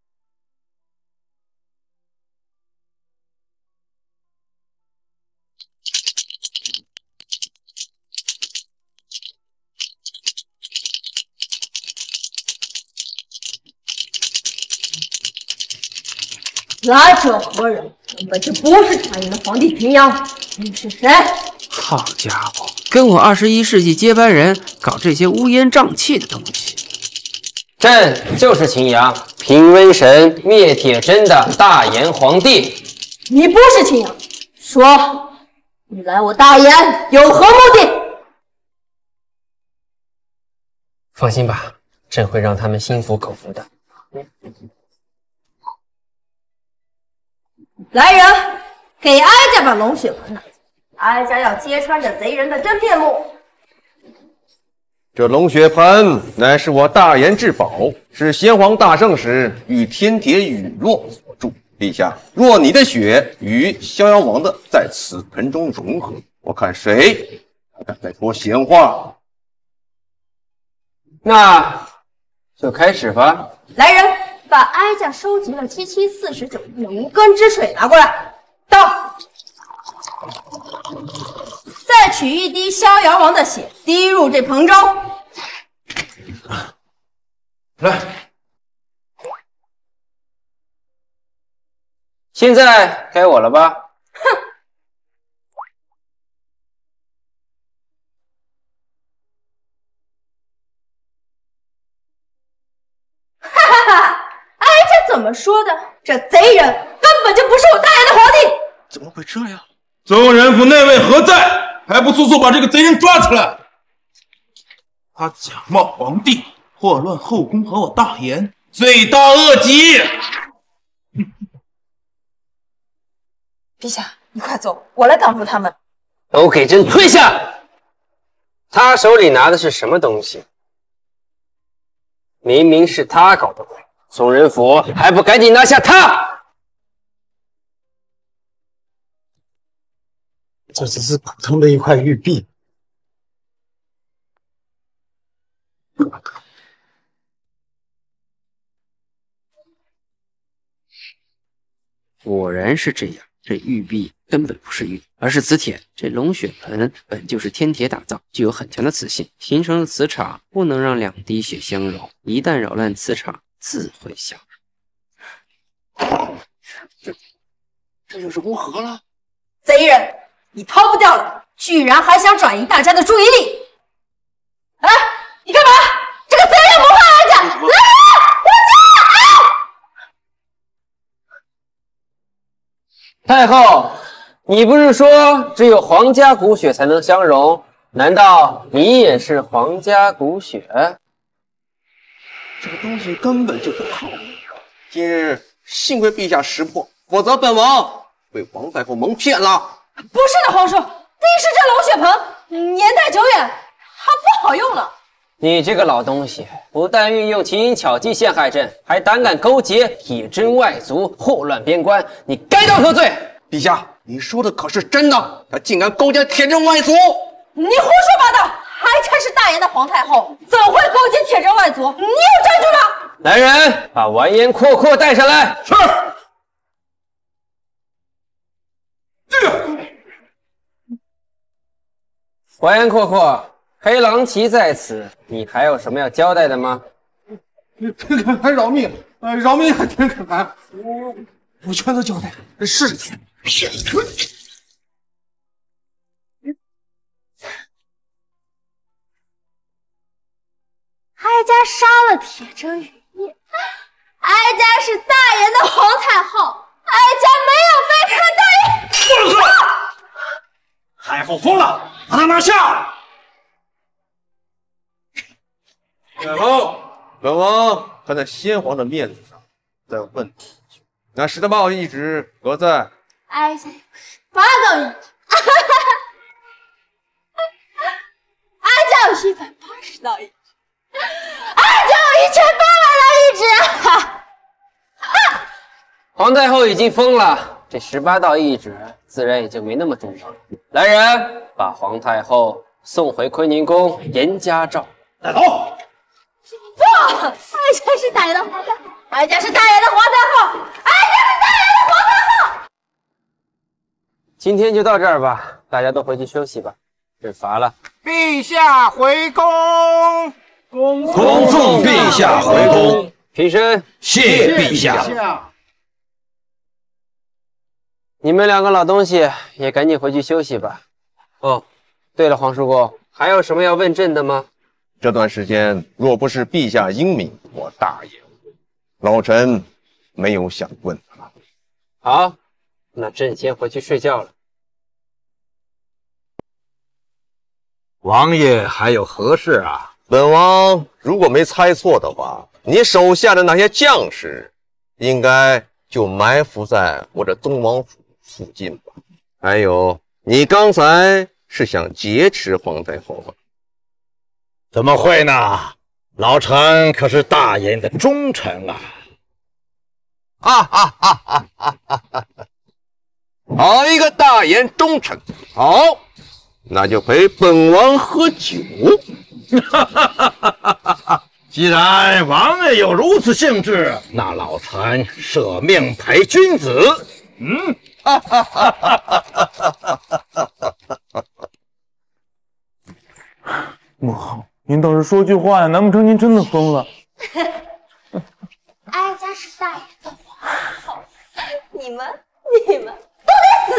来者何人？根本就不是大炎的皇帝平阳，你是谁？ 好家伙，跟我21世纪接班人搞这些乌烟瘴气的东西。朕就是秦阳，平瘟神灭铁真的大炎皇帝。 你不是秦阳，说你来我大炎有何目的？ 放心吧，朕会让他们心服口服的。 来人，给哀家把龙血盆拿走，哀家要揭穿这贼人的真面目。 这龙血盆乃是我大炎至宝，是先皇大圣时与天铁陨落所铸。陛下，若你的血与逍遥王的在此盆中融合，我看谁还敢再说闲话？ 那就开始吧。 来人，把哀家收集了7749亿的无根之水拿过来。到，再取一滴逍遥王的血，滴入这盆中。 来，现在该我了吧？ 哀家怎么说的？这贼人根本就不是我大炎的皇帝！ 怎么会这样？ 宗人府内卫何在？还不速速把这个贼人抓起来！他假冒皇帝，祸乱后宫和我大炎，罪大恶极！ 陛下，你快走，我来挡住他们。 都给朕退下！他手里拿的是什么东西？明明是他搞的鬼，宗人府还不赶紧拿下他！ 这只是普通的一块玉璧。 果然是这样，这玉璧根本不是玉，而是紫铁。这龙血盆本就是天铁打造，具有很强的磁性，形成的磁场不能让2滴血相融，一旦扰乱磁场，自会相融。 这就是攻合了。 贼人，你逃不掉了，居然还想转移大家的注意力！哎，你干嘛？这个贼人不怕哀家！来人，我太后，你不是说只有皇家骨血才能相融？难道你也是皇家骨血？ 这个东西根本就不靠谱。今日幸亏陛下识破，否则本王被皇太后蒙骗了。 不是的，皇叔，第一是这龙血盆年代久远，还不好用了。 你这个老东西，不但运用奇淫巧计陷害朕，还胆敢勾结铁真外族，祸乱边关，你该当何罪？ 陛下，你说的可是真的？他竟敢勾结铁镇外族！ 你胡说八道！哀家是大言的皇太后，怎会勾结铁镇外族？你有证据吗？ 来人，把完颜阔阔带上来。 是。 完颜阔阔，黑狼旗在此，你还有什么要交代的吗？ 天可汗饶命！饶命啊！天可汗，我全都交代。是。 哀家杀了铁真羽翼，哀家是大言的皇太后，哀家没有背叛大言。 不是，太后疯了，把他拿下！ 太后，本王看在先皇的面子上，再问你一句，那18道懿旨何在？ 哀家有18道懿旨，哀家有180道懿旨。哀家有1800道懿旨。 皇太后已经疯了，这18道懿旨自然也就没那么重要了。来人，把皇太后送回坤宁宫严加诏。 带走。 不，哀家是大言的皇太后，哀家是大言的皇太后，哀家是大言的皇太后。 今天就到这儿吧，大家都回去休息吧，这罚了。 陛下回宫。 恭送陛下回宫， 平身， 谢陛下。 你们两个老东西也赶紧回去休息吧。哦，对了，皇叔公，还有什么要问朕的吗？ 这段时间若不是陛下英明，我大言无畏，老臣没有想问的了。 好，那朕先回去睡觉了。 王爷还有何事啊？本王如果没猜错的话，你手下的那些将士，应该就埋伏在我这东王府附近吧？还有，你刚才是想劫持皇太后吧？ 怎么会呢？老臣可是大言的忠臣啊！ 哈哈哈哈哈哈！好一个大言忠臣！好，那就陪本王喝酒。 既然王爷有如此兴致，那老臣舍命陪君子。 母后，您倒是说句话呀！难不成您真的疯了？ 哀家是大言的皇太后，你们都得死！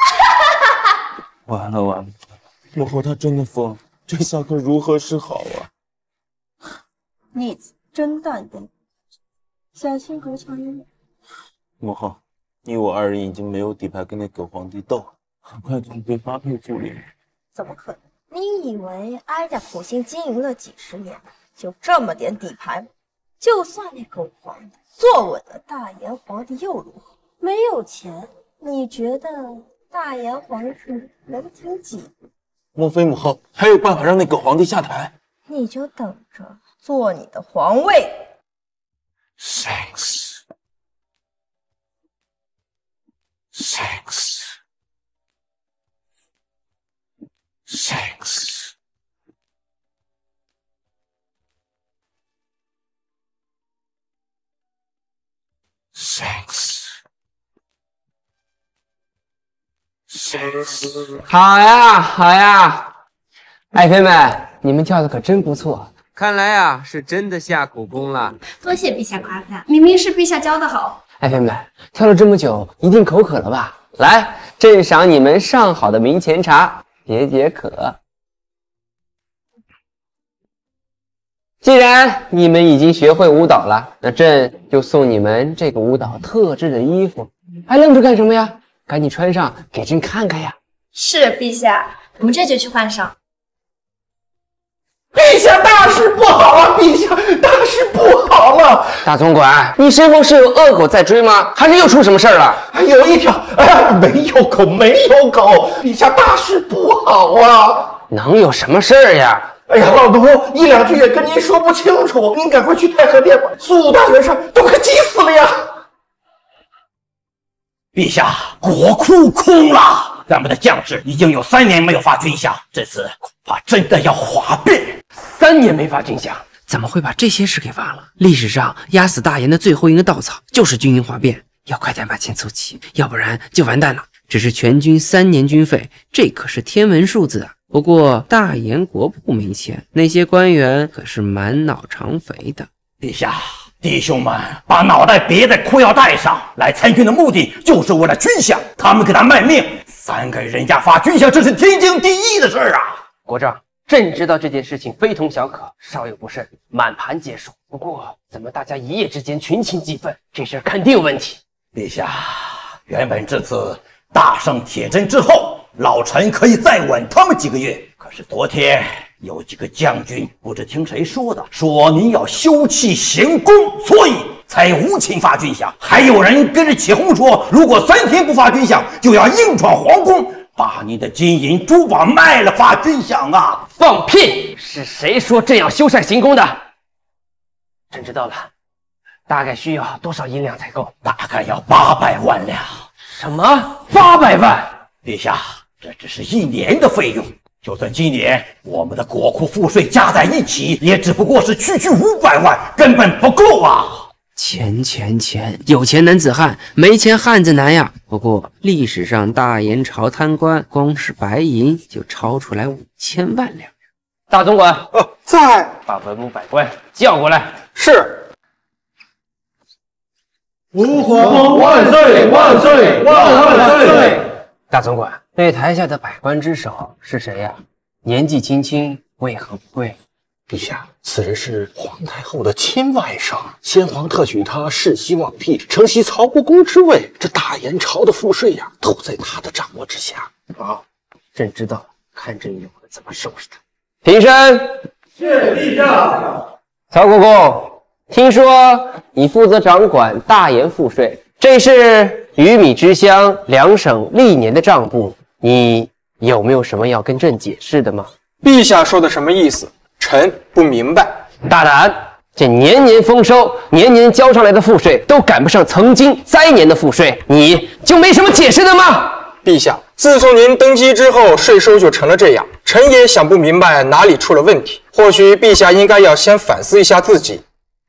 完了完了，母后她真的疯了，这下可如何是好啊？ 逆子真淡定，小心隔墙有耳。 母后，你我二人已经没有底牌跟那狗皇帝斗了，很快就会被发配驻林。 怎么可能？你以为哀家苦心经营了几十年，就这么点底牌吗？就算那狗皇帝坐稳了大炎皇帝又如何？没有钱，你觉得大炎皇帝能挺几？ 莫非母后还有办法让那狗皇帝下台？ 你就等着做你的皇位。 Sex。 好呀，好呀，爱妃们，你们跳的可真不错，看来啊是真的下苦功了。 多谢陛下夸赞，明明是陛下教的好。 爱妃们，跳了这么久，一定口渴了吧？来，朕赏你们上好的明前茶，解解渴。既然你们已经学会舞蹈了，那朕就送你们这个舞蹈特制的衣服，还愣着干什么呀？赶紧穿上给朕看看呀！ 是陛下，我们这就去换上。 陛下大事不好啊！陛下大事不好了！ 大总管，你身后是有恶狗在追吗？还是又出什么事儿了？ 有一条，没有狗，没有狗！陛下大事不好啊！ 能有什么事儿呀？ 哎呀，老奴一两句也跟您说不清楚，您赶快去太和殿吧，苏武大元帅都快急死了呀！ 陛下，国库空了，咱们的将士已经有3年没有发军饷，这次恐怕真的要哗变。 3年没发军饷， 怎么会把这些事给忘了？历史上压死大炎的最后一根稻草就是军营哗变，要快点把钱凑齐，要不然就完蛋了。只是全军3年军费，这可是天文数字啊！不过大炎国库没钱，那些官员可是满脑肠肥的。 陛下，弟兄们把脑袋别在裤腰带上，来参军的目的就是为了军饷，他们给他卖命，3给人家发军饷，这是天经地义的事啊！ 国丈，朕知道这件事情非同小可，稍有不慎，满盘皆输。不过，怎么大家一夜之间群情激愤，这事肯定有问题。 陛下，原本这次大胜铁针之后，老臣可以再稳他们几个月。可是昨天有几个将军不知听谁说的，说您要休戚行宫，所以才无情发军饷。还有人跟着起哄说，如果3天不发军饷，就要硬闯皇宫，把您的金银珠宝卖了发军饷啊！ 放屁！是谁说朕要修缮行宫的？朕知道了，大概需要多少银两才够？ 大概要800万两。 什么？800万？ 陛下，这只是1年的费用。就算今年我们的国库赋税加在一起，也只不过是区500万，根本不够啊！ 钱，有钱男子汉，没钱汉子难呀。不过历史上大炎朝贪官，光是白银就超出来5000万两。 大总管， 在。 把文武百官叫过来。 是。 吾皇万岁万岁万岁！ 大总管，那台下的百官之首是谁呀？年纪轻轻，为何不跪？ 陛下，此人是皇太后的亲外甥，先皇特许他世袭罔替，承袭曹国公之位。这大炎朝的赋税呀，都在他的掌握之下。 啊，朕知道了，看朕以后怎么收拾他。平身。 谢陛下。 曹国公，听说你负责掌管大炎赋税，这是鱼米之乡2省历年的账簿，你有没有什么要跟朕解释的吗？ 陛下说的什么意思？臣不明白。 大胆！这年年丰收，年年交上来的赋税都赶不上曾经灾年的赋税，你就没什么解释的吗？ 陛下，自从您登基之后，税收就成了这样，臣也想不明白哪里出了问题。或许陛下应该要先反思一下自己。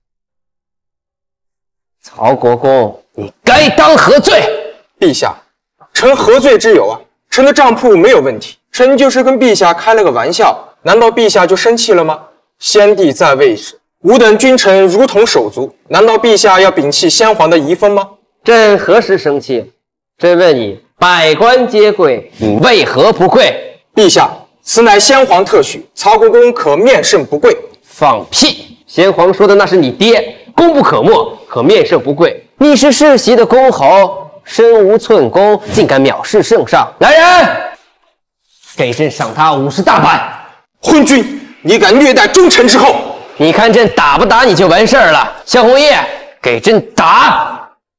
曹国公，你该当何罪？ 陛下，臣何罪之有啊？臣的账簿没有问题，臣就是跟陛下开了个玩笑，难道陛下就生气了吗？先帝在位时，吾等君臣如同手足，难道陛下要摒弃先皇的遗风吗？ 朕何时生气？朕问你，百官皆跪，你为何不跪？ 陛下，此乃先皇特许，曹国公可面圣不跪。 放屁！先皇说的那是你爹，功不可没，可面圣不跪。你是世袭的公侯，身无寸功，竟敢藐视圣上！来人，给朕赏他50大板！ 昏君，你敢虐待忠臣之后！ 你看朕打不打你就完事儿了。萧红叶，给朕打！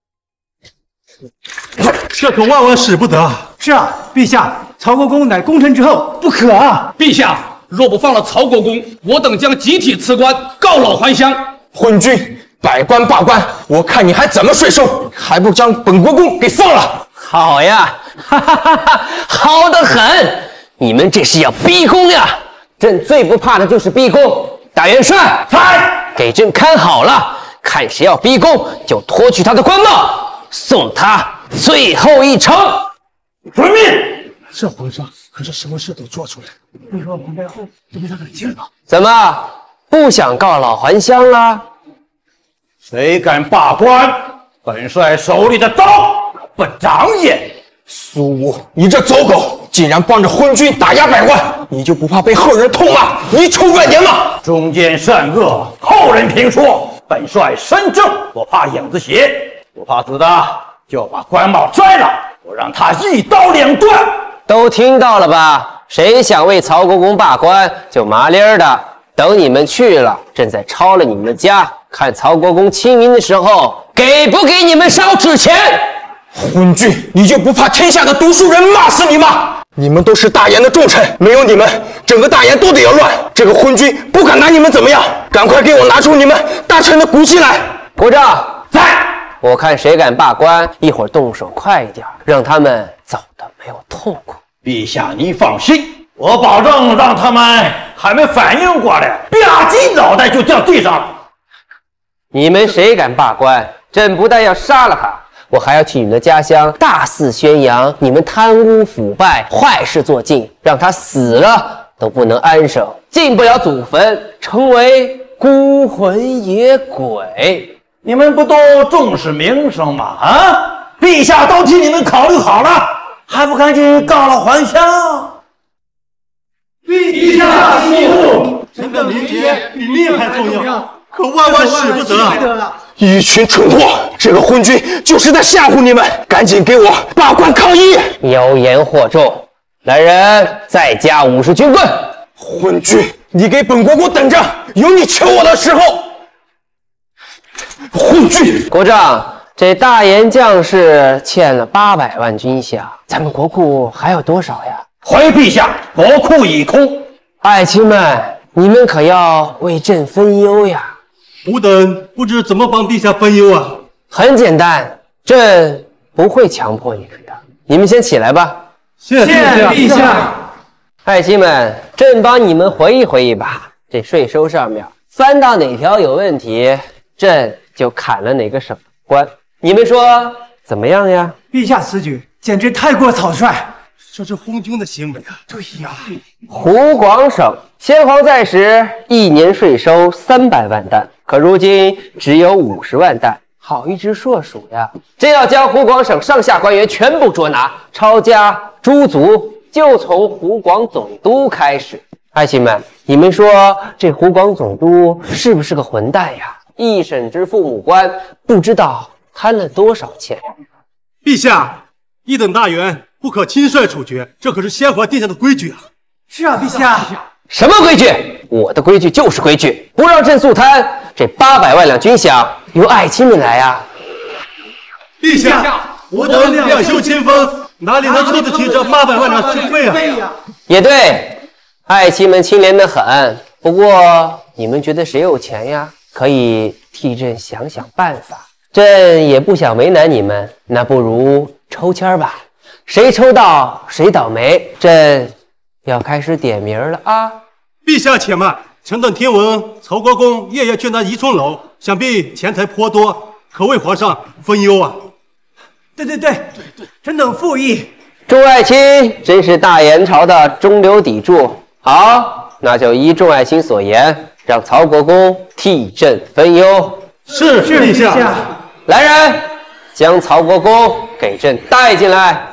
这可万万使不得！ 是啊，陛下，曹国公乃功臣之后，不可啊！ 陛下，若不放了曹国公，我等将集体辞官，告老还乡。 昏君，百官罢官，我看你还怎么税收？还不将本国公给放了！ 好呀，哈哈哈哈，好得很！你们这是要逼宫呀！朕最不怕的就是逼宫。大元帅， 在， 给朕看好了，看谁要逼宫，就脱去他的官帽，送他最后一程。 遵命。 这皇上可是什么事都做出来，为何皇太后都被他给见了？ 怎么不想告老还乡了？ 谁敢罢官，本帅手里的刀不长眼。 苏武，你这走狗，竟然帮着昏君打压百官，你就不怕被后人痛骂你丑外年吗？ 中间善恶，后人评说。本帅身正，不怕影子斜，不怕死的就把官帽摘了，我让他一刀2断。 都听到了吧？谁想为曹国公罢官，就麻利儿的等你们去了，朕再抄了你们的家，看曹国公亲民的时候给不给你们烧纸钱。 昏君，你就不怕天下的读书人骂死你吗？你们都是大炎的重臣，没有你们，整个大炎都得要乱。这个昏君不敢拿你们怎么样，赶快给我拿出你们大臣的骨气来！ 国丈， 在。 我看谁敢罢官，一会儿动手快一点，让他们走得没有痛苦。 陛下，你放心，我保证让他们还没反应过来，吧唧脑袋就掉地上了。 你们谁敢罢官，朕不但要杀了他，我还要去你们的家乡大肆宣扬你们贪污腐败、坏事做尽，让他死了都不能安生，进不了祖坟，成为孤魂野鬼。 你们不都重视名声吗？啊！陛下都替你们考虑好了，还不赶紧告老还乡？ 陛下息怒，臣的名节比命还重要，可万万使不得。 一群蠢货！这个昏君就是在吓唬你们，赶紧给我罢官抗议！ 妖言惑众，来人，再加50军棍！ 昏君，你给本国公等着，有你求我的时候！昏君！ 国丈，这大言将士欠了800万军饷，咱们国库还有多少呀？ 回陛下，国库已空。 爱卿们，你们可要为朕分忧呀！ 吾等不知怎么帮陛下分忧啊。 很简单，朕不会强迫你们的。你们先起来吧。 谢陛下。 爱卿们，朕帮你们回忆回忆吧。这税收上面翻到哪条有问题，朕就砍了哪个省官。你们说怎么样呀？ 陛下此举简直太过草率， 这是昏君的行为啊！ 对呀， 湖广省先皇在时1年税收300万担，可如今只有50万担，好一只硕鼠呀！真要将湖广省上下官员全部捉拿，抄家诛族，就从湖广总督开始。爱卿们，你们说这湖广总督是不是个混蛋呀？一审之父母官，不知道贪了多少钱。 陛下，一等大员不可轻率处决，这可是先皇定下的规矩啊！ 是啊，陛下。 什么规矩？我的规矩就是规矩，不让朕速贪。这800万两军饷由爱卿们来啊！ 陛下，我等两袖清风，哪里能凑得起这800万两经费啊？ 也对，爱卿们清廉得很。不过你们觉得谁有钱呀？可以替朕想想办法。朕也不想为难你们，那不如抽签吧，谁抽到谁倒霉。朕要开始点名了啊！ 陛下且慢，臣等听闻曹国公夜夜去拿宜春楼，想必钱财颇多，可为皇上分忧啊！ 对，臣等附议。 众爱卿真是大元朝的中流砥柱。好，那就依众爱卿所言，让曹国公替朕分忧。 是陛下。 来人，将曹国公给朕带进来。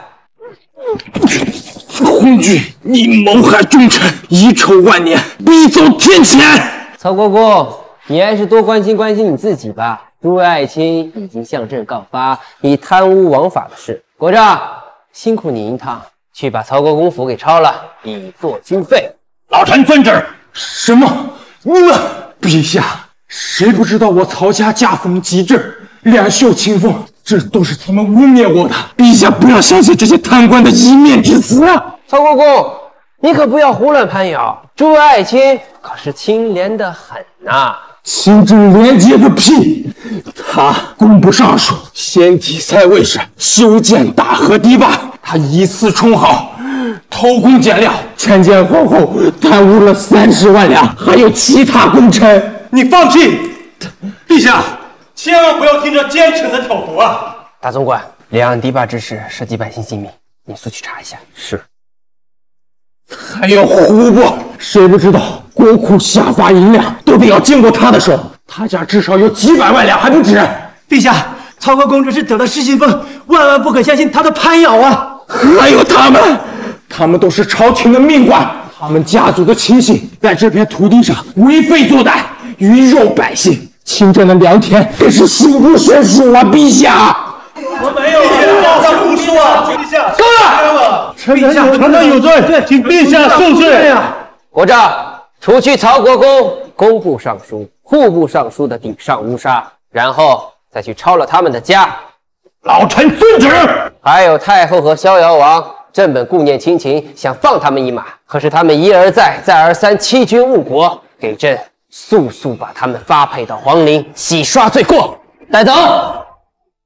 昏君，你谋害忠臣，遗臭万年，必走天谴！ 曹国公，你还是多关心关心你自己吧。诸位爱卿已经向朕告发你贪污枉法的事，国丈辛苦你一趟，去把曹国公府给抄了，以作军费。 老臣遵旨。 什么？你们？陛下，谁不知道我曹家家风极正，两袖清风？这都是他们污蔑我的。陛下不要相信这些贪官的一面之词啊！ 曹国公，你可不要胡乱攀咬，诸位爱卿可是清廉得很呐。 清正廉洁个屁！他工部尚书、先体蔡卫士修建大河堤坝，他以次充好，偷工减料，劝谏皇后贪污了30万两，还有其他功臣。 你放屁！陛下，千万不要听这奸臣的挑拨啊！ 大总管，两岸堤坝之事涉及百姓性命，你速去查一下。 是。还有胡部，谁不知道国库下发银两都得要经过他的手，他家至少有几百万两还不止。 陛下，曹国公这是得了失心疯，万万不可相信他的攀咬啊！ 还有他们都是朝廷的命官，他们家族的亲信在这片土地上为非作歹，鱼肉百姓，清正的良田更是数不胜数啊！陛下， 我没有啊，上胡说啊！陛下， 够了！ 臣等有罪，请陛下受罪。 国丈，除去曹国公、工部尚书、户部尚书的顶上乌纱，然后再去抄了他们的家。 老臣遵旨。 还有太后和逍遥王，朕本顾念亲情，想放他们一马，可是他们一而再、再而三欺君误国，给朕速把他们发配到皇陵，洗刷罪过，带走。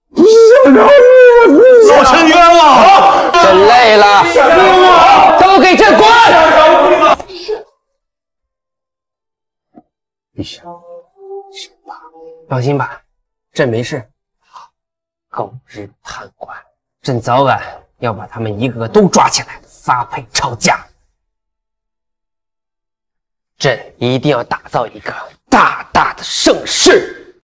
老臣冤枉！ 朕累了，都给朕滚！ 陛下， 放心吧，朕没事。狗日贪官，朕早晚要把他们一个个都抓起来，发配抄家。朕一定要打造一个大大的盛世。